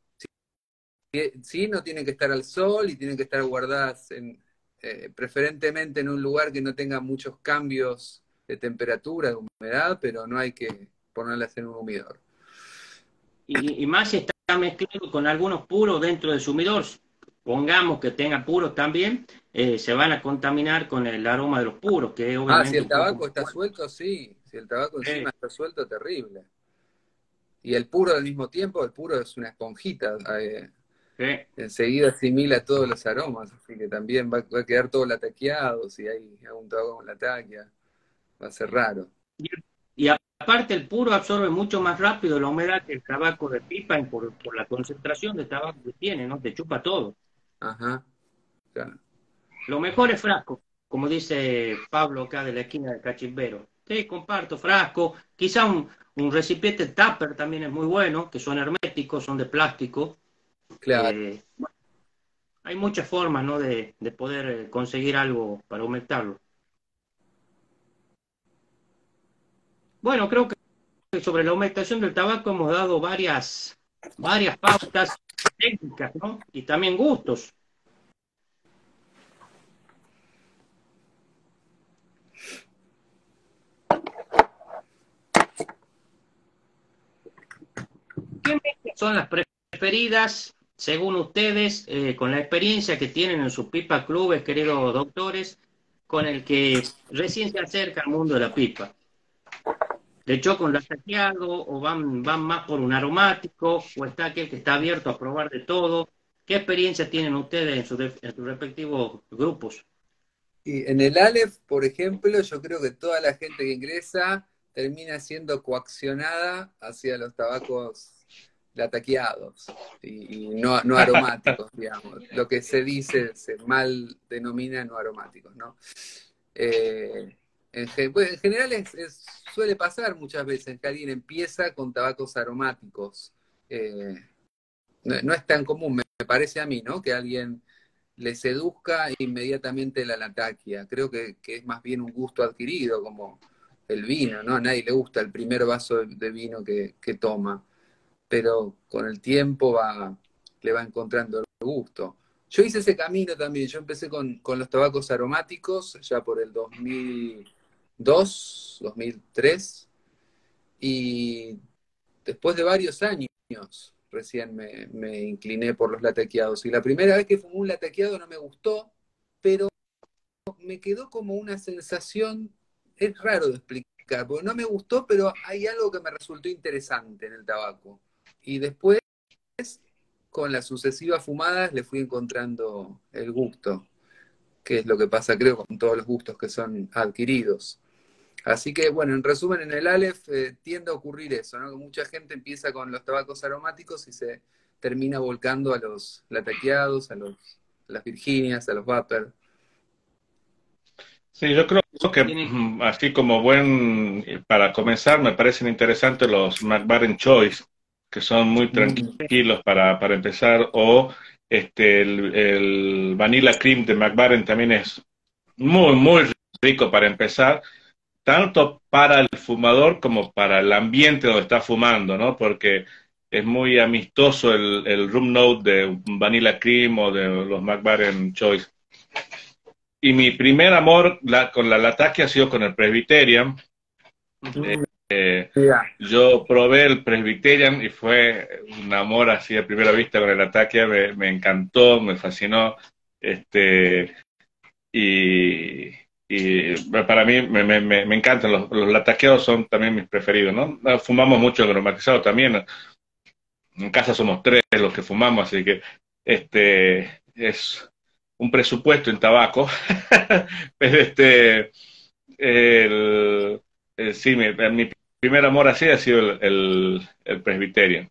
Sí, no tienen que estar al sol y tienen que estar guardadas preferentemente en un lugar que no tenga muchos cambios de temperatura, de humedad, pero no hay que ponerlas en un humidor. Y más si está mezclado con algunos puros dentro del sumidor. Pongamos que tenga puros también, se van a contaminar con el aroma de los puros, que es Ah, si obviamente el un poco tabaco más está fuerte. suelto, sí. Si el tabaco encima Eh, está suelto, terrible. Y el puro al mismo tiempo, el puro es una esponjita. eh. Enseguida asimila todos los aromas, así que también va a quedar todo lataqueado. Si hay algún tabaco con lataquia, va a ser raro. Y aparte el puro absorbe mucho más rápido la humedad que el tabaco de pipa y por la concentración de tabaco que tiene, ¿no? Te chupa todo. Ajá, claro. Lo mejor es frasco, como dice Pablo acá de la esquina del Cachimbero. Sí, comparto frasco. Quizá un recipiente tupper también es muy bueno, que son herméticos, son de plástico. Claro. Bueno, hay muchas formas, ¿no? de poder conseguir algo para aumentarlo. Bueno, creo que sobre la aumentación del tabaco hemos dado varias pautas técnicas, ¿no? Y también gustos. ¿Qué mezclas son las preferidas, según ustedes, con la experiencia que tienen en sus pipa clubes, queridos doctores, con el que recién se acerca al mundo de la pipa? ¿De hecho con la saqueado o van más por un aromático o está aquel que está abierto a probar de todo? ¿Qué experiencia tienen ustedes en sus respectivos grupos? Y en el Aleph, por ejemplo, yo creo que toda la gente que ingresa termina siendo coaccionada hacia los tabacos lataqueados y no aromáticos, digamos. Lo que se dice, se mal denomina no aromáticos, ¿no? Eh, en general suele pasar muchas veces que alguien empieza con tabacos aromáticos. Eh, no es tan común, me parece a mí, ¿no? Que alguien le seduzca inmediatamente la lataquia. Creo que es más bien un gusto adquirido, como el vino, ¿no? A nadie le gusta el primer vaso de vino que toma, pero con el tiempo le va encontrando el gusto. Yo hice ese camino también, yo empecé con los tabacos aromáticos ya por el 2002, 2003, y después de varios años recién me incliné por los lataqueados. Y la primera vez que fumé un lataqueado no me gustó, pero me quedó como una sensación, es raro de explicar, porque no me gustó, pero hay algo que me resultó interesante en el tabaco. Y después, con las sucesivas fumadas, le fui encontrando el gusto, que es lo que pasa, creo, con todos los gustos que son adquiridos. Así que, bueno, en resumen, en el Aleph tiende a ocurrir eso, ¿no? Que mucha gente empieza con los tabacos aromáticos y se termina volcando a los lataqueados, a las Virginias, a los Vapor. Sí, yo creo que Tiene, así como para comenzar, me parecen interesantes los McBaren Choice, que son muy Mm. tranquilos para empezar, o el Vanilla Cream de McBaren también es muy rico para empezar, tanto para el fumador como para el ambiente donde está fumando, ¿no? Porque es muy amistoso el room note de un Vanilla Cream o de los McBaren Choice. Y mi primer amor con la Latakia ha sido con el Presbyterian. Mm, mira, Yo probé el Presbyterian y fue un amor así a primera vista con el Latakia. Me encantó, me fascinó. Este, y para mí me encantan. Los lataqueados son también mis preferidos, ¿no? Fumamos mucho aromatizado también. En casa somos tres los que fumamos, así que es un presupuesto en tabaco. Pero sí, mi primer amor así ha sido el Presbyterian.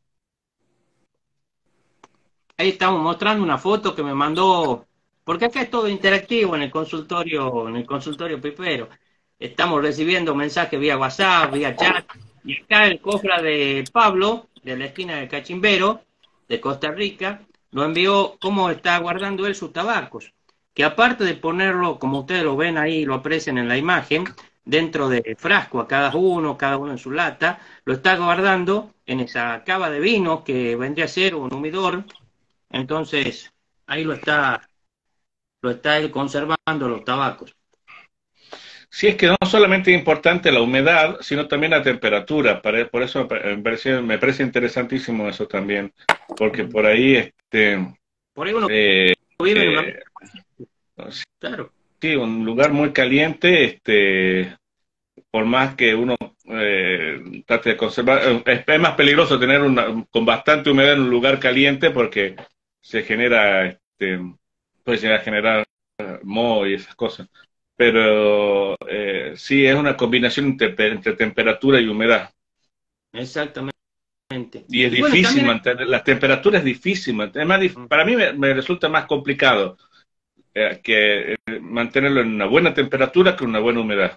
ahí estamos mostrando una foto que me mandó, porque acá es todo interactivo en el consultorio pipero. Estamos recibiendo mensajes vía WhatsApp, vía chat, y acá el cofre de Pablo, de la esquina del Cachimbero, de Costa Rica, lo envió cómo está guardando él sus tabacos, que aparte de ponerlo, como ustedes lo ven ahí, lo aprecian en la imagen, dentro de frasco a cada uno en su lata, lo está guardando en esa cava de vino que vendría a ser un humidor. Entonces, ahí lo está él conservando los tabacos. Sí, es que no solamente es importante la humedad, sino también la temperatura. Por eso me parece interesantísimo eso también, porque por ahí, Por ahí uno eh, vive en un eh, ambiente, claro. sí, un lugar muy caliente, por más que uno trate de conservar, es más peligroso tener con bastante humedad en un lugar caliente porque se genera, puede llegar a generar moho y esas cosas. Pero sí, es una combinación entre temperatura y humedad. Exactamente. Y es Y bueno, difícil también mantener, la temperatura es difícil, para mí me resulta más complicado que mantenerlo en una buena temperatura que una buena humedad.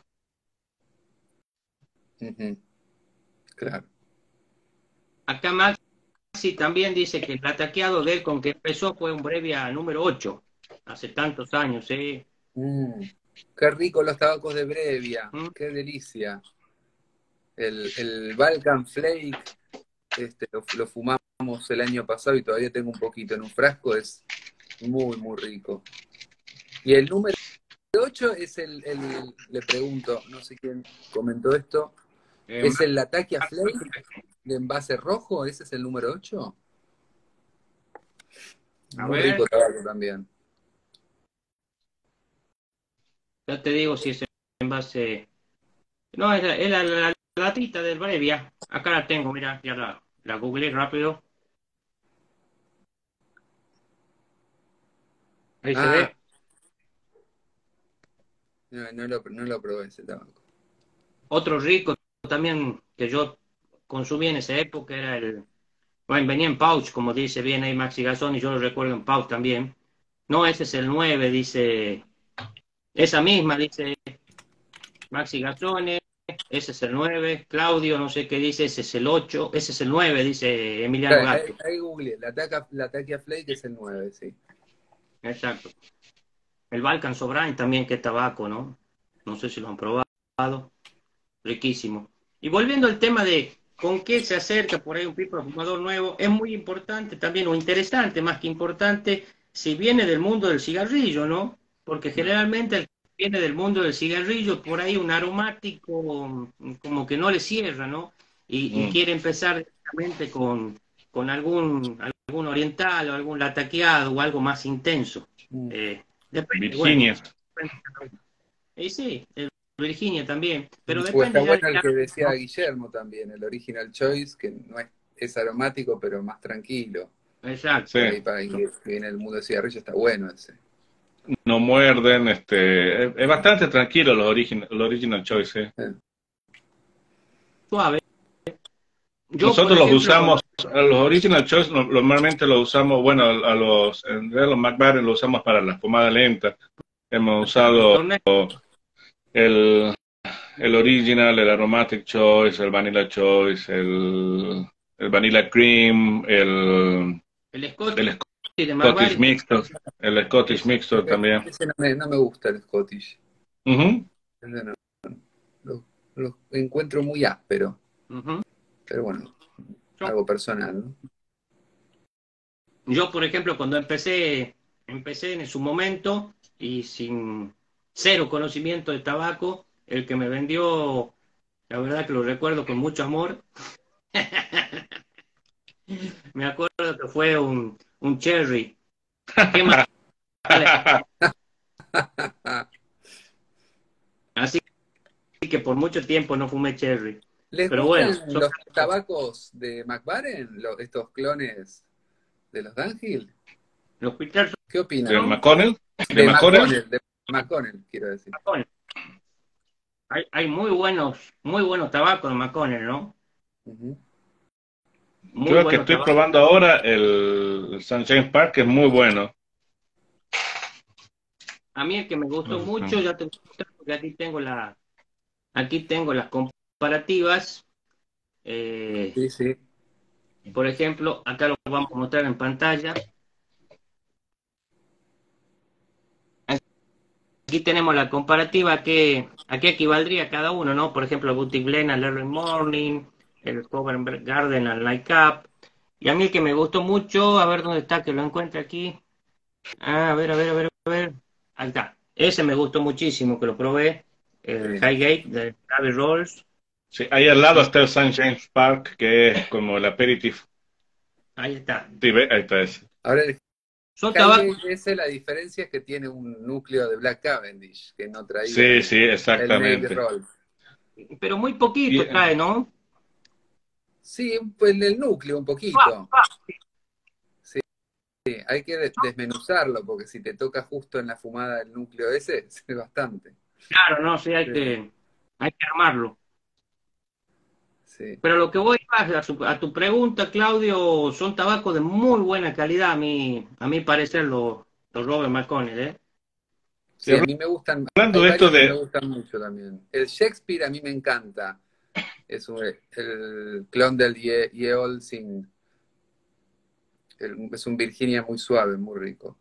ujú, claro. acá Maxi también dice que el ataqueado de él con que empezó fue un Brevia número 8 hace tantos años, ¿eh? Mm, qué rico los tabacos de Brevia, ¿Mm? qué delicia. El Balkan Flake, lo fumamos el año pasado y todavía tengo un poquito en un frasco, es muy rico. Y el número 8 es le pregunto, no sé quién comentó esto, ¿es el Latakia Flake de envase rojo? ¿Ese es el número 8? A Muy ver, rico tabaco también. ya te digo si es en base. No, es la latita del Brevia. Acá la tengo, mira, ya la googleé rápido. Ahí se Ah, ve. no lo probé ese tabaco. Otro rico también que yo consumí en esa época era bueno, venía en pouch, como dice bien ahí Maxi Gazzoni, yo lo recuerdo en pouch también. No, ese es el 9 dice, esa misma, dice Maxi Gazzoni, ese es el 9 Claudio, no sé qué dice, ese es el 8 ese es el 9 dice Emiliano Claro, ahí, Gatto. ahí googleé, Latakia Flake es el 9, sí. Exacto. El Balkan Sobrine también, que tabaco, ¿no? No sé si lo han probado. Riquísimo. Y volviendo al tema de con qué se acerca por ahí un pipa fumador nuevo, es muy importante también, o interesante más que importante, si viene del mundo del cigarrillo, ¿no? Porque generalmente el que viene del mundo del cigarrillo, por ahí un aromático como que no le cierra, ¿no? Y Mm. quiere empezar directamente con algún oriental o algún lataqueado o algo más intenso. Mm. Depende, bueno. Virginia. Y sí, el Virginia también, pero O está depende ya de bueno el que cada decía uno, Guillermo también, el Original Choice, que no es aromático, pero más tranquilo. ¿no? Exacto. Por ahí Sí. para que viene el mundo de cigarrillo está bueno ese. no muerden, es bastante tranquilo los original choice. Suave. Yo, por Nosotros los ejemplo, usamos, a los original choice normalmente los usamos, bueno, en realidad los McBaren los usamos para la fumada lenta. Hemos los usado torneos, el, el original, el aromatic choice, el vanilla choice, el vanilla cream, El Scottish el de Scottish McBaren. mixto, el Scottish ese, mixto también. ese no me gusta el Scottish. Ujú. Ese no, lo encuentro muy áspero. Ujú. Pero bueno, Yo, algo personal, ¿no? yo, por ejemplo, cuando empecé en su momento y sin cero conocimiento de tabaco, el que me vendió, la verdad que lo recuerdo con mucho amor. Me acuerdo que fue un Cherry. Qué mal. Así que por mucho tiempo no fumé Cherry. ¿Les Pero bueno, gustan los tabacos de McBaren, estos clones de los Dunhill? los Peterson ¿Qué ¿De opinan? McConnell? ¿De De McConnell? McConnell, quiero decir. hay muy buenos tabacos de McConnell, ¿no? Ujú. Muy Yo el que buenos estoy tabacos. probando ahora, el St. James Park, es muy bueno. A mí el que me gustó mucho, ya te voy a mostrar porque aquí tengo las comparativas. Eh, Sí, sí. por ejemplo, acá lo vamos a mostrar en pantalla. Aquí tenemos la comparativa a qué equivaldría cada uno, ¿no? Por ejemplo, el Boutique Blend al Early Morning, el Covent Garden al Nightcap. Y a mí el que me gustó mucho, a ver dónde está, que lo encuentre aquí. Ah, a ver, a ver, a ver, a ver. Ahí está. Ese me gustó muchísimo, que lo probé. El Sí. Highgate de Abbey Rolls. Sí, ahí al lado está el St. James Park, que es como el aperitivo. Ahí está. Sí, ve, ahí está ese. Ahora el Son tabacos, Highgate ese, la diferencia es que tiene un núcleo de Black Cavendish, que no traía Sí, sí, el Navy exactamente. Roll. pero muy Y, poquito trae, ¿no? Sí, pues el núcleo un poquito. Sí, hay que desmenuzarlo, porque si te toca justo en la fumada del núcleo ese, es bastante. Claro, no, sí, Sí, hay que armarlo. sí. Pero lo que voy a tu pregunta, Claudio, son tabacos de muy buena calidad, a mi parecer, los Robert McConnell, ¿eh? y Sí, a mí me gustan, hablando hay de esto varios que me de, gustan mucho también. El Shakespeare a mí me encanta. Es el clon del Ye Oldsing. Es un Virginia muy suave, muy rico.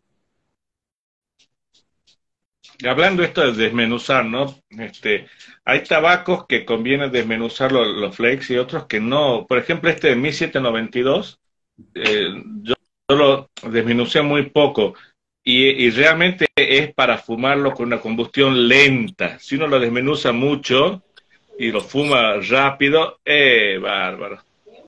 hablando esto de desmenuzar, ¿no? Hay tabacos que conviene desmenuzar los flakes y otros que no. Por ejemplo, este de 1792, yo lo desmenucé muy poco y realmente es para fumarlo con una combustión lenta. Si uno lo desmenuza mucho y lo fuma rápido, bárbaro.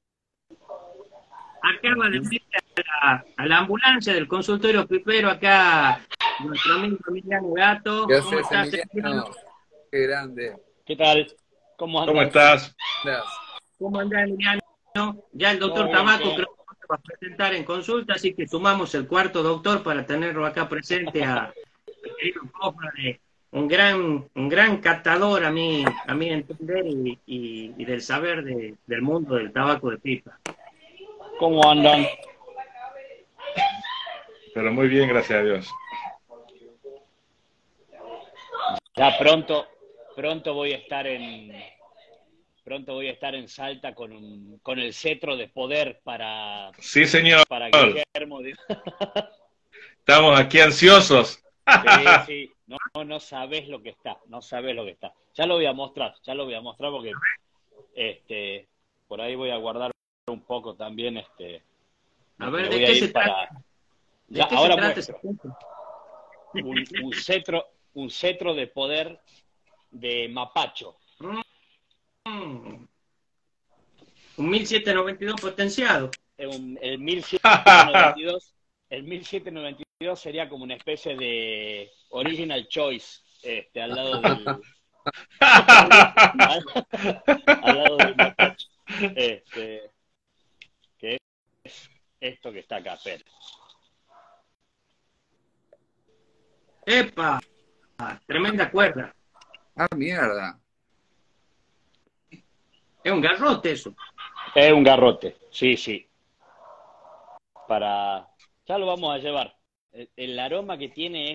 Acaba de venir a la ambulancia del consultorio Pipero, acá nuestro amigo Emiliano ¿Qué Gato. ¿Cómo haces, estás, Emiliano? Emiliano? Qué grande. ¿Qué tal? ¿Cómo ¿Cómo andan? estás? Gracias. ¿Cómo andás, Emiliano? Ya el doctor Todo bien, Tabaco che. creo que se va a presentar en consulta, así que sumamos el cuarto doctor para tenerlo acá presente a querido Cofrade, un gran catador a mi entender y del saber del mundo del tabaco de pipa. ¿Cómo andan? Pero muy bien, gracias a Dios. Ya pronto voy a estar en Salta con el cetro de poder Sí, señor. para Guillermo. Estamos aquí ansiosos. Sí, sí, no sabes lo que está, no sabes lo que está. Ya lo voy a mostrar porque por ahí voy a guardar un poco también, A me ver, ¿de voy a qué se ir trata? para. ¿De Ya, qué se ahora trata ese muestro. punto? Un cetro de poder de Mapacho. Mm, un 1792 potenciado. El 1792, el 1792 sería como una especie de original choice, al lado del al lado del Mapacho. Que es esto que está acá, pero ¡Epa! Tremenda cuerda. Ah, mierda. Es un garrote eso. Es un garrote, sí, sí. Ya lo vamos a llevar. El aroma que tiene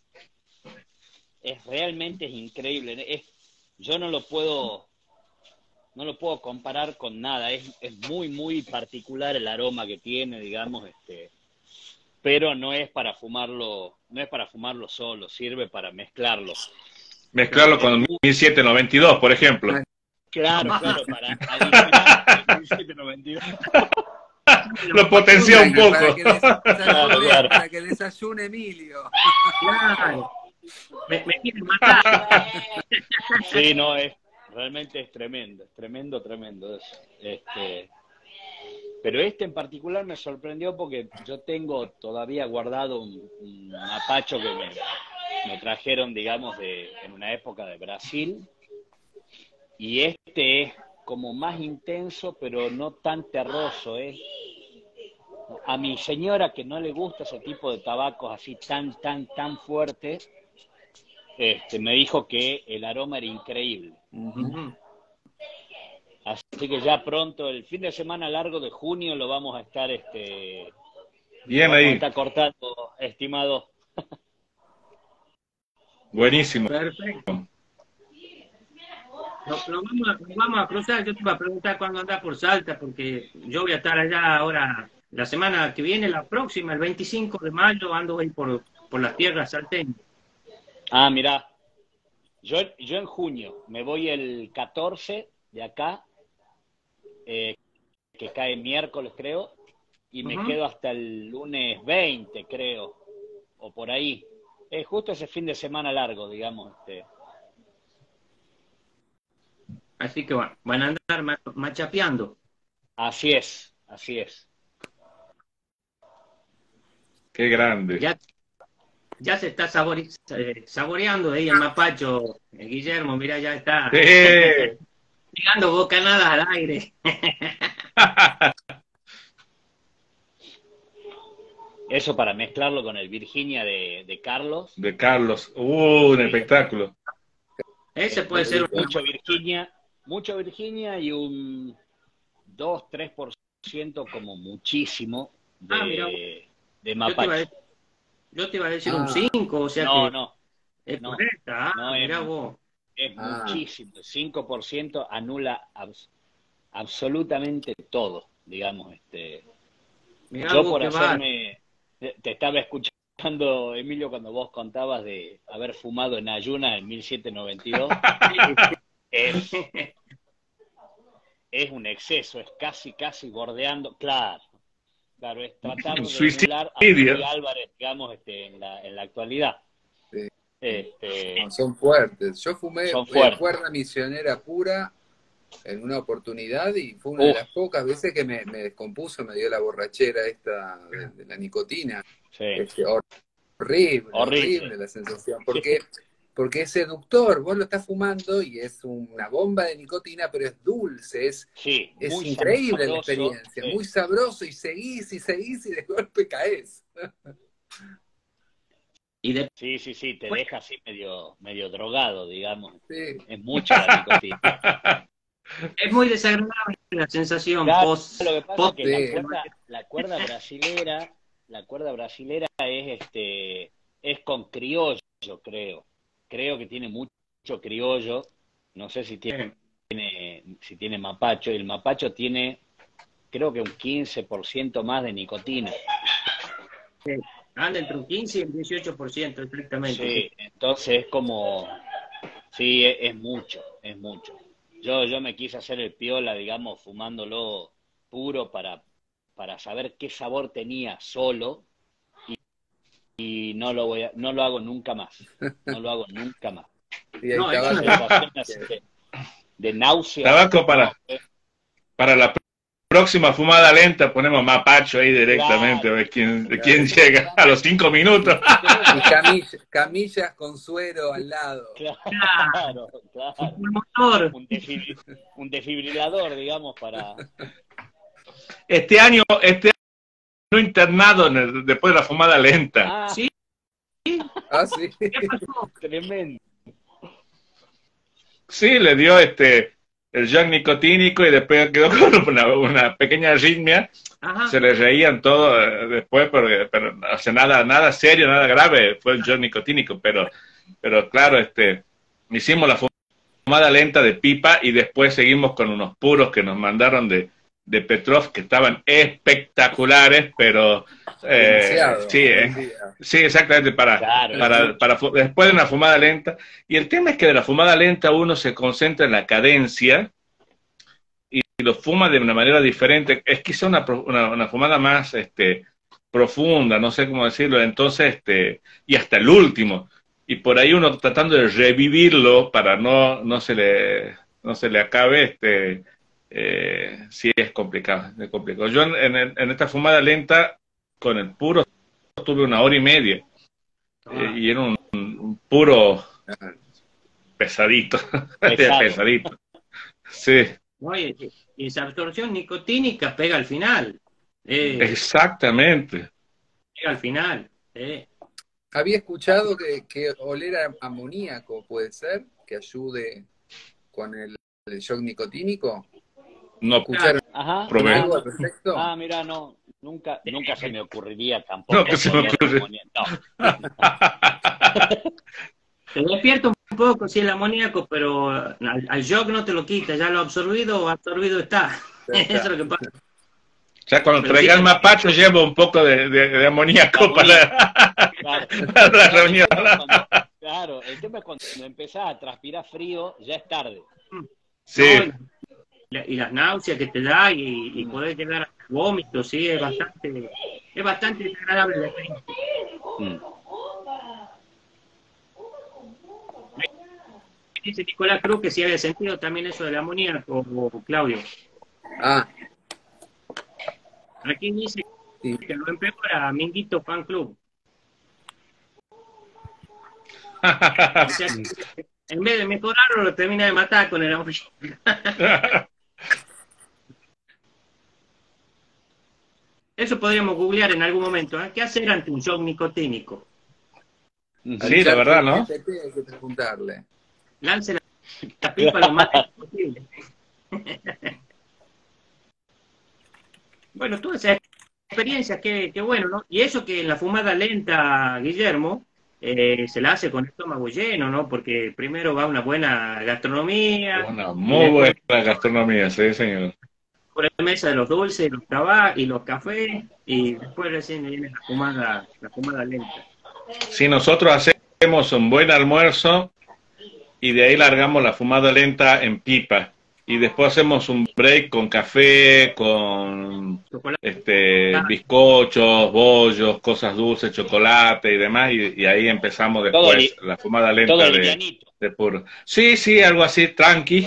es realmente increíble. Yo no lo puedo comparar con nada. Es muy, muy particular el aroma que tiene, digamos, pero no es para fumarlo, no es para fumarlo solo, sirve para mezclarlo. Mezclarlo con 1792, por ejemplo. Claro, para adicionar el 1792. Lo potencia un poco. Para que desayune Emilio. Claro. Me quiere matar. Sí, no, realmente es tremendo, tremendo eso. Pero en particular me sorprendió porque yo tengo todavía guardado un mapacho que me trajeron, digamos, en una época de Brasil, y es como más intenso, pero no tan terroso. A mi señora, que no le gusta ese tipo de tabacos así tan fuertes, me dijo que el aroma era increíble. Así que ya pronto, el fin de semana largo de junio, lo vamos a estar bien ahí. está cortando, estimado. Buenísimo. Perfecto. Nos vamos a cruzar. Yo te iba a preguntar cuándo andás por Salta, porque yo voy a estar allá ahora, la semana que viene, la próxima, el 25 de mayo, ando ahí por las tierras salteñas. Ah, mirá. Yo en junio me voy el 14 de acá, que cae miércoles, creo, y me quedo hasta el lunes 20, creo, o por ahí. Es justo ese fin de semana largo, digamos. Así que van a andar machapeando. Así es. Qué grande. Ya se está saboreando ahí el mapacho, Guillermo, mira, ya está tirando bocanadas al aire. Eso para mezclarlo con el Virginia de Carlos. De Carlos. Un espectáculo. Ese puede ser mucho Virginia y un 2-3% como muchísimo de mapache. Yo te iba a decir un 5, o sea no, es correcta. Mirá vos. Es muchísimo. El 5% anula absolutamente todo, digamos. Yo por hacerme... Te estaba escuchando, Emilio, cuando vos contabas de haber fumado en ayunas en 1792. Es un exceso, es casi bordeando. Claro, es tratar de emular a Luis Álvarez, digamos, en la actualidad. Sí. No, son fuertes. Yo fumé cuerda misionera pura en una oportunidad y fue una de las pocas veces que me descompuso, me dio la borrachera esta de la nicotina. Sí. Horrible la sensación, porque es seductor, vos lo estás fumando y es una bomba de nicotina, pero es dulce, es increíble la experiencia, muy sabroso, y seguís y de golpe caes. Sí, te deja así medio drogado, digamos. Sí. Es mucha la nicotina. Es muy desagradable la sensación lo que pasa es que la cuerda brasilera es con criollo, creo que tiene mucho criollo, no sé si tiene mapacho, y el mapacho tiene creo que un 15% más de nicotina. Anda entre un 15 y un 18% estrictamente. Sí, entonces es como, es mucho. Yo me quise hacer el piola, digamos, fumándolo puro para saber qué sabor tenía solo, y no lo hago nunca más. No lo hago nunca más. No, es una sensación de náusea. Tabaco para la próxima fumada lenta ponemos mapacho ahí directamente, a ver quién llega a los 5 minutos. Y camillas con suero al lado. Claro. Un desfibrilador, digamos, para... Este año no internado después de la fumada lenta. Sí, Ah, sí. ¿Qué pasó? Tremendo. Sí, le dio el shock nicotínico y después quedó con una pequeña arritmia. Ajá. Se le reían todo después, pero o sea, nada serio, nada grave, fue el shock nicotínico, pero claro, hicimos la fumada lenta de pipa y después seguimos con unos puros que nos mandaron de Petrov que estaban espectaculares, pero Demasiado. sí, exactamente, Claro. después de una fumada lenta. Y el tema es que de la fumada lenta uno se concentra en la cadencia y lo fuma de una manera diferente. Es quizá una fumada más profunda, no sé cómo decirlo. Entonces, y hasta el último. Y por ahí uno tratando de revivirlo para no se le acabe, sí es complicado, es complicado. Yo en esta fumada lenta, con el puro, tuve 1 hora y media. Y era un puro pesadito, pesadito. Sí. Oye, y esa absorción nicotínica pega al final. Exactamente. Pega al final. Había escuchado que oler a amoníaco puede ser, que ayude con el shock nicotínico. No ¿Escucharon Ajá. probé. algo al respecto? Mira, no, nunca se me ocurriría tampoco. No, que se me ocurre. No. Te despierta un poco, sí, el amoníaco, pero al shock no te lo quita, ya lo absorbido está. Eso es lo que pasa. O sea, cuando Pero traiga el sí, mapacho llevo un poco de amoníaco para la reunión. Claro, el tema es cuando empezás a transpirar frío, ya es tarde. Sí. No, y las náuseas que te da y poder llegar al vómito, sí, es bastante desagradable la experiencia. Dice Nicolás Cruz que sí había sentido también eso del amoníaco, Claudio. Ah, Aquí dice sí. que lo empeora Minguito Fan Club. O sea, que en vez de mejorarlo, lo termina de matar con el amoníaco. Eso podríamos googlear en algún momento. ¿Qué hacer ante un shock nicotínico? Sí, la verdad, ¿no? Hay que preguntarle. Lance la pipa lo más posible. Bueno, todas esas experiencias, qué bueno, ¿no? Y eso que en la fumada lenta, Guillermo, se la hace con el estómago lleno, ¿no? Porque primero va una buena gastronomía. Una muy buena gastronomía, sí, señor. Por la mesa de los dulces, y los cafés, y después recién viene la fumada lenta. Si nosotros hacemos un buen almuerzo y de ahí largamos la fumada lenta en pipa y después hacemos un break con café, con bizcochos, bollos, cosas dulces, chocolate y demás, y ahí empezamos después la fumada lenta de puro. Sí, algo así, tranqui.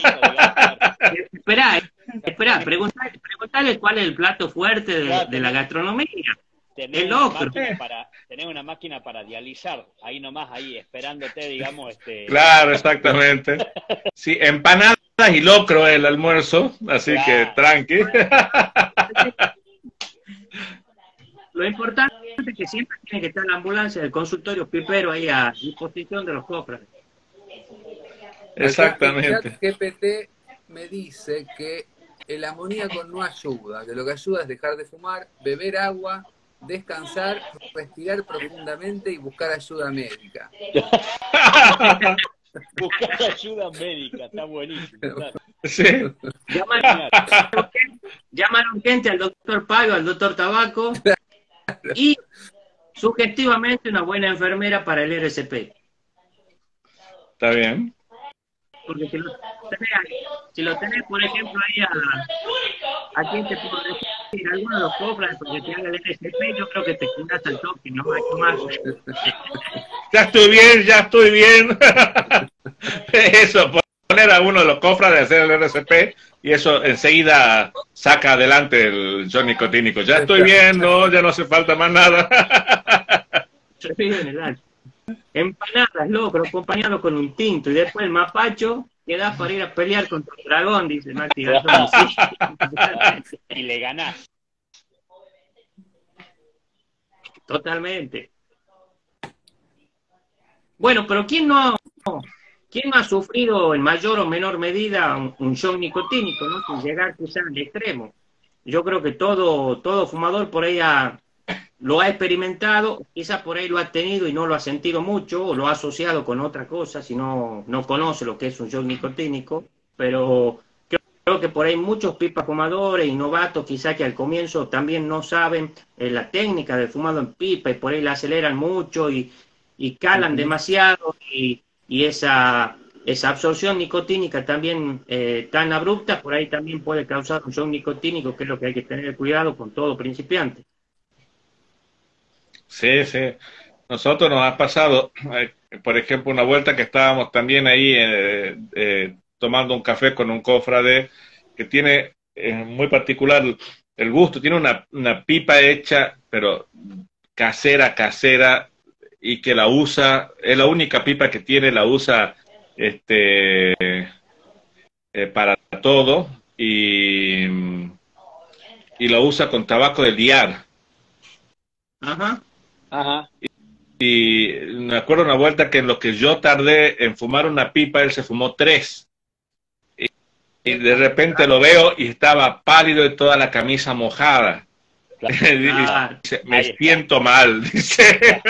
Esperá, preguntale cuál es el plato fuerte de la gastronomía. Tener una máquina para dializar, ahí nomás, ahí esperándote, digamos. Claro, exactamente. Sí, empanadas y locro el almuerzo, así que tranqui. Lo importante es que siempre tiene que estar la ambulancia del consultorio pipero ahí a disposición de los cofres. Exactamente. El GPT me dice que el amoníaco no ayuda, que lo que ayuda es dejar de fumar, beber agua, descansar, respirar profundamente y buscar ayuda médica. Buscar ayuda médica, está buenísimo. Claro. Sí. Llamaron gente al doctor Pago, al doctor Tabaco, y sugestivamente una buena enfermera para el RCP. Está bien. Porque si lo tenés, por ejemplo, ahí a quien te puedo decir, alguno de los cofres, porque te haga el RCP, yo creo que te cuidas al toque, no hay más. Ya estoy bien. Eso, poner a uno de los cofres de hacer el RCP y eso enseguida saca adelante el shock nicotínico. Ya estoy bien, ya no hace falta más nada. Empanadas, locro, acompañado con un tinto, y después el mapacho queda para ir a pelear contra el dragón, dice Mati Garzón. Sí. Y le ganás. Totalmente. Bueno, pero quién no ha sufrido en mayor o menor medida un shock nicotínico, ¿no? Sin llegar quizás al extremo. Yo creo que todo fumador por ahí lo ha experimentado, quizás por ahí lo ha tenido y no lo ha sentido mucho, o lo ha asociado con otra cosa, si no conoce lo que es un shock nicotínico, pero creo que por ahí muchos pipas fumadores y novatos, quizás que al comienzo también no saben la técnica del fumado en pipa y por ahí la aceleran mucho y calan demasiado y esa absorción nicotínica también tan abrupta, por ahí también puede causar un shock nicotínico, que es lo que hay que tener cuidado con todo principiante. Sí, sí. Nosotros nos ha pasado, por ejemplo, una vuelta que estábamos también ahí tomando un café con un cofrade que tiene muy particular el gusto, tiene una pipa hecha, pero casera, casera, y que la usa, es la única pipa que tiene, la usa para todo y la usa con tabaco de liar. Ajá. Ajá. Y me acuerdo una vuelta que en lo que yo tardé en fumar una pipa, él se fumó tres. Y de repente lo veo y estaba pálido y toda la camisa mojada. Claro. Dice, me siento mal, dice.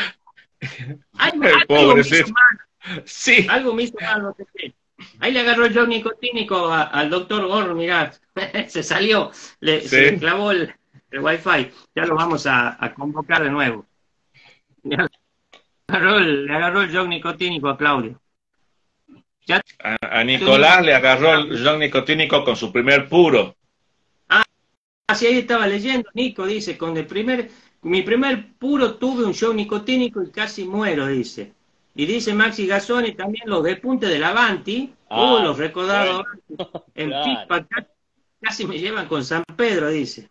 El Algo me hizo pobrecito. mal, Sí, algo me hizo mal, no sé qué. Ahí le agarró el shock nicotínico al doctor Gorro, mirá, se salió, se le sí. clavó el wifi, ya lo vamos a convocar de nuevo. Le agarró el shock nicotínico a Claudio. Ya A Nicolás le agarró el young nicotínico con su primer puro. así ahí estaba leyendo, Nico dice, mi primer puro tuve un shock nicotínico y casi muero, dice. Y dice Maxi Gazzoni también los de Punte del Avanti, Ah, los recordados bueno, en claro. pipa, casi me llevan con San Pedro, dice.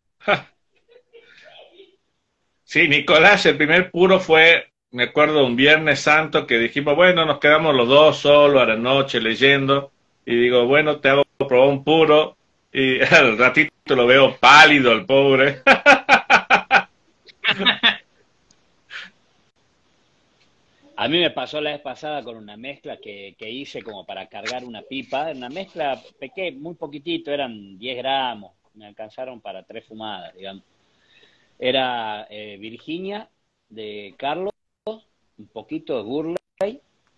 Sí, Nicolás, el primer puro fue, me acuerdo, un Viernes Santo que dijimos, bueno, nos quedamos los dos solos a la noche leyendo. Y digo, bueno, te hago probar un puro. Y al ratito lo veo pálido, el pobre. A mí me pasó la vez pasada con una mezcla que hice como para cargar una pipa, una mezcla pequeña, muy poquitito, eran 10 gramos, me alcanzaron para 3 fumadas, digamos. Era Virginia de Carlos, un poquito de Burley,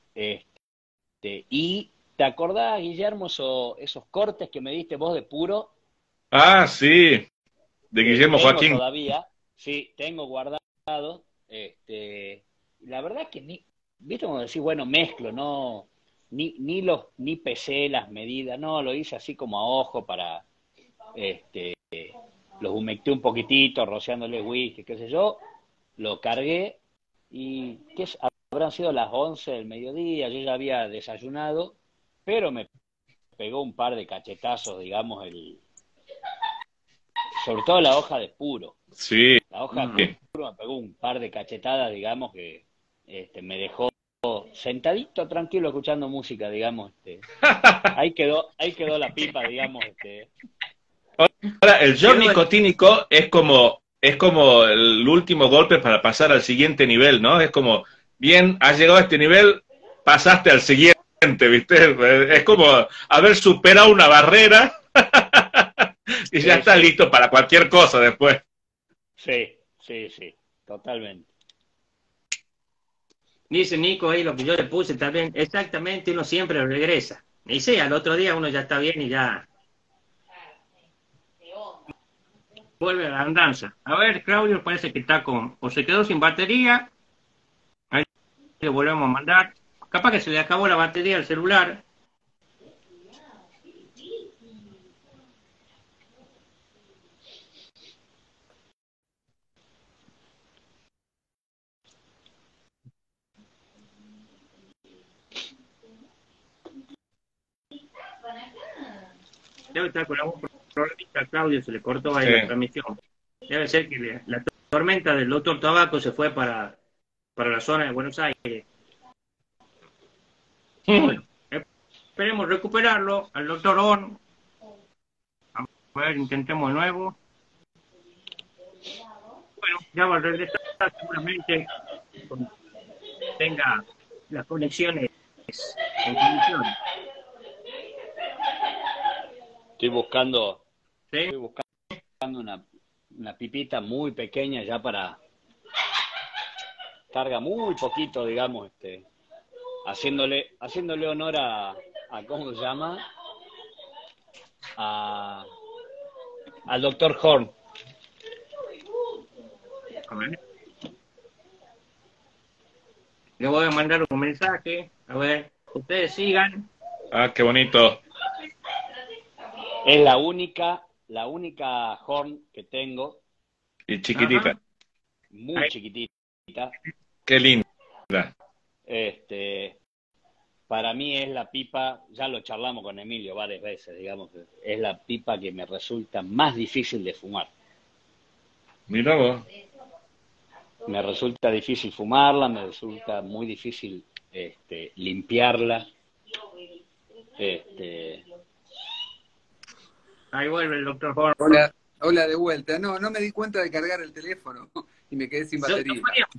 y ¿te acordás, Guillermo, esos cortes que me diste vos de puro? Ah, sí, de Guillermo Tengo Joaquín. todavía, sí, tengo guardado, la verdad es que viste como decir, bueno, mezclo, no, ni pesé las medidas, no, lo hice así como a ojo para, este, los humecté un poquitito, rociándole whisky, qué sé yo, lo cargué y habrán sido las 11 del mediodía, yo ya había desayunado, pero me pegó un par de cachetazos, digamos, sobre todo la hoja de puro. Sí, La hoja de puro me pegó un par de cachetadas, digamos, que me dejó sentadito, tranquilo, escuchando música, digamos. Ahí quedó la pipa, digamos. ahora el young Quedó nicotínico es como el último golpe para pasar al siguiente nivel, ¿no? Es como, bien, has llegado a este nivel, pasaste al siguiente, ¿viste? Es como haber superado una barrera y ya Sí, está sí, listo para cualquier cosa después. sí, sí, sí, totalmente. Dice Nico ahí lo que yo le puse también, exactamente, uno siempre regresa. Y sí, al otro día uno ya está bien y ya vuelve a la andanza. A ver, Claudio parece que está o se quedó sin batería, ahí le volvemos a mandar. Capaz que se le acabó la batería al celular. Debe estar con algún problemita, Claudio, se le cortó ahí Sí. la transmisión. Debe ser que la tormenta del doctor Tabaco se fue para la zona de Buenos Aires. Bueno, esperemos recuperarlo al doctor On. A ver, intentemos de nuevo. Bueno, ya va a regresar seguramente cuando tenga las conexiones en condiciones. Estoy buscando ¿Sí? una pipita muy pequeña ya para carga muy poquito, digamos, haciéndole honor a ¿cómo se llama? Al doctor Horn. A ver. Le voy a mandar un mensaje. A ver, ustedes sigan. Ah, qué bonito. Es la única Horn que tengo, Y chiquitita. Ajá. muy Ahí. chiquitita. Qué linda. Para mí es la pipa, ya lo charlamos con Emilio varias veces, digamos, es la pipa que me resulta más difícil de fumar. Mira vos. Me resulta difícil fumarla, me resulta muy difícil limpiarla. Ahí vuelve el doctor Horn. Hola, hola de vuelta. No, no me di cuenta de cargar el teléfono y me quedé sin batería.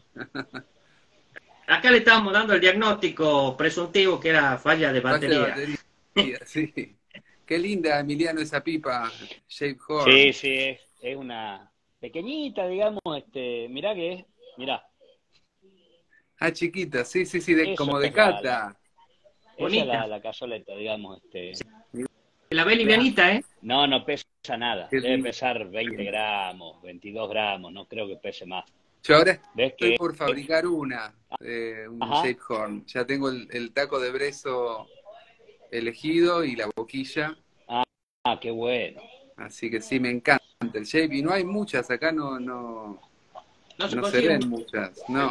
Acá le estábamos dando el diagnóstico presuntivo que era falla de Falla de batería. batería, sí. Qué linda, Emiliano, esa pipa, Shape Horn. Sí, sí, es una pequeñita, digamos, mirá que es, mirá. Ah, chiquita, sí, Eso como de es cata. esa Bonita. es la cazoleta, digamos. La ve livianita, ¿eh? No pesa nada. Qué Debe lindo. pesar 20 gramos, 22 gramos, no creo que pese más. Yo ahora ¿Ves estoy que? por fabricar un Ajá. Shape Horn. Ya tengo el taco de brezo elegido y la boquilla. Ah, qué bueno. Así que sí, me encanta el Shape. Y no hay muchas, acá no No se se consigue ven muchas. No.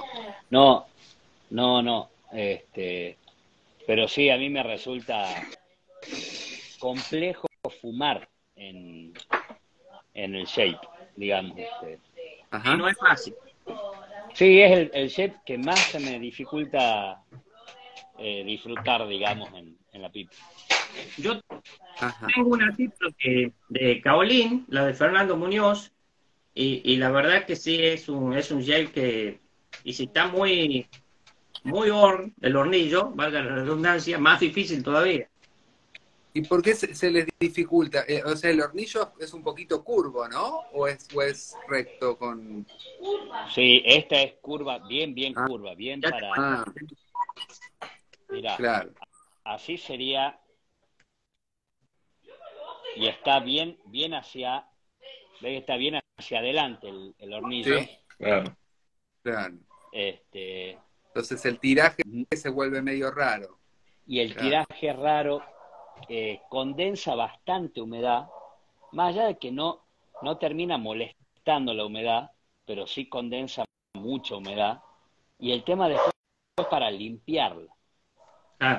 No. Pero sí, a mí me resulta complejo fumar en el shape, digamos. y Ajá. no es fácil. Sí, es el shape que más se me dificulta disfrutar, digamos, en la pipa. Yo Ajá. tengo un artículo de Kaolin, la de Fernando Muñoz, y la verdad que sí es un gel que, y si está muy el hornillo, valga la redundancia, más difícil todavía. ¿Y por qué se les dificulta? O sea, el hornillo es un poquito curvo, ¿no? ¿O es recto con...? Sí, esta es curva, bien Ah, curva, bien Ya para... ah, Mirá, claro. así sería, y está bien hacia... ¿Ves que está bien hacia adelante el hornillo? Sí, Claro. claro. Este, Entonces el tiraje se vuelve medio raro. y el Claro. tiraje raro condensa bastante humedad, más allá de que no termina molestando la humedad, pero sí condensa mucha humedad, y el tema después es para limpiarla. Ah,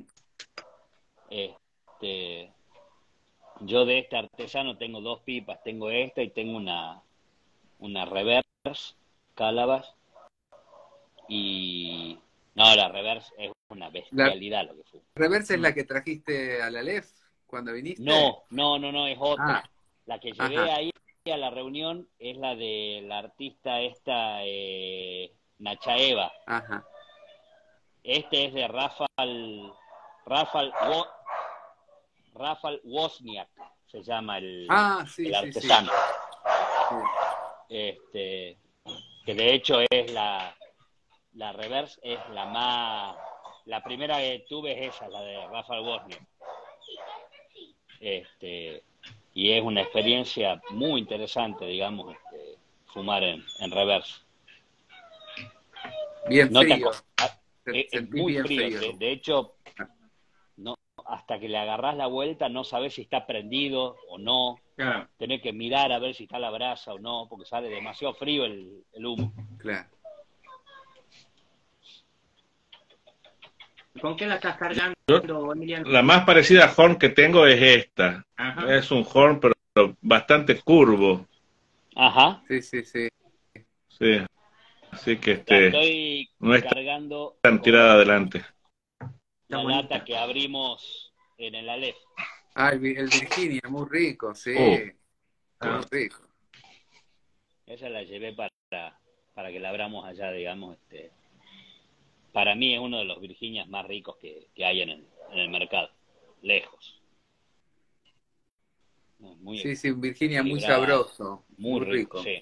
Este, yo de este artesano tengo dos pipas, tengo esta y tengo una reverse Calabas, y no, la reverse es una La bestialidad lo que fue. reversa es la que trajiste a la LEF cuando viniste. No, es otra. Ah, La que ajá, llevé ahí a la reunión es la de la artista esta, Nachaeva. ajá. Este es de Rafal Wozniak, se llama Ah, sí, el sí, sí. artesano. Sí. Que de hecho es la reverse, es la primera que tuve es esa, la de Rafal Wozniak. Y es una experiencia muy interesante, digamos, fumar en reverse. Bien No frío. es Sentís muy bien frío. frío. De hecho, no, hasta que le agarrás la vuelta no sabés si está prendido o no. claro. Tenés que mirar a ver si está la brasa o no, porque sale demasiado frío el humo. Claro. ¿Con qué la estás cargando, Emiliano? La más parecida a horn que tengo es esta. Ajá. Es un horn, pero bastante curvo. Ajá. Sí, sí, sí. Sí. Así que La estoy no es cargando tan con tirada adelante. Está la bonita. lata que abrimos en el Aleph. Ah, el Virginia, muy rico, sí. Oh. Muy rico. Esa la llevé para que la abramos allá, digamos, para mí es uno de los Virginias más ricos que hay en el mercado, lejos. Muy Sí, sí, un Virginia muy equilibrado, sabroso, muy muy rico, rico. sí.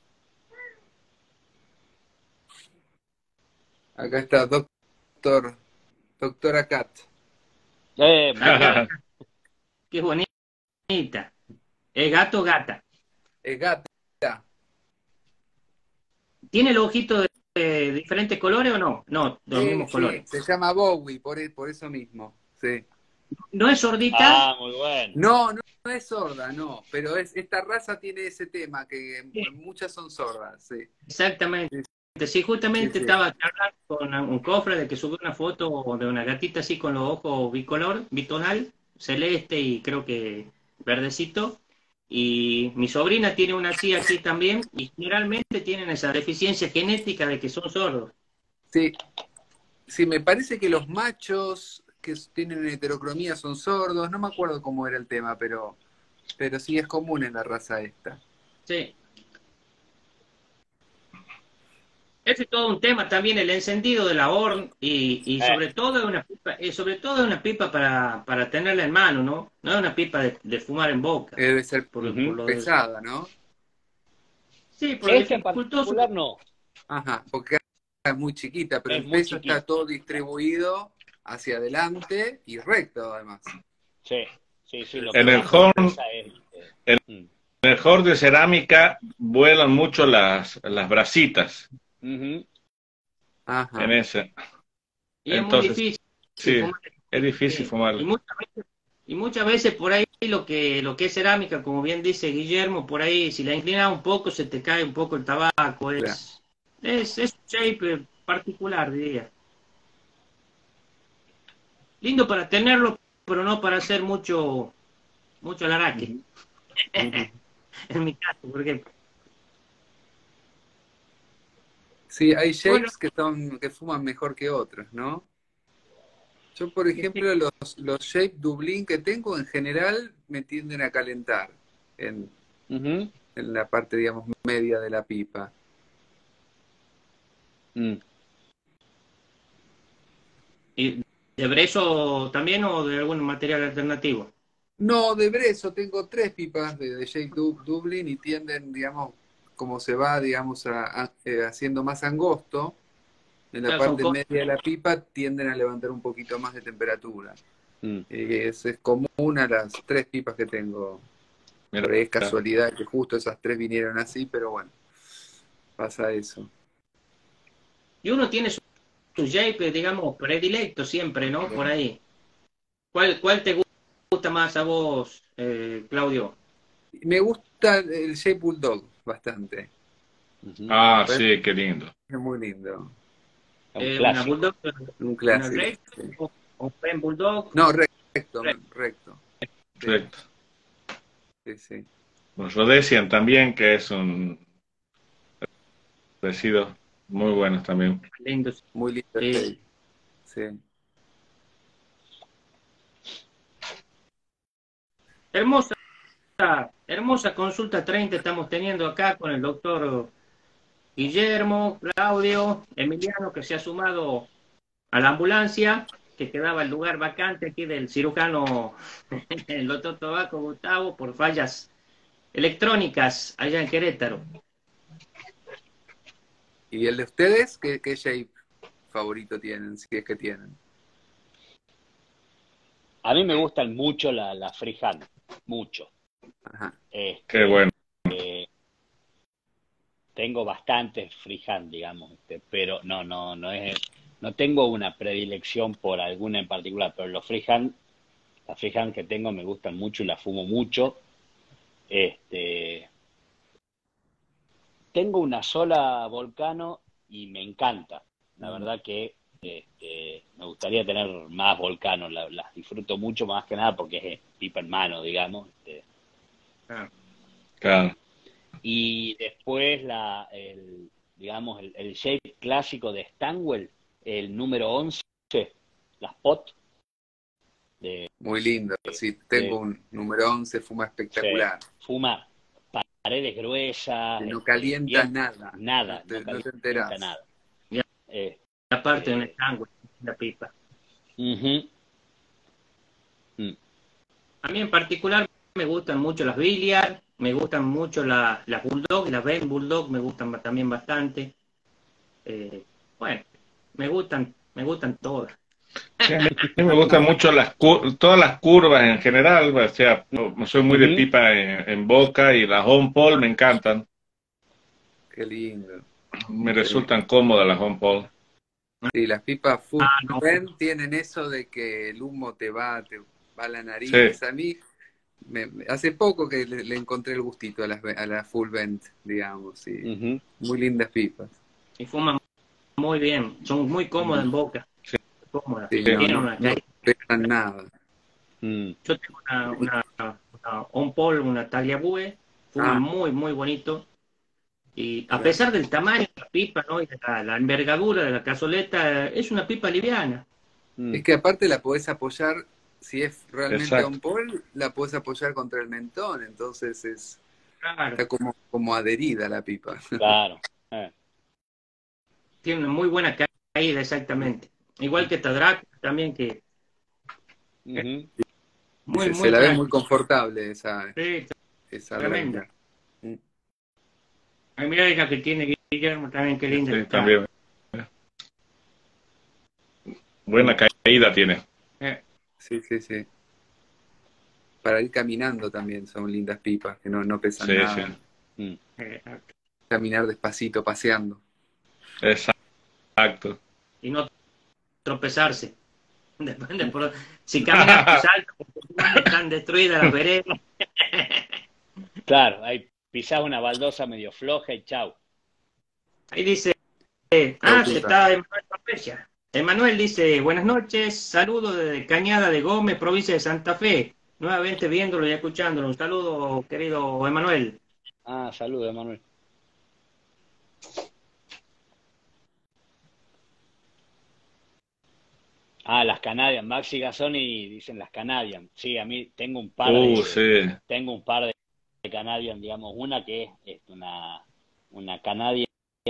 Acá está doctora Cat. Muy Acá, bien. qué bonita. ¿Es gato o gata? Es gata. ¿Tiene el ojito de diferentes colores o no? No, de los Sí, mismos sí, colores. se llama Bowie, por eso mismo. Sí. ¿No es sordita? Ah, muy bueno. No, no, no es sorda, no, pero esta raza tiene ese tema, que Sí, muchas son sordas, sí. exactamente. Sí, Sí, sí, justamente sí. estaba hablando con un cofre de que subió una foto de una gatita así con los ojos bicolor, bitonal, celeste y creo que verdecito. Y mi sobrina tiene una así aquí también y generalmente tienen esa deficiencia genética de que son sordos. Sí, sí, me parece que los machos que tienen heterocromía son sordos, no me acuerdo cómo era el tema, pero sí es común en la raza esta. Sí. Ese es todo un tema también, el encendido de la horn y Eh, sobre todo de una pipa, sobre todo de una pipa para tenerla en mano, ¿no? No es una pipa de fumar en boca, Debe ser por ujú. lo pesada, ¿no? sí, por lo Esta en dificultoso. particular no, Ajá, porque es muy chiquita, pero es el muy peso está chiquita. todo distribuido hacia adelante y recto, además. Sí, sí, sí, lo que En el más me horn, pesa es... en el horn de cerámica vuelan mucho las brasitas ujú. en Ajá. ese. Y es muy Entonces, difícil sí, fumar. es difícil Sí. fumarlo. Y muchas veces por ahí lo que es cerámica, como bien dice Guillermo, por ahí si la inclinas un poco se te cae un poco el tabaco. Claro. Es un shape particular, diría. Lindo para tenerlo, pero no para hacer mucho alaraque. Ujú. Ujú. En mi caso, por ejemplo. Sí, hay Bueno, shapes que fuman mejor que otros, ¿no? Yo, por ejemplo, los shape Dublín que tengo en general me tienden a calentar en, Ujú. en la parte, digamos, media de la pipa. Mm. ¿y de brezo también o de algún material alternativo? No, de Brezo tengo tres pipas de shape Dublin y tienden, digamos, como se va, digamos, haciendo más angosto, en la Claro, son parte cosas. media de la pipa tienden a levantar un poquito más de temperatura. Mm. Es común a las tres pipas que tengo. Mira, Por ahí es casualidad que justo esas tres vinieron así, pero bueno, pasa eso. Y uno tiene su shape, digamos, predilecto siempre, ¿no? Por ahí. ¿Cuál te gusta más a vos, Claudio? Me gusta el Shape Bulldog bastante. Ujú. Me ah, parece sí, qué lindo. que es muy lindo. Es un Una clásico. Bulldog, Un una clásico. recta, Sí. un Pen Bulldog. No, recto, recto. Sí, Correcto. sí, sí. Los Rhodesian también, que es un parecido muy buenos también. Lindo. Muy lindo Sí, shape. sí. Sí. Hermosa, hermosa consulta 30 estamos teniendo acá con el doctor Guillermo, Claudio, Emiliano, que se ha sumado a la ambulancia, que quedaba el lugar vacante aquí del cirujano, el doctor Tobaco Gustavo, por fallas electrónicas allá en Querétaro. ¿Y el de ustedes? ¿Qué shape favorito tienen, si es que tienen? A mí me gustan mucho la freehand, mucho. Ajá. Qué Este, bueno. tengo bastantes freehand, digamos, pero no tengo una predilección por alguna en particular, pero las freehand que tengo me gustan mucho y las fumo mucho. Este, tengo una sola Volcano y me encanta. La Mm. verdad que me gustaría tener más Volcanos, las disfruto mucho más que nada porque es pipa en mano, digamos. Ah, Claro. Y después digamos, el shape clásico de Stanwell, el número 11, las pot Muy lindo. Sí, tengo de un número 11, fuma se espectacular. fuma paredes gruesas, Que no calienta bien, nada. nada, no No te calienta enterás. nada. ya. parte de un sándwich, la pipa. Ujú. A mí en particular me gustan mucho las Billiard, me gustan mucho las Bulldog, las Ben Bulldog me gustan también bastante. Bueno, me gustan todas. Sí, a mí me gustan mucho todas las curvas en general, o sea, soy muy de Ujú. pipa en boca y las home pole me encantan, Qué lindo. me Sí. resultan cómodas las home pole. Sí, las pipas full Ah, no. bend tienen eso de que el humo te va a la Sí, nariz. A mí, hace poco que le encontré el gustito a las full bend, digamos, y Ujú. muy lindas pipas. Y fuman muy bien, son muy cómodas en boca, sí, cómodas, Sí, sí. no, tienen no, una no caída. pegan nada. Mm. Yo tengo una On Paul, una Tagliabue, fuman Ah, muy bonito. Y a claro. pesar del tamaño de la pipa, ¿no? Y de la envergadura de la cazoleta, es una pipa liviana. Es Mm. que aparte la podés apoyar, si es realmente Exacto. on pole, la podés apoyar contra el mentón, entonces Claro, está como adherida la pipa. Claro. tiene una muy buena caída, exactamente. Igual que Tadrak también, que es Ujú. Y se muy la ve muy tranqui. confortable Sí, esa tremenda. dueña. Mm. Ay, mira la que tiene Guillermo también, qué linda que Sí, está. también. Buena caída tiene. Eh, Sí, sí, sí. Para ir caminando también son lindas pipas, que no pesan Sí, sí. nada. Mm. eh, Caminar despacito, paseando. Exacto. y no tropezarse. Depende si caminas muy alto, porque están destruidas las veredas. Claro, ahí pisás una baldosa medio floja y chau. Ahí dice, Chau, se pipa. está Emanuel Papeya. Emanuel dice, buenas noches, saludos desde Cañada de Gómez, provincia de Santa Fe. Nuevamente viéndolo y escuchándolo. Un saludo, querido Emanuel. Ah, saludos, Manuel. Ah, las Canadian, Maxi Gazzoni dicen las Canadian. Sí, a mí Sí. tengo un par de Canadian, digamos, una que es una Canadian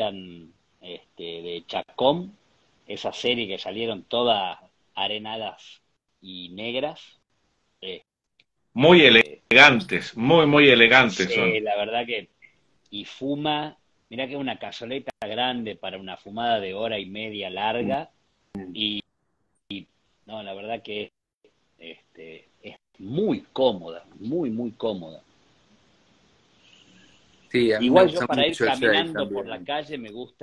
de Chacón, esa serie que salieron todas arenadas y negras. Muy Este, elegantes, muy elegantes sí, son. la verdad que, y fuma, mirá que es una cazoleta grande para una fumada de hora y media larga, y no, la verdad que es muy cómoda, muy cómoda. Sí, a mí me Igual yo gusta para ir mucho el shade caminando por la también. calle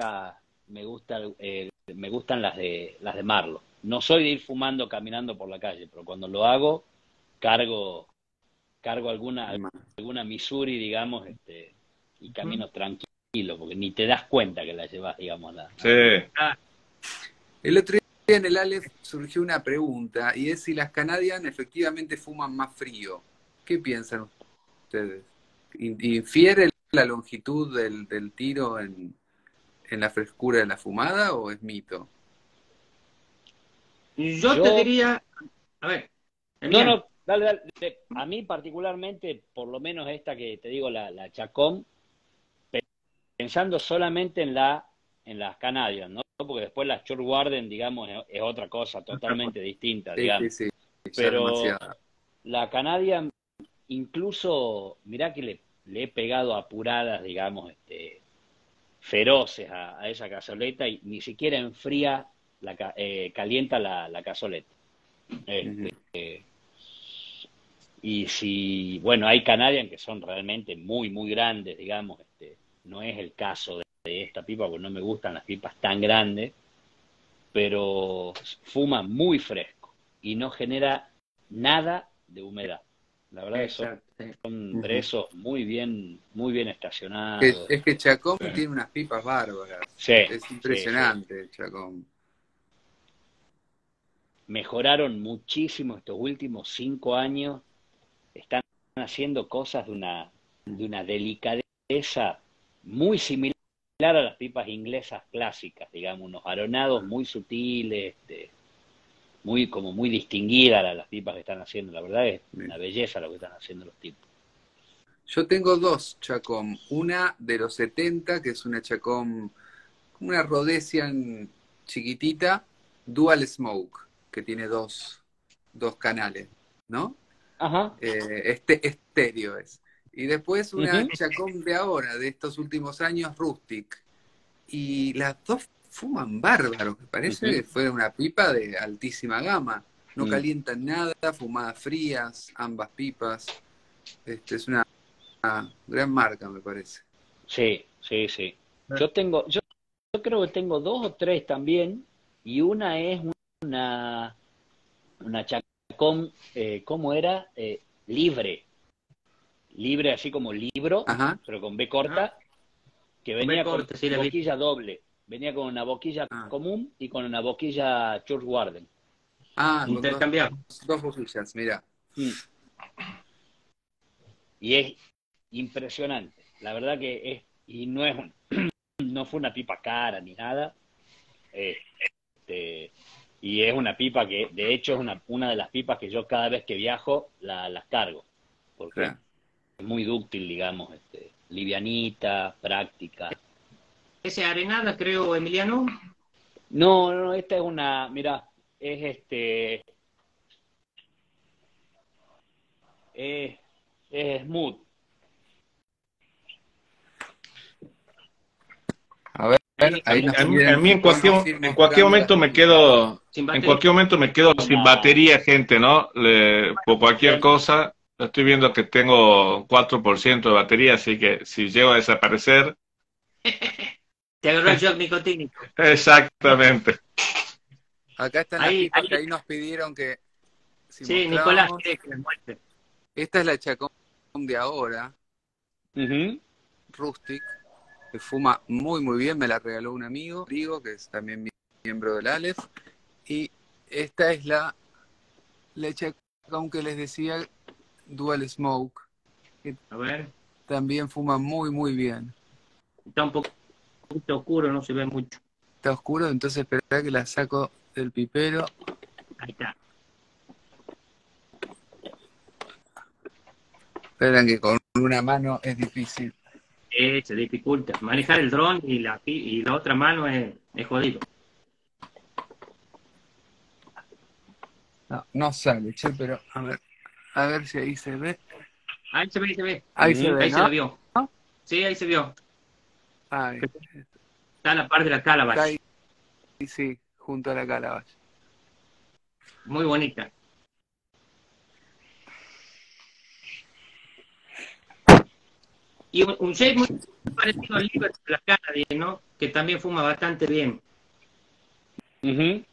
me gustan las de Marlo. No soy de ir fumando caminando por la calle, pero cuando lo hago cargo cargo alguna Missouri, digamos, y camino tranquilo, porque ni te das cuenta que la llevas, digamos, Sí. a la pipa. Ah, El otro día en el Aleph surgió una pregunta, y es si las Canadian efectivamente fuman más frío. ¿Qué piensan ustedes? ¿Infiere la longitud del tiro en la frescura de la fumada o es mito? yo te Yo, diría, a ver, no, Emiliano, no, dale, dale. A mí particularmente, por lo menos esta que te digo, la Chacón, pensando solamente en las Canadian, ¿no? Porque después la Short Warden, digamos, es otra cosa totalmente distinta, Sí, sí, digamos. sí, ya Pero demasiada. la Canadian, incluso, mirá que le he pegado apuradas, digamos, feroces a esa cazoleta y ni siquiera enfría, calienta la cazoleta. Ujú. Este, y si, bueno, hay Canadian que son realmente muy grandes, digamos, no es el caso de esta pipa, porque no me gustan las pipas tan grandes, pero fuma muy fresco y no genera nada de humedad. La verdad que son exacto. Sí. Ujú. brezos muy bien estacionados. Es que Chacón tiene unas pipas bárbaras. Sí, Es sí. impresionante, Chacón. Mejoraron muchísimo estos últimos 5 años. Están haciendo cosas de una delicadeza muy similar a las pipas inglesas clásicas, digamos, unos aronados muy sutiles, como muy distinguidas las pipas que están haciendo. La verdad es una belleza lo que están haciendo los tipos. Yo tengo dos Chacón. Una de los 70, que es una Chacón, una Rhodesian chiquitita, Dual Smoke, que tiene dos canales, ¿no? Ajá. Estéreo es. Y después una Ujú. Chacón de ahora, de estos últimos años, Rustic. Y las dos fuman bárbaro, me parece Ujú. que fue una pipa de altísima gama. No Mm. calientan nada, fumadas frías, ambas pipas. Es una gran marca, me parece. Sí, sí, sí. Yo creo que tengo dos o tres también, y una es una, una Chacón, ¿cómo era? Libre, libre así como libro, Ajá. pero con B Ah, corta, que con B venía con corta, sí, la vi. boquilla doble. Venía con una boquilla Ah, común y con una boquilla Church Warden. con Intercambiable. dos boquillas, mira. Mm. Y es impresionante. La verdad que es, y no es no fue una pipa cara ni nada. Este, y es una pipa que, de hecho, es una de las pipas que yo cada vez que viajo las cargo, porque Claro. es muy dúctil, digamos, livianita, práctica. Ese Arenada, creo, Emiliano. No, no, esta es una, mira, es, es smooth. A ver, Ahí, ahí nos A piden, mí podemos ir en cualquier mostrando las momento me pipas. quedo, sin en batería. cualquier momento me quedo sin Una, batería, gente, ¿no? Por cualquier bueno, cosa, estoy viendo que tengo 4% de batería, así que si llego a desaparecer, Te agarró el shock nicotínico. exactamente. Acá están las Ahí, pipas que ahí nos pidieron que si sí, Nicolás, mostrábamos. quiere que les muestre. Esta es la Chacón de ahora, ujú. Rustic, que fuma muy muy bien, me la regaló un amigo, Rigo, que es también miembro del Aleph. Y esta es la Chacón que les decía, Dual Smoke, que A ver, también fuma muy muy bien. está un poquito oscuro, no se ve mucho. Está oscuro, entonces esperá que la saco del pipero. Ahí está. Esperan que con una mano es difícil. Se dificulta. Manejar el dron y la otra mano es jodido. No, no sale, che, pero a ver si ahí se ve. Ahí se ve, ahí se ve. Ahí se Ujú. ve, Ahí se la ¿no? vio. Sí, ahí se vio. Ahí, Está a la par de la está calabash. ahí, sí, junto a la calabaza. Muy bonita. Y un shape muy parecido al Liber de la Canadian, ¿no? Que también fuma bastante bien. Ujú.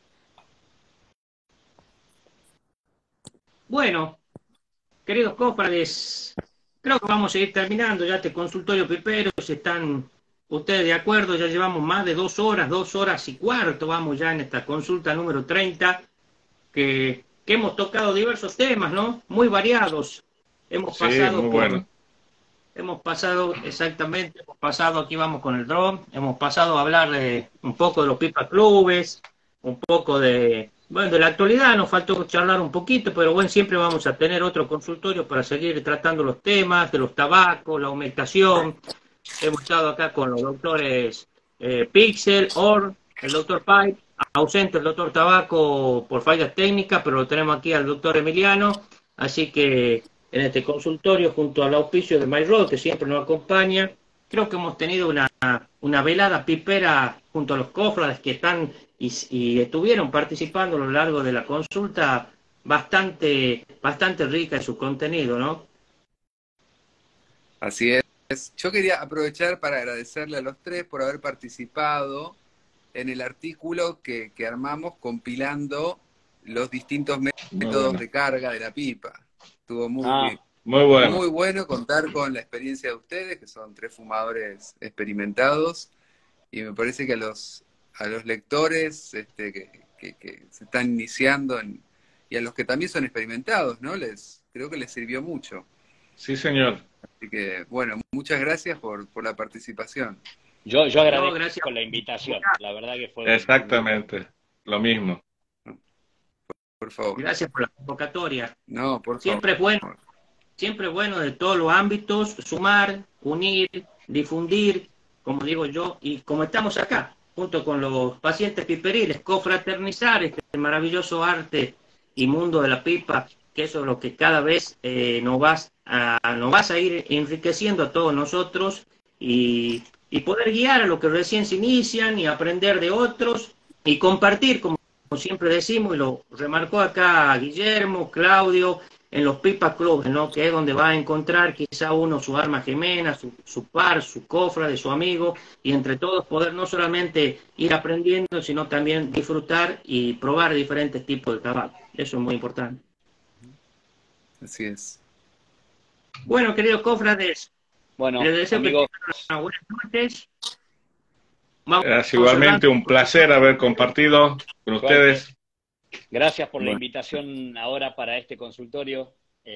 Bueno, queridos cofrades, creo que vamos a ir terminando ya este consultorio pipero. Si están ustedes de acuerdo, ya llevamos más de 2 horas y cuarto, vamos ya en esta consulta número 30, que hemos tocado diversos temas, ¿no? Muy variados. Hemos Sí, pasado muy bueno. exactamente, hemos pasado, aquí vamos con el dron, hemos pasado a hablar un poco de los pipa clubes, un poco bueno, de la actualidad, nos faltó charlar un poquito, pero bueno, siempre vamos a tener otro consultorio para seguir tratando los temas de los tabacos, la aumentación. Hemos estado acá con los doctores Pixel, Or, el doctor Pipe, ausente el doctor Tabaco por fallas técnicas, pero lo tenemos aquí al doctor Emiliano, así que en este consultorio, junto al auspicio de MyRoad, que siempre nos acompaña, creo que hemos tenido una velada pipera junto a los cofrades que están y estuvieron participando a lo largo de la consulta, bastante rica en su contenido, ¿no? Así es. Yo quería aprovechar para agradecerle a los tres por haber participado en el artículo que armamos compilando los distintos Muy métodos bueno. de carga de la pipa. Estuvo Ah, Muy bueno. muy bueno contar con la experiencia de ustedes, que son tres fumadores experimentados, y me parece que a los lectores que se están iniciando y a los que también son experimentados, ¿no? Creo que les sirvió mucho. Sí, señor. Así que, bueno, muchas gracias por la participación. yo No, agradezco gracias. la invitación. La verdad que fue Exactamente. Lo mismo. Por favor. Gracias por la convocatoria. No, por favor. Siempre es bueno de todos los ámbitos, sumar, unir, difundir, como digo yo, y como estamos acá, junto con los pacientes piperiles, confraternizar este maravilloso arte y mundo de la pipa, que eso es lo que cada vez nos vas a ir enriqueciendo a todos nosotros y poder guiar a los que recién se inician y aprender de otros y compartir, como siempre decimos, y lo remarcó acá Guillermo, Claudio, en los pipa clubes, ¿no? Que es donde va a encontrar quizá uno su arma gemena, su par, su cofra de su amigo, y entre todos poder no solamente ir aprendiendo, sino también disfrutar y probar diferentes tipos de tabaco. Eso es muy importante. Así es. Bueno, queridos cofrades, Bueno, les deseo amigos, que tengan buenas noches. Igualmente un placer haber compartido con ustedes. gracias por la Bueno. invitación ahora para este consultorio,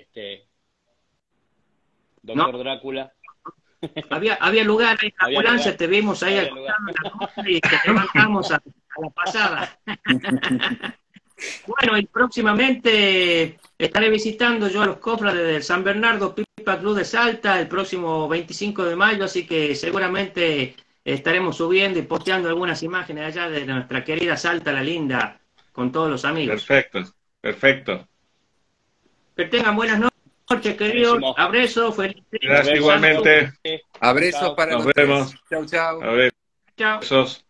doctor Drácula. Había lugar en la Había ambulancia, lugar. te vimos ahí Había acostado en la noche y te levantamos a la pasada. Bueno, y próximamente estaré visitando yo a los cofrades del San Bernardo Pipa Club de Salta el próximo 25 de mayo, así que seguramente estaremos subiendo y posteando algunas imágenes allá de nuestra querida Salta la Linda con todos los amigos. Perfecto, perfecto. Que tengan buenas noches, queridos. Buenísimo. Abrazo, feliz día. Gracias igualmente. Abrazos Chao. para Nos los tres. vemos. Chau, chau. A ver, Chao. besos.